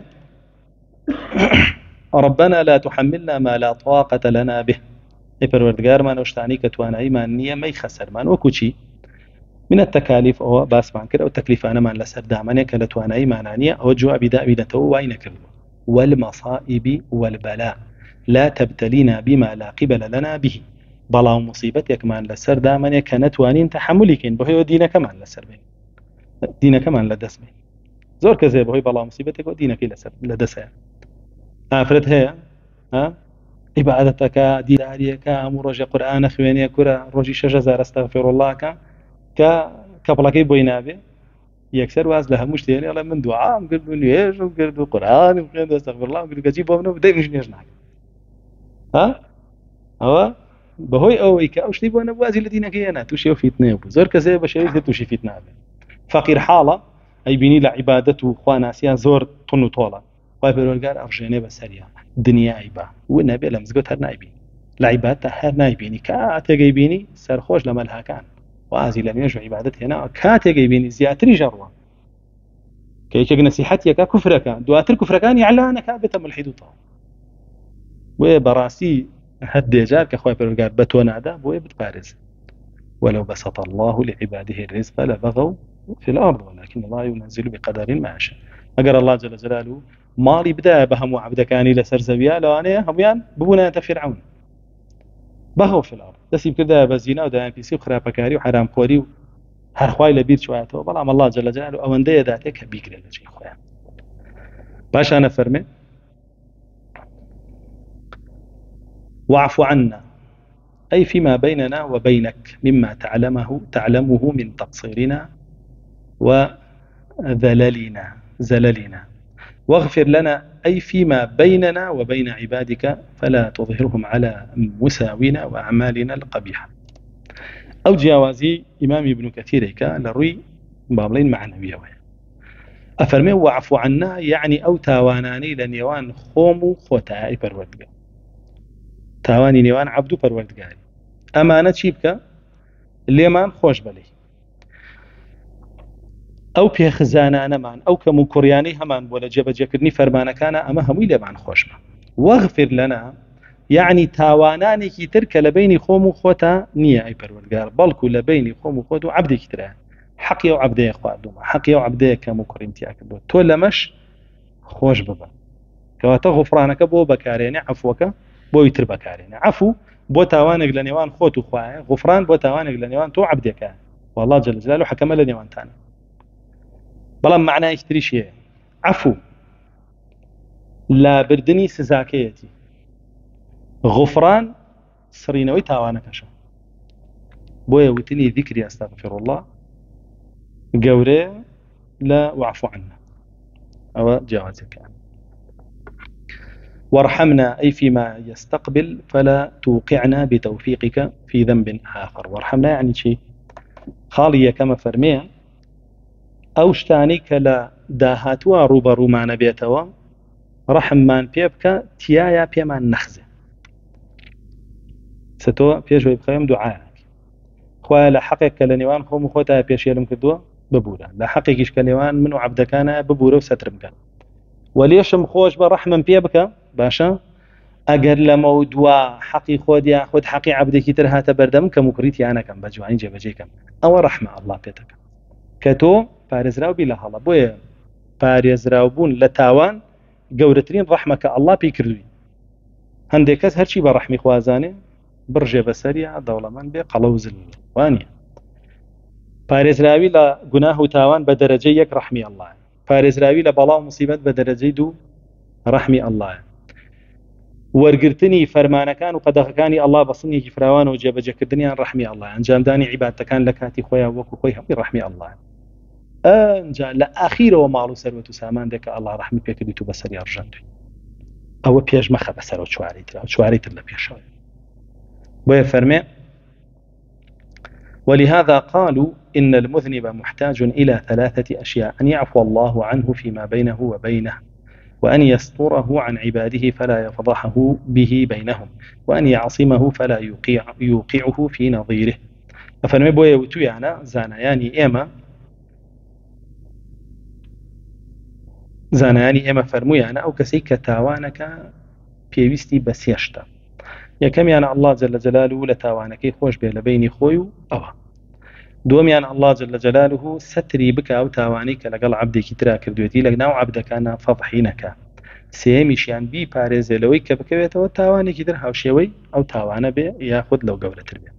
ربنا لا تحملنا ما لا طاقة لنا به پروردگار من وشتانی كتوانا ايمان نية ما يخسر من وكوشي من التكاليف او باس مان كده والتكليف انا من لسر دامنه كلتوانا ايمانانية او جو ابدا بيدته واين كربو والمصائب والبلاء لا تبتلينا بما لا قبل لنا به بلا مصيبتك مان لسر دامنه كنتوانين تحملك بهي دينك مان لسر بين دينك مان لدس بين زور كذا بهي بلا مصيبتك ودينك لسر لدس افرد هي ها عبادتك دياريك امرج قران خويني كره روجي شجزار استغفر الله كبلكي بوينابي يكسر واز لها مشتري يلا من دعاء قلت له ايش وقلت له قران وقلت استغفر الله وقلت له جيبه منه بدي مش نجنع ها هو بهوي او اوش تبغى انا بوازي الذين كينا توشي فيتنا زور كذا بشوي توشي فيتنا فقير حاله اي بيني لعبادته خواناسيا زور طن طوله وبرولغار ارجيني بسريا دنيا عيبه والنبي لم زغت هر نايبين لعبادته هر نايبيني كاتي جايبيني سرخوش لملها كان وازي لم يجو عبادته هنا كاتي جايبيني زياتري جروه كيك نصيحتك كفرك دواتر كفركان يعلانك بتم الحدوط وبراسي هد جارك اخوي برولغار بتونا ده بو بتبارز ولو بسط الله لعباده الرزق لبغوا في الارض ولكن الله ينزل بقدر ما يشاء اقر الله جل جلاله مالي بدا بهم عبدكاني لسرزبيا لو انا هميان ببونا فرعون بهو في الارض دسي كذا بزينه ودان في سي خرابكاري وحرام خوري هر خوای لبیر شويته بلا الله جل جلاله او انده ذاتك بيقرا لشي خويا باش انا فرمي واعف عنا اي فيما بيننا وبينك مما تعلمه من تقصيرنا زللنا واغفر لنا أي فيما بيننا وبين عبادك فلا تظهرهم على مساوينا وأعمالنا القبيحة أو جاوازي إمام ابن كثير لروي بابلين معنوية أفرمي وعفو عنا يعني أو تاواناني لنيوان خوم خوتاي پروردگار تاواني نيوان عبدو پروردگاري أمانة شيبك اللي من خوش بلي او پی خزانانه من او كم كورياني همان ولا جبجكرني فرمانه كان اما همي لمن خوشما واغفر لنا يعني تاواناني كي ترك لبيني خوم وخوتا نيه اي پروردگار بلكو لبيني خوم وخوت وعبدي كتره حقي وعبدي اخوات دوما حقي وعبدي كم كورنتي اكبو تو لمش خوش بابا كواتا غفرانك بو بكاريني عفوك بو يتر بكاريني عفو بو تاوانك لنيوان خوت وخواه غفران بو تاوانك لنيوان تو عبدك والله جل جلاله حكم لنيوان تاني بلام معناه يشتري شيء عفو لا بردني سزاكيتي غفران سرينوي تاوانك شو بويا وتني ذكري استغفر الله قوري لا واعفو عنا او جوازك يعني. وارحمنا اي فيما يستقبل فلا توقعنا بتوفيقك في ذنب اخر وارحمنا يعني شيء خالية كما فرميه او شتاني كلا داهاتوا روبرو ما نبيتوا ڕەحممان پێ بکە تایە پێمان نەخزێ تۆ پێشوەی بخەوێم دوعایەکی خوایە لە حەقێک کە لە نێوان خۆم و خۆتە پێشێلم کردووە ببوورە لە حەقێکیش کە نێوان من و عەبدەکانە ببوورە و سەترم کە وەلێشم خۆش بە ڕەحمم پێ بکە باشە ئەگەر لەمە دووە حەقی خۆت یا خۆت حەقی عەبدێکی تر هاتە بەردەم کەم و کڕیتیانەکەم بە جوانی جێبەجێکەم ئەوە ڕەحمە ئەڵڵا پێتەکە کە تۆ پارێزراوبی لە هەڵە بۆیە پارێزراوبوون لە تاوان گەورەترین ڕەحمە کە ئەڵڵا پێی کردووی هەندێک کەس هەرچی بە ڕەحمی خوازانێ بڕژێ بەسەریە دەوڵەمەند بێ قەڵە و زل وانە پارێزراوی لە گوناه و تاوان بە دەرەجەی یەک ڕەحمی ئەڵڵایە پارێزراوی لە بەڵاو موسیبەت بە دەرەجەی دوو ڕەحمی ئەڵڵایە وەرگرتنی فەرمانەکان و قەدەغەکانی ئەڵڵا بە سنێکی فراوانە و جێبەجێکردنیان ڕەحمی ئەڵڵایە ئەنجامدانی عیبادەکان لە کاتی خۆیان وەکو خۆی هەمووی ڕەحمی ئەڵڵایە ئەنجا لە ئاخیرەوە ماڵ و سەروەت و سامان دێکە ئەڵڵا ڕەحمی پێکردیت و بەسەری ئەڕژاندووی ئەوە پێش مەخە بەسەرەوە چوارەی ترا چوارەی تر لە پێشەوە بۆیە فەرمێ ولهذا قالوا إن المذنب محتاج إلى ثلاثة أشياء أن يعفو الله عنه فيما بينه وبينه وأن يستره عن عباده فلا يفضحه به بينهم وأن يعصمه فلا يوقعه في نظيره ففرمي بويا وتويانا زانياني إما فرمويانا أو كسيك تاوانك بيويستي بسيشتا یەکەمیان الله جل جلاله لە تاوانەکەی خۆش بێ لە بینی خۆی و ئەوە دووەمیان الله جل جلاله ستری بکە ئەو تاوانی کە لەگەڵ عەبدێکی ترا کردوێتی لە ناو عەبدەکانە فەضحی نەکا سێمیشیان بی پارێزێلەوەی کە بکەوێتەوە تاوانێکی تر هاوشێوەی ئەو تاوانە بێ یاخود لەو گەورەتر بێ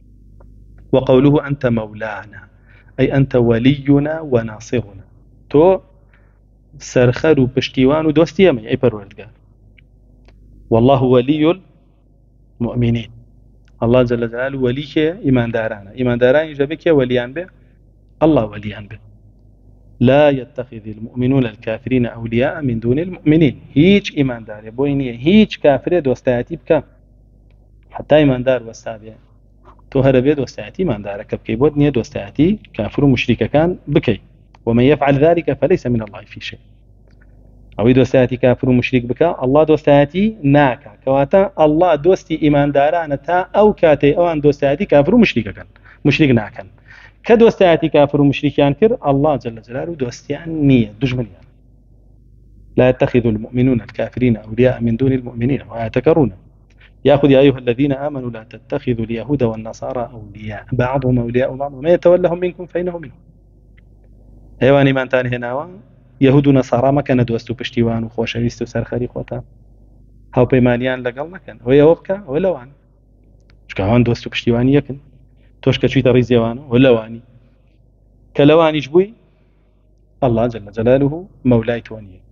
وقوله أنت مولانا أي أنت ولينا وناصرنا تۆ سەرخەر و پشتیوان و دۆستی ئەمەی ئەی پەروەردگار والله ولي مؤمنين الله جل جلاله وليك إيمان دارانا جابك وليان به الله وليان به لا يتخذ المؤمنون الكافرين أولياء من دون المؤمنين هيج إيمان دار بوينية هيج كافر دوستاتي بك حتى إيمان دار وستابع تو هربيد دوستاتي إيمان دارك بكي بود نية دوستاتي كافر ومشرك كان بكي ومن يفعل ذلك فليس من الله في شيء أو دوستاتي كافر ومشرك بك الله دوستاتي ناكا كواتا الله دوستي إيمان دارانا تا أو كاتي أوان دوستاتي كافر ومشرك كان مشرك ناكن كدوستاتي كافر ومشركان كر الله جل جلاله دوستيان نية دجمنيان لا يتخذ المؤمنون الكافرين أولياء من دون المؤمنين ويتكرون يأخذ يا أيها الذين آمنوا لا تتخذوا اليهود والنصارى أولياء بعضهم أولياء بعض وما يتولهم منكم فإنه منهم هيوان إيمان تاني هناوا يهود و نصارى ما كان دوستو پشتیوان و خۆشەویست و سەرخەری خۆتان هاوپەیمانیان لەگەڵ نەکەن ئەوەی ئەوە بکە ئەوە لەوان چکە ئەوان دۆست و پشتیوانی یەکن تۆش کە چوویتە ڕیزێوانە ئەوە لەوانی کە لەوانیش بووی الله جل جلاله مولای تۆ نییە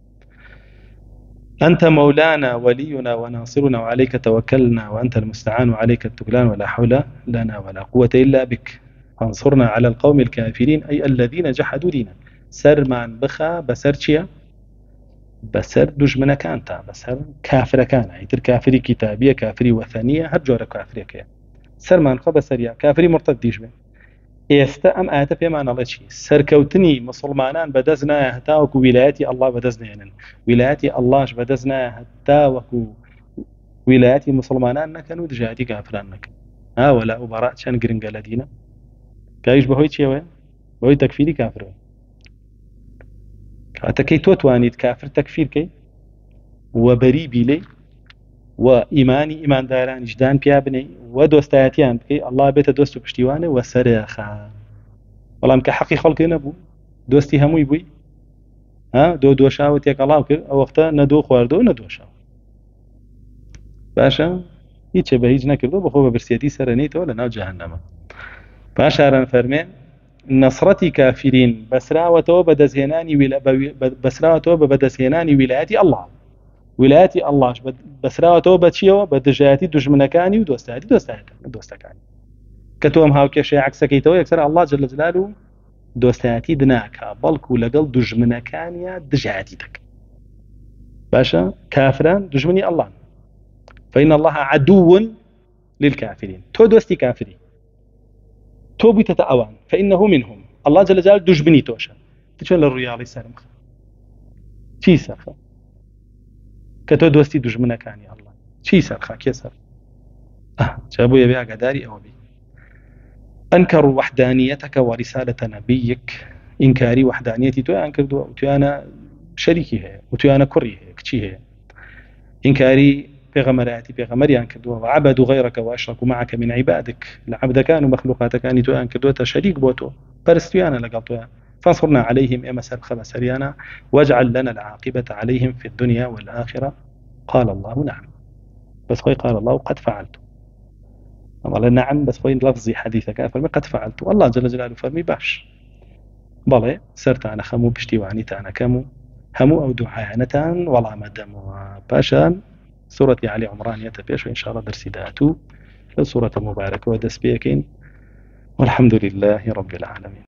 أنت مولانا ولينا وناصرنا وعليك توكلنا وأنت المستعان وعليك التكلان ولا حول لنا ولا قوة إلا بك فانصرنا على القوم الكافرين أي الذين جحدوا دينك سەرمان بخە بەسەر چییە؟ بەسەر دوژمنەکانتە بەسەر کافرەکانە ئیتر کافری کتابیە کافری وەثەنیە هەر جۆرە کافرێکەیە سەرمان خە بەسەریە کافری مرتەد دیش بێ ئێستا ئەم ئاەتە پێمان ئەڵێ چی سەرکەوتنی مسلمانان بەدەست نایە هەتاوەکو ویلایەتی ئەڵڵا بەدەست نێنن ویلایەتی ئەڵڵاش بەدەست نایە هەتاوەکو ویلایەتی مسلمانان نەکەن و دژایەتی کافران نەکەن وەلا و بەڕا چەند گرنگە لە دینە کاویش بەهۆی چیەوەیە بەهۆی تەکفیری کافرەوە کاتەکەی تۆ توانیت کافر تەکفیرکەی و بەری بیلەی و ئیمانی ئیماندارانیشدان پیا بنەی و دۆستایەتیان بکەی ئەڵڵا بێتە دۆست و پشتیوانە و سەرخە بەڵام کە حەقی خەڵکی نەبوو دۆستی هەمووی بووی دۆشاوە تێکەڵاو کرد ئەو وەختە نەدۆ خواردەوە نەدۆشاو باشە هیچ بە هیچ نەکردو بەخۆ بە برسێتی سەرەنیتەوە لە ناو جەهەنەمە پاشاران فەرمێ نصرەتی کافرین بەسراوەتەوە بە بەدەستهێنانی ویلایەتی ئەڵڵا ویلایەتی ئەڵڵاش بەسراوەتەوە بە چیەوە بە دژایەتی دوژمنەکانی و دۆستەکانی کە تۆ ئەم هاوکێشەی عەکسەکەیتەوە یەکسەر ئەڵڵا جل جلاله دۆستایەتی دناکا بەڵکو لەگەڵ دوژمنەکانیە دژایەتی دەکە باشە کافران دوژمنی ئەڵڵان فإن الله عدو للكافرين تو دوستي كافري تو بيتة أوان فإنه منهم الله جل جلاله دجبني توشا تشون للرياضي سالم شي سخا كتو دوستي دجمنا كان يا الله شي سرخا كيسر جابوا يبيع قداري أو بي أنكروا وحدانيتك ورسالة نبيك إنكاري وحدانيتي تو أنكر دو تو أنا شريكي هي وتو أنا كري هي كتشي هي إنكاري بغمراتي بغمري أنكر دو وعبدوا غيرك وأشركوا معك من عبادك العبد كانوا مخلوقاتك أني تو أنكر دو شريك بوتو برستو أنا لقلتو فانصرنا عليهم إما سرخ بسريانا واجعل لنا العاقبة عليهم في الدنيا والآخرة قال الله نعم بس خوي قال الله قد فعلت والله نعم بس خوي لفظي حديثك فرمي قد فعلت والله جل جلاله فرمي باش بلى سرت أنا خمو بشتي وعني تانا كمو همو أو دعانتان والله مدام باشان سورة علي عمران يتبيش وإن شاء الله درسي داتو سورة مباركة ودس بيكين والحمد لله رب العالمين.